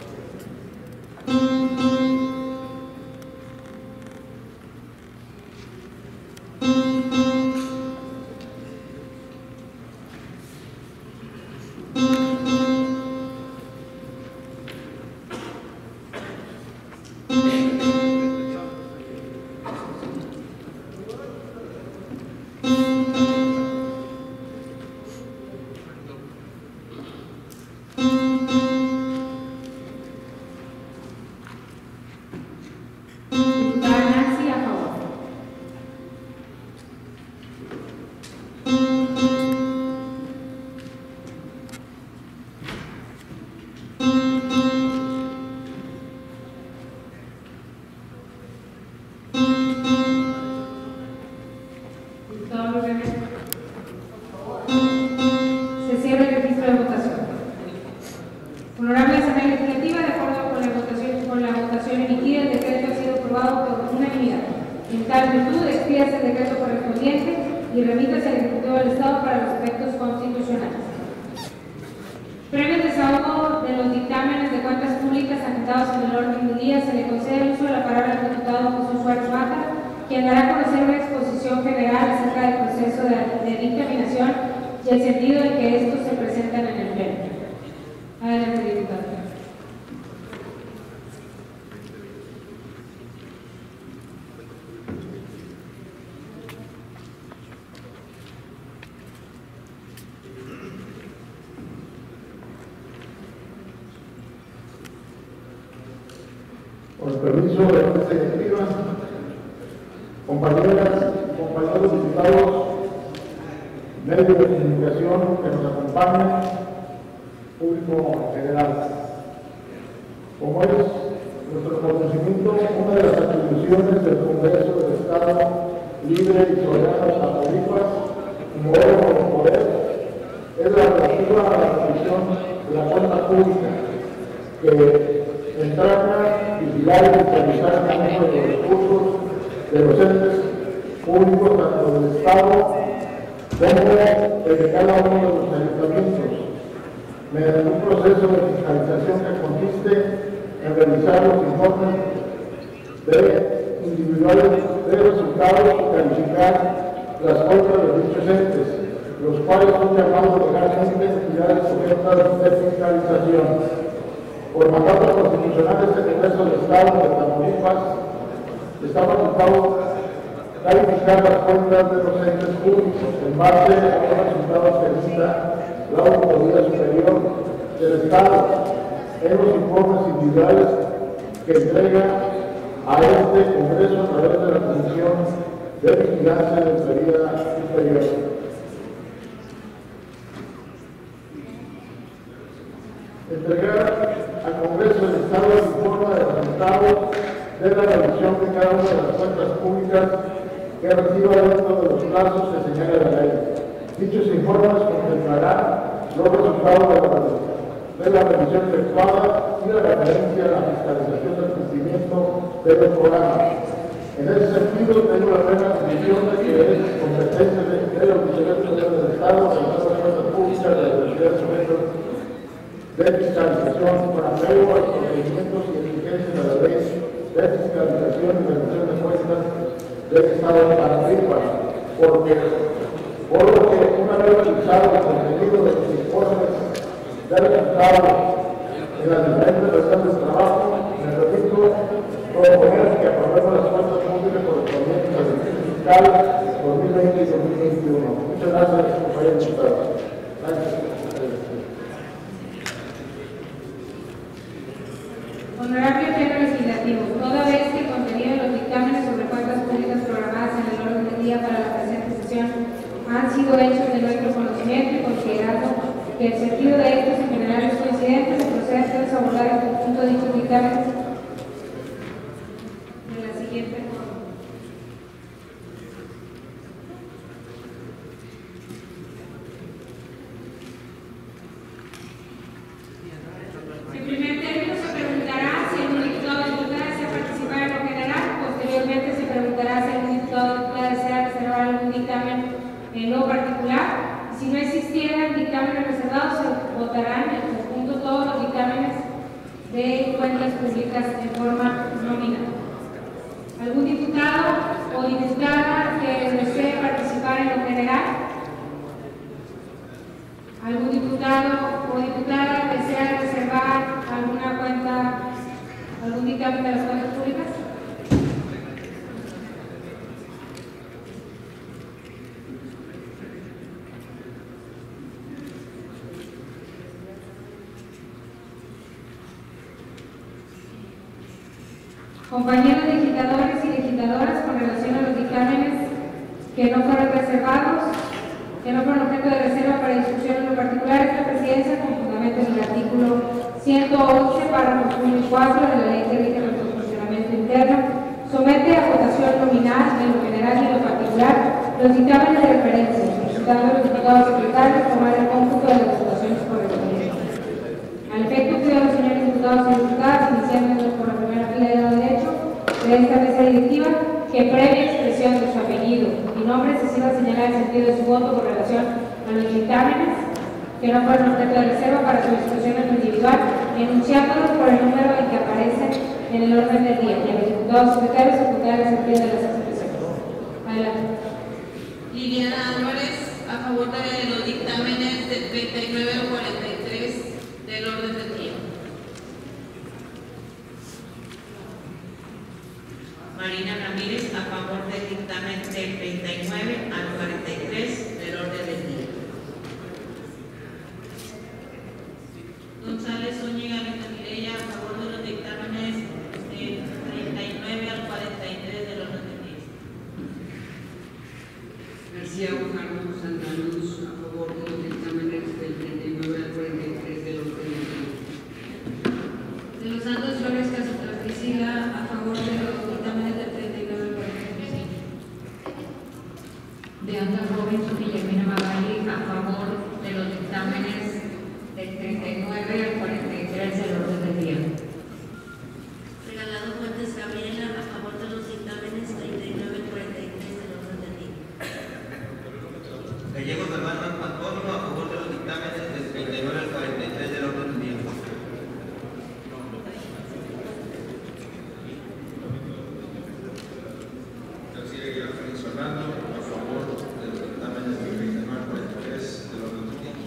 Se cierra el registro de votación. Honorable Asamblea Legislativa, de acuerdo con la votación, con la votación emitida, el decreto ha sido aprobado por unanimidad. En tal virtud, expídase el decreto correspondiente y remítase al Ejecutivo del Estado para los efectos constitucionales. Previo al desahogo de los dictámenes de cuentas públicas agitados en el orden del día, se le concede el uso de la palabra al diputado Jesús Suárez Mata, quien dará a conocer una exposición general acerca del proceso de, de dictaminación y el sentido en que estos se presentan en el pleno. Adelante, diputado. Con el permiso de la mesa directiva, compañeras y compañeros diputados, medios de comunicación que nos acompañan, público general. Como es nuestro conocimiento, una de las atribuciones del Congreso del Estado libre y soberano de Tamaulipas, como órgano de poder, es la relativa a la revisión de la cuenta pública, que entraña vigilar y fiscalizar el manejo de los recursos de los entes públicos, tanto del Estado como de cada uno de los ayuntamientos, mediante un proceso de fiscalización que consiste en revisar los informes de individuales de resultados y calificar las cuentas de dichos entes, los cuales son llamados legalmente entidades sujetas de fiscalización. Por mandato constitucional de este Congreso del Estado de Tamaulipas, está facultado calificar las cuentas de los entes públicos en base a los resultados que necesita la Autoridad Superior del Estado en los informes individuales que entrega a este Congreso a través de la Comisión de Vigilancia de Autoridad Superior. Entregar al Congreso del Estado el informe de resultados de la revisión de cada una de las cuentas públicas que reciba dentro de los plazos que señala la ley. Dichos informes contemplarán los resultados de la, de la revisión efectuada y la referencia a la fiscalización del cumplimiento de los programas. En ese sentido, tengo la plena convicción de que es competencia de, de la Autoridad Superior del Estado realizar las cuentas públicas de los diversos métodos de fiscalización con apego a los procedimientos y exigencias de la ley de fiscalización y rendición de cuentas del Estado de Tamaulipas, porque por lo que una vez revisado el contenido de los informes de resultados en las diferentes regiones de trabajo, me repito, proponer que aprobemos las cuentas públicas correspondientes al ejercicio fiscal dos mil veinte y dos mil veintiuno. Muchas gracias, compañeros diputados. Gracias. Honorable Pleno Legislativo, toda vez que el contenido de los dictámenes sobre cuentas públicas programadas en el orden del día para la presente sesión han sido hechos de nuestro conocimiento y considerando que el sentido de estos en general es coincidente, se procede entonces a abordar el conjunto de dichos dictámenes de la siguiente forma. En primer término, se preguntará si el diputado o diputada desea participar en lo general. Posteriormente, se preguntará si el diputado o diputada desea reservar quieran dictámenes reservados, se votarán en conjunto todos los dictámenes de cuentas públicas en forma nominal. ¿Algún diputado o diputada que desee participar en lo general? ¿Algún diputado o diputada que desea reservar alguna cuenta, algún dictamen de las cuentas públicas? Compañeros legisladores y legisladoras, con relación a los dictámenes que no fueron reservados, que no fueron objeto de reserva para discusión en lo particular, esta presidencia, con fundamento en el artículo ciento ocho, párrafo uno y cuatro de la ley que rige nuestro funcionamiento interno, somete a votación nominal en lo general y en lo particular los dictámenes de referencia, solicitando a los diputados secretarios tomar el cómputo de las votaciones correspondientes. Al efecto, pido a los señores diputados y diputadas, iniciando por la primera fila de lado derecho de esta mesa directiva, que previa expresión de su apellido y nombre se sirva a señalar el sentido de su voto con relación a los dictámenes que no fueron objeto de reserva para su discusión en lo individual, enunciándolos por el número en que aparecen en el orden del día, y a los diputados secretarios ejecutar el sentido de las expresiones. Adelante. Liliana Álvarez, a favor de los dictámenes de treinta y nueve al cuarenta y tres del orden del día. Marina Ramírez, a favor del dictamen del treinta y nueve al cuarenta y tres del orden del día. González Zúñiga Rita Mireya, a favor de los dictámenes del treinta y nueve al cuarenta y tres del orden del día. García Carlos Santa Luz, a favor de los dictámenes del treinta y nueve al cuarenta y tres del orden del día. De los Santos Flores Castro Priscila, a favor de los dictámenes del treinta y nueve al cuarenta y tres. De Anda Robinson Guillermina Magali, a favor de los dictámenes del treinta y nueve al cuarenta y tres del orden del día. Regalado Fuentes Gabriela, a favor de los dictámenes treinta y nueve al cuarenta y tres del orden del día. Gallegos Fernando Antonio, a favor de los dictámenes del treinta y nueve al cuarenta y tres del orden del día. García Aguilar Félix Fernando, a favor de los dictámenes del treinta y nueve al cuarenta y tres del orden del día.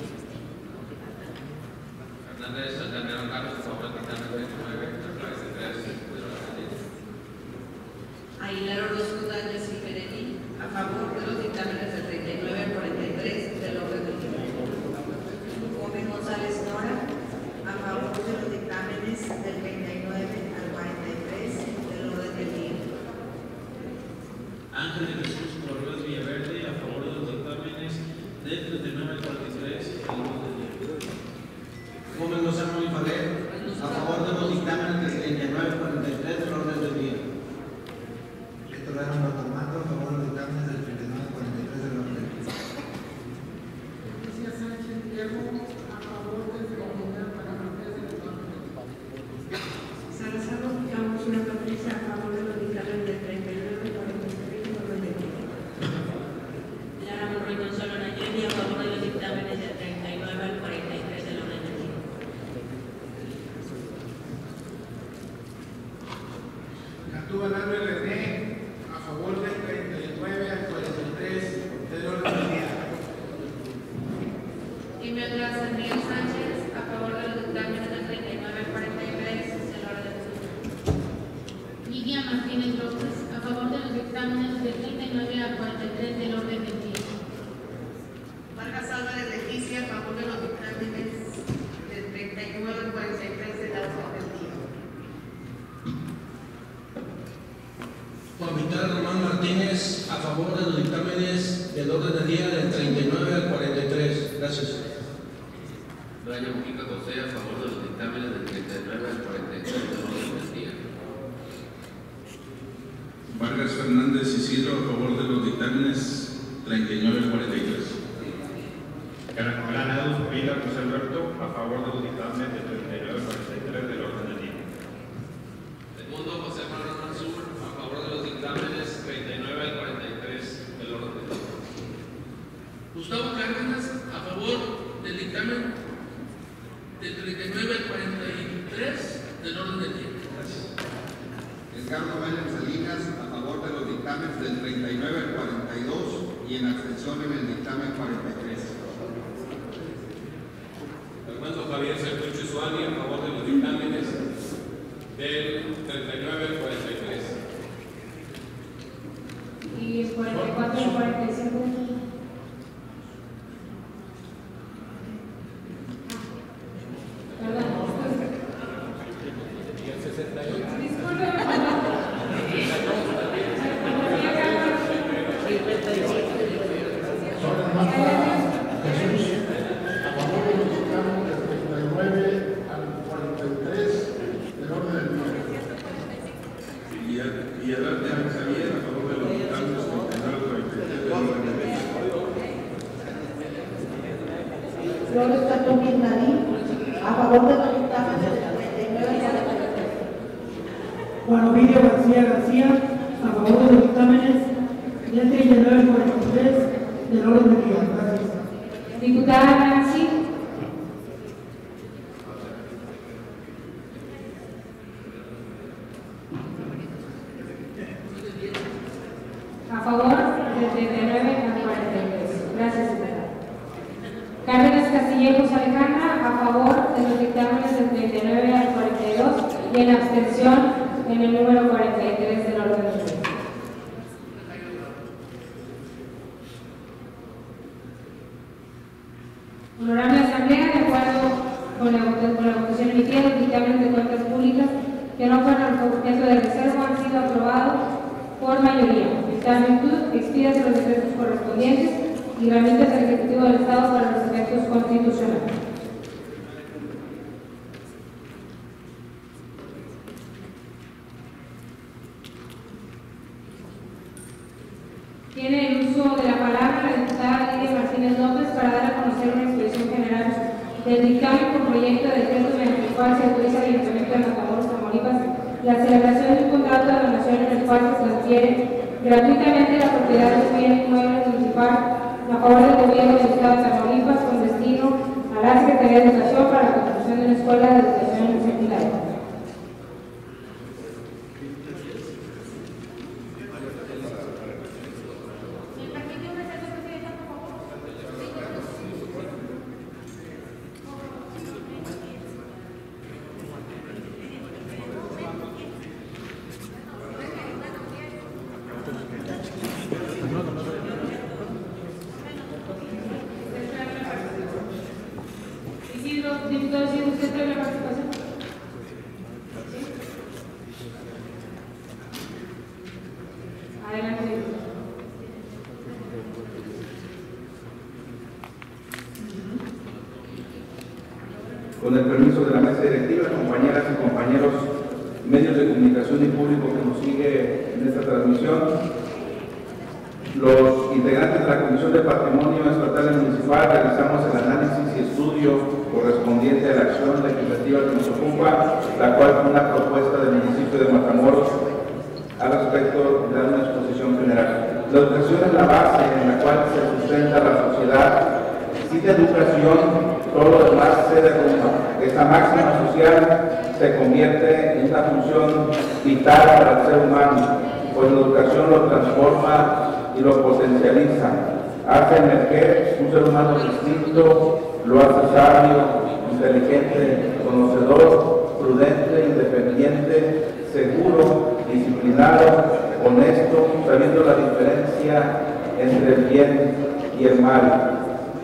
Hernández Santander Carlos, a favor del dictamen treinta y nueve al cuarenta y tres del orden del día. Aguilar Orozco Dáñez y Perení, a favor de los dictámenes del treinta y nueve al cuarenta y tres del orden del día. Gómez González Nora, a favor de los dictámenes del treinta y nueve al cuarenta y tres del orden del día. Ángel de Jesús Correos Villaverde, a favor de los dictámenes del treinta y nueve al cuarenta y tres del orden del día. Gómez Lozano Ifalet, a favor de los dictámenes del treinta y nueve al cuarenta y tres del orden del día. Torrero Normato, a favor de los dictámenes del treinta y nueve al cuarenta y tres del orden del día. Leticia Sánchez Diego, a favor del treinta y nueve al cuarenta y tres del orden del día. Salazar Ramos una Patricia, a favor de los dictámenes del treinta y nueve al cuarenta y tres del orden del día. Lara Monroy Gonzalo Nayeli, a favor de los dictámenes del treinta y nueve al cuarenta y tres del orden del día. Cantú Banano René, a favor del treinta y nueve al cuarenta y tres del orden del día. Imelda Sandino Sánchez, a favor de los dictámenes del treinta y nueve al cuarenta y tres del orden del día. Lidia Martínez López, a favor de los dictámenes del treinta y nueve al cuarenta y tres del orden del día. Vargas Álvarez Leticia, a favor de los dictámenes del treinta y nueve al cuarenta y tres del orden del día. Juan Vital Román Martínez, a favor de los dictámenes del orden del día del treinta y nueve al cuarenta y tres. Gracias. Brian Mujica José, a favor de los dictámenes del treinta y nueve al cuarenta y tres del orden del día. Vargas Fernández Isidro, a favor de los dictámenes treinta y nueve al cuarenta y tres. Granados Vila José Alberto, a favor de los dictámenes del treinta y nueve al cuarenta y tres del orden del día. Segundo, José Manuel Mansur, a favor de los dictámenes treinta y nueve al cuarenta y tres del orden del día. Gustavo Cárdenas, a favor dictamen del treinta y nueve al cuarenta y tres del orden del día. Gracias. Edgardo Mélez Salinas, a favor de los dictámenes del treinta y nueve al cuarenta y dos y en abstención en el dictamen cuarenta y tres. Fernando Javier Sertucho Suani, a favor de los dictámenes del treinta y nueve al cuarenta y tres. Y el cuarenta y cuatro y el cuarenta y cinco. Perdón. Y el sesenta y ocho. Discúlpeme. Son hermanos Jesús, a favor de los dictámenes del treinta y nueve al cuarenta y tres del orden del día. Y Adelante Javier, a favor de los dictámenes treinta y nueve al cuarenta y tres del orden del día. Flores Catón Nadie, a favor de los dictámenes del treinta y nueve al cuarenta y tres. Juan Ovidio García García, a favor de los dictámenes del treinta y nueve al cuarenta y tres del orden del día. Gracias. Diputada Nancy. A favor del treinta y nueve al cuarenta y tres. Gracias, diputada. Cárdenas Castillejos Alejandra, a favor de los dictámenes del treinta y nueve al cuarenta y dos y en abstención en el número cuarenta y tres del orden del día. Honorable Asamblea, de acuerdo con la, con la votación emitida, los dictámenes de cuentas públicas que no fueron objeto de reserva han sido aprobados por mayoría. En tal virtud, expídase los decretos correspondientes y remite al Ejecutivo del Estado para los efectos constitucionales. Tiene el uso de la palabra la diputada Lidia Martínez López para dar a conocer una expresión general del dictamen con proyecto de decreto mediante el cual se autoriza al Ayuntamiento de Matamoros, Tamaulipas, la celebración de un contrato de donación en el cual se transfiere gratuitamente la propiedad de un bien inmueble municipal a favor del gobierno del Estado de Tamaulipas con destino a la Secretaría de Educación para la construcción de una escuela de educación secundaria. Diputado, ¿sí usted trae la participación? ¿Sí? Adelante, diputado. Con el permiso de la mesa directiva, compañeras y compañeros, medios de comunicación y público que nos sigue en esta transmisión, los integrantes de la Comisión de Patrimonio Estatal y Municipal realizamos el análisis y estudio correspondiente a la acción legislativa que nos ocupa, la cual fue una propuesta del municipio de Matamoros al respecto de una exposición general. La educación es la base en la cual se sustenta la sociedad. Sin educación, todo lo demás se derrumba. Esta máxima social se convierte en una función vital para el ser humano, pues la educación lo transforma y lo potencializa, hace emerger un ser humano distinto, lo hace sabio, inteligente, conocedor, prudente, independiente, seguro, disciplinado, honesto, sabiendo la diferencia entre el bien y el mal.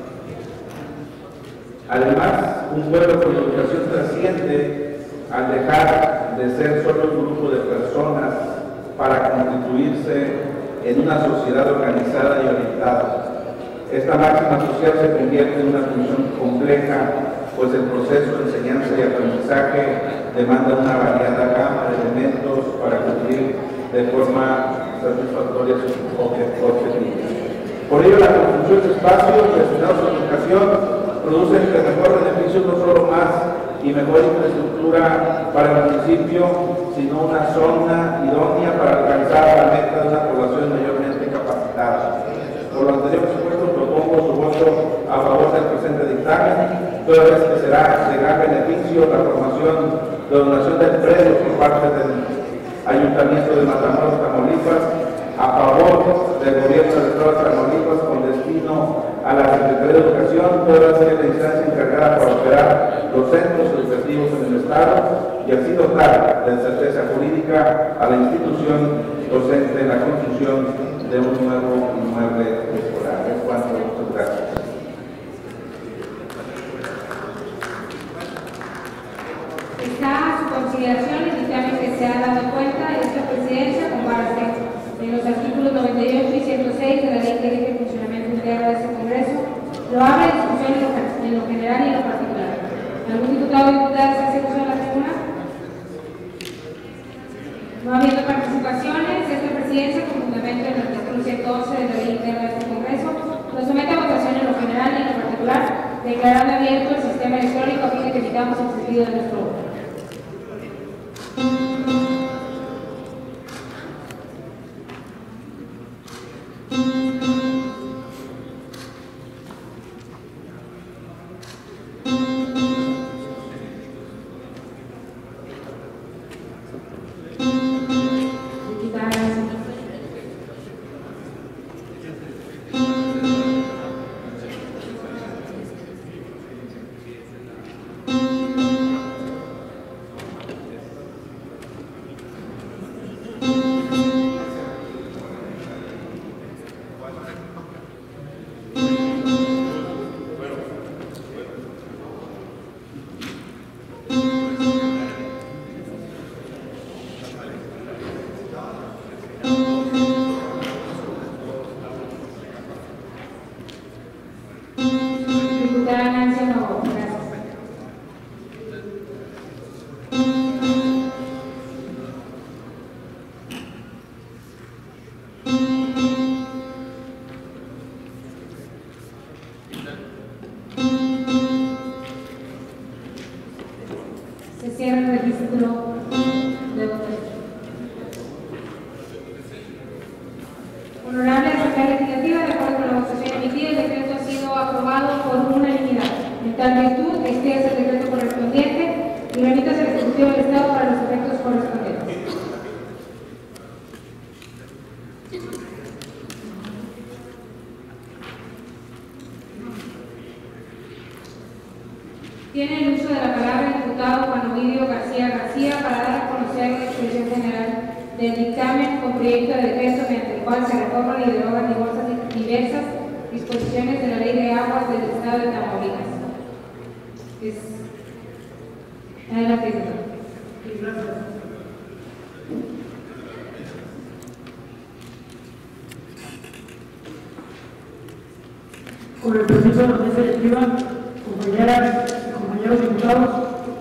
Además, un pueblo con educación trasciende al dejar de ser solo un grupo de personas para constituirse en una sociedad organizada y orientada. Esta máxima social se convierte en una función compleja, pues el proceso de enseñanza y aprendizaje demanda una variada gama de elementos para cumplir de forma satisfactoria sus objetivos. Por ello, la construcción de espacios destinados a la educación produce el mejor beneficio, no solo más y mejor infraestructura para el municipio, sino una zona idónea para alcanzar la meta de una población mayormente capacitada. Por lo anterior expuesto, propongo su voto a favor del presente dictamen. certamen, toda vez que será de gran beneficio la formación de donación del predio por parte del Ayuntamiento de Matamoros, Tamaulipas, a favor del gobierno del Estado de Tamaulipas con destino a la Secretaría de Educación, toda ser la instancia encargada para operar los centros educativos en el Estado y así dotar de certeza jurídica a la institución docente en la construcción de un nuevo inmueble escolar. Es cuanto. Muchas gracias. Está a su consideración el dictamen que se ha dado cuenta de esta presidencia con base en los artículos noventa y ocho y ciento seis de la Ley que rige el funcionamiento interno de este Congreso. Lo abre discusión en lo, en lo general y en lo particular. ¿Algún diputado o diputada se hace uso de la tribuna? No habiendo participaciones, esta presidencia, con fundamento en el artículo ciento once de la Ley interna de este Congreso, lo somete a votación en lo general y en lo particular, declarando abierto el sistema electrónico a fin de que evitamos el sentido de nuestro voto. Se cierra el registro de votación. Honorable Asamblea Legislativa, de acuerdo con la votación emitida, el decreto ha sido aprobado por unanimidad. En tal virtud, este es el decreto correspondiente y remítase al Ejecutivo del Estado para los efectos correspondientes. Tiene el uso de la palabra el diputado Juan Ovidio García García para dar a conocer la exposición general del dictamen con proyecto de decreto mediante el cual se reforman y derogan diversas disposiciones de la Ley de Aguas del Estado de Tamaulipas. Es... Adelante, diputado. Sí, gracias. Con el permiso de la mesa directiva, compañeras y compañeros diputados,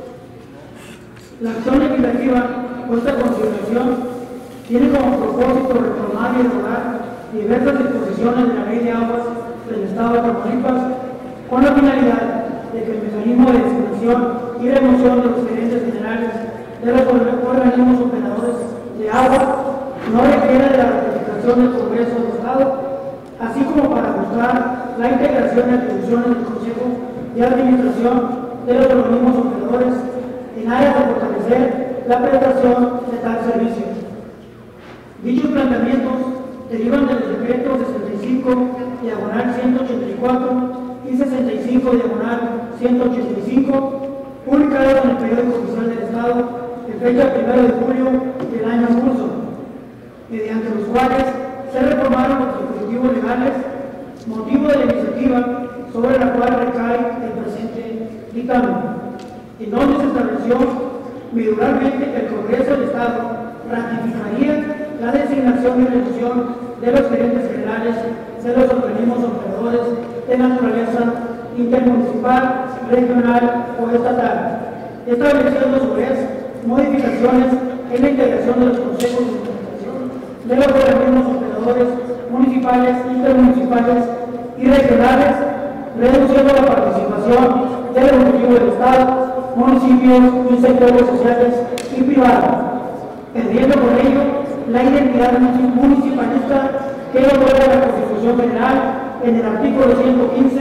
la acción legislativa puesta a consideración tiene como propósito reformar y derogar diversas disposiciones de la Ley de Aguas del Estado de Tamaulipas con la finalidad de que el mecanismo de designación y remoción de los gerentes generales de los organismos operadores de agua no requiera de la ratificación del Congreso del Estado, así como para buscar la integración y atribuciones del Consejo de Administración de los organismos operadores en áreas de fortalecer la prestación de tal servicio. Dichos planteamientos derivan de los decretos sesenta y cinco, diagonal ciento ochenta y cuatro y sesenta y cinco, diagonal ciento ochenta y cinco, publicados en el Periódico Oficial del Estado en fecha primero de julio del año en curso, mediante los cuales se reformaron los dispositivos legales, motivo de la iniciativa sobre la cual recae el presente dictamen, en donde se estableció meduralmente que el Congreso del Estado ratificaría la designación y reducción de los gerentes generales de los organismos operadores de naturaleza intermunicipal, regional o estatal, estableciendo a su vez modificaciones en la integración de los consejos de administración de los organismos operadores municipales, intermunicipales y regionales, reduciendo la participación del Ejecutivo del Estado, municipios y sectores sociales y privados, perdiendo por ello la identidad municipalista que otorga la Constitución Federal en el artículo ciento quince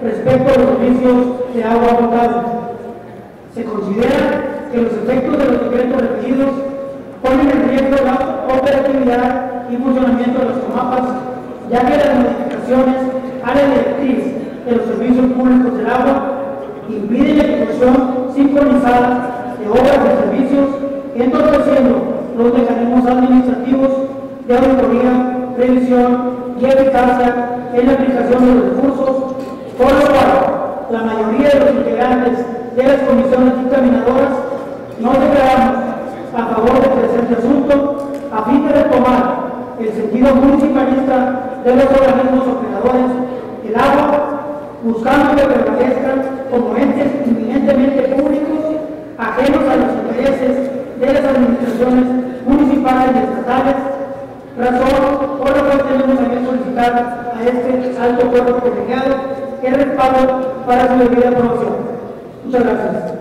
respecto a los servicios de agua potable. Se considera que los efectos de los decretos referidos ponen en riesgo la operatividad y funcionamiento de las comapas, ya que las modificaciones a la directriz de los servicios públicos del agua impiden la ejecución sincronizada de obras y servicios, entorpeciendo los mecanismos administrativos de auditoría, revisión y eficacia en la aplicación de los recursos, por lo cual la mayoría de los integrantes de las comisiones dictaminadoras nos declaramos a favor del presente asunto a fin de retomar el sentido municipalista de los organismos operadores del agua, buscando que prevalezcan como entes inminentemente públicos, ajenos a los intereses de las administraciones municipales y estatales, razón por la cual tenemos que solicitar a este alto cuerpo colegiado el respaldo para su debida aprobación. Muchas gracias.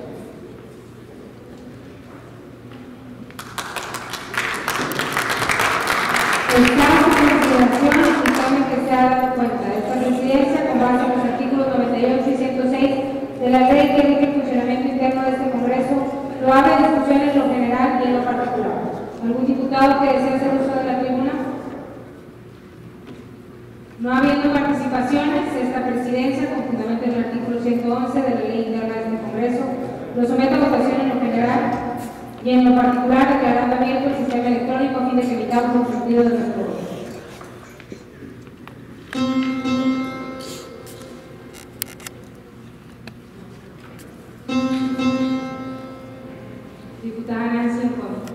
Estamos en consideración el dictamen que se ha dado cuenta de esta presidencia con base en los artículos noventa y ocho y ciento seis de la ley que rige el funcionamiento interno de este Congreso, lo abre a discusión en lo general y en lo particular. ¿Algún diputado que desee hacer uso de la tribuna? No habiendo participaciones, esta presidencia, con fundamento en el artículo ciento once de la ley interna de este Congreso, lo somete a votación en lo general y en lo particular, declarando abierto el sistema electrónico a fin de que evitamos el sentido de nuestro voto. Diputada Nancy Incón.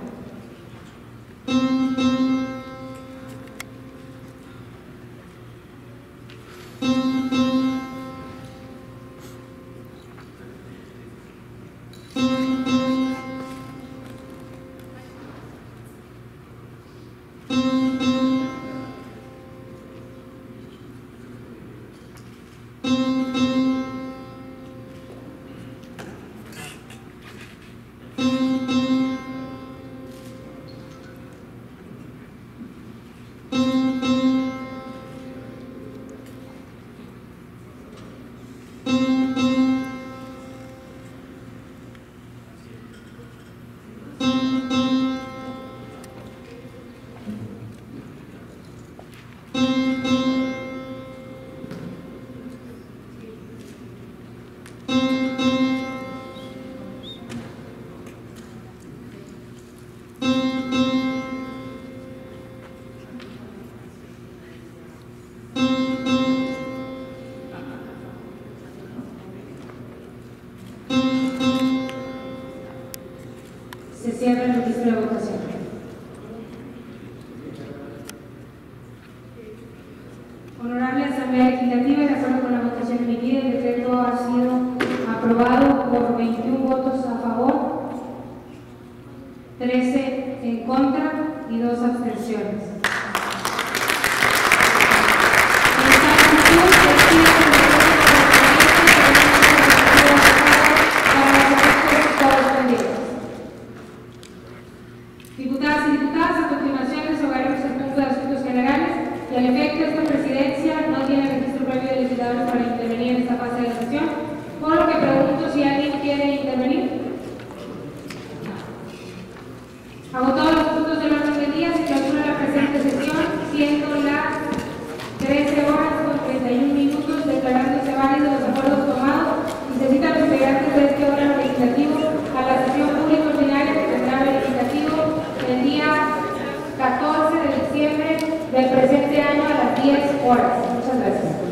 Se cierra el registro de votación. Honorable Asamblea Legislativa, de acuerdo con la votación emitida, el decreto ha sido aprobado por veintiún votos a favor, trece en contra y dos abstenciones. Diputadas y diputados, a continuación les hogaremos el punto de asuntos generales y al efecto esta presidencia no tiene registro previo de legisladores para intervenir en esta fase de la sesión, por lo que pregunto si alguien quiere intervenir. Hago todos los puntos del orden del día, se clausura la presente sesión, siendo las trece horas con treinta y un minutos, declarándose válidos los acuerdos tomados y se citan los integrantes de este órgano legislativo a la sesión pública ordinaria que tendrá el legislativo el día catorce de diciembre del presente año a las diez horas. Muchas gracias.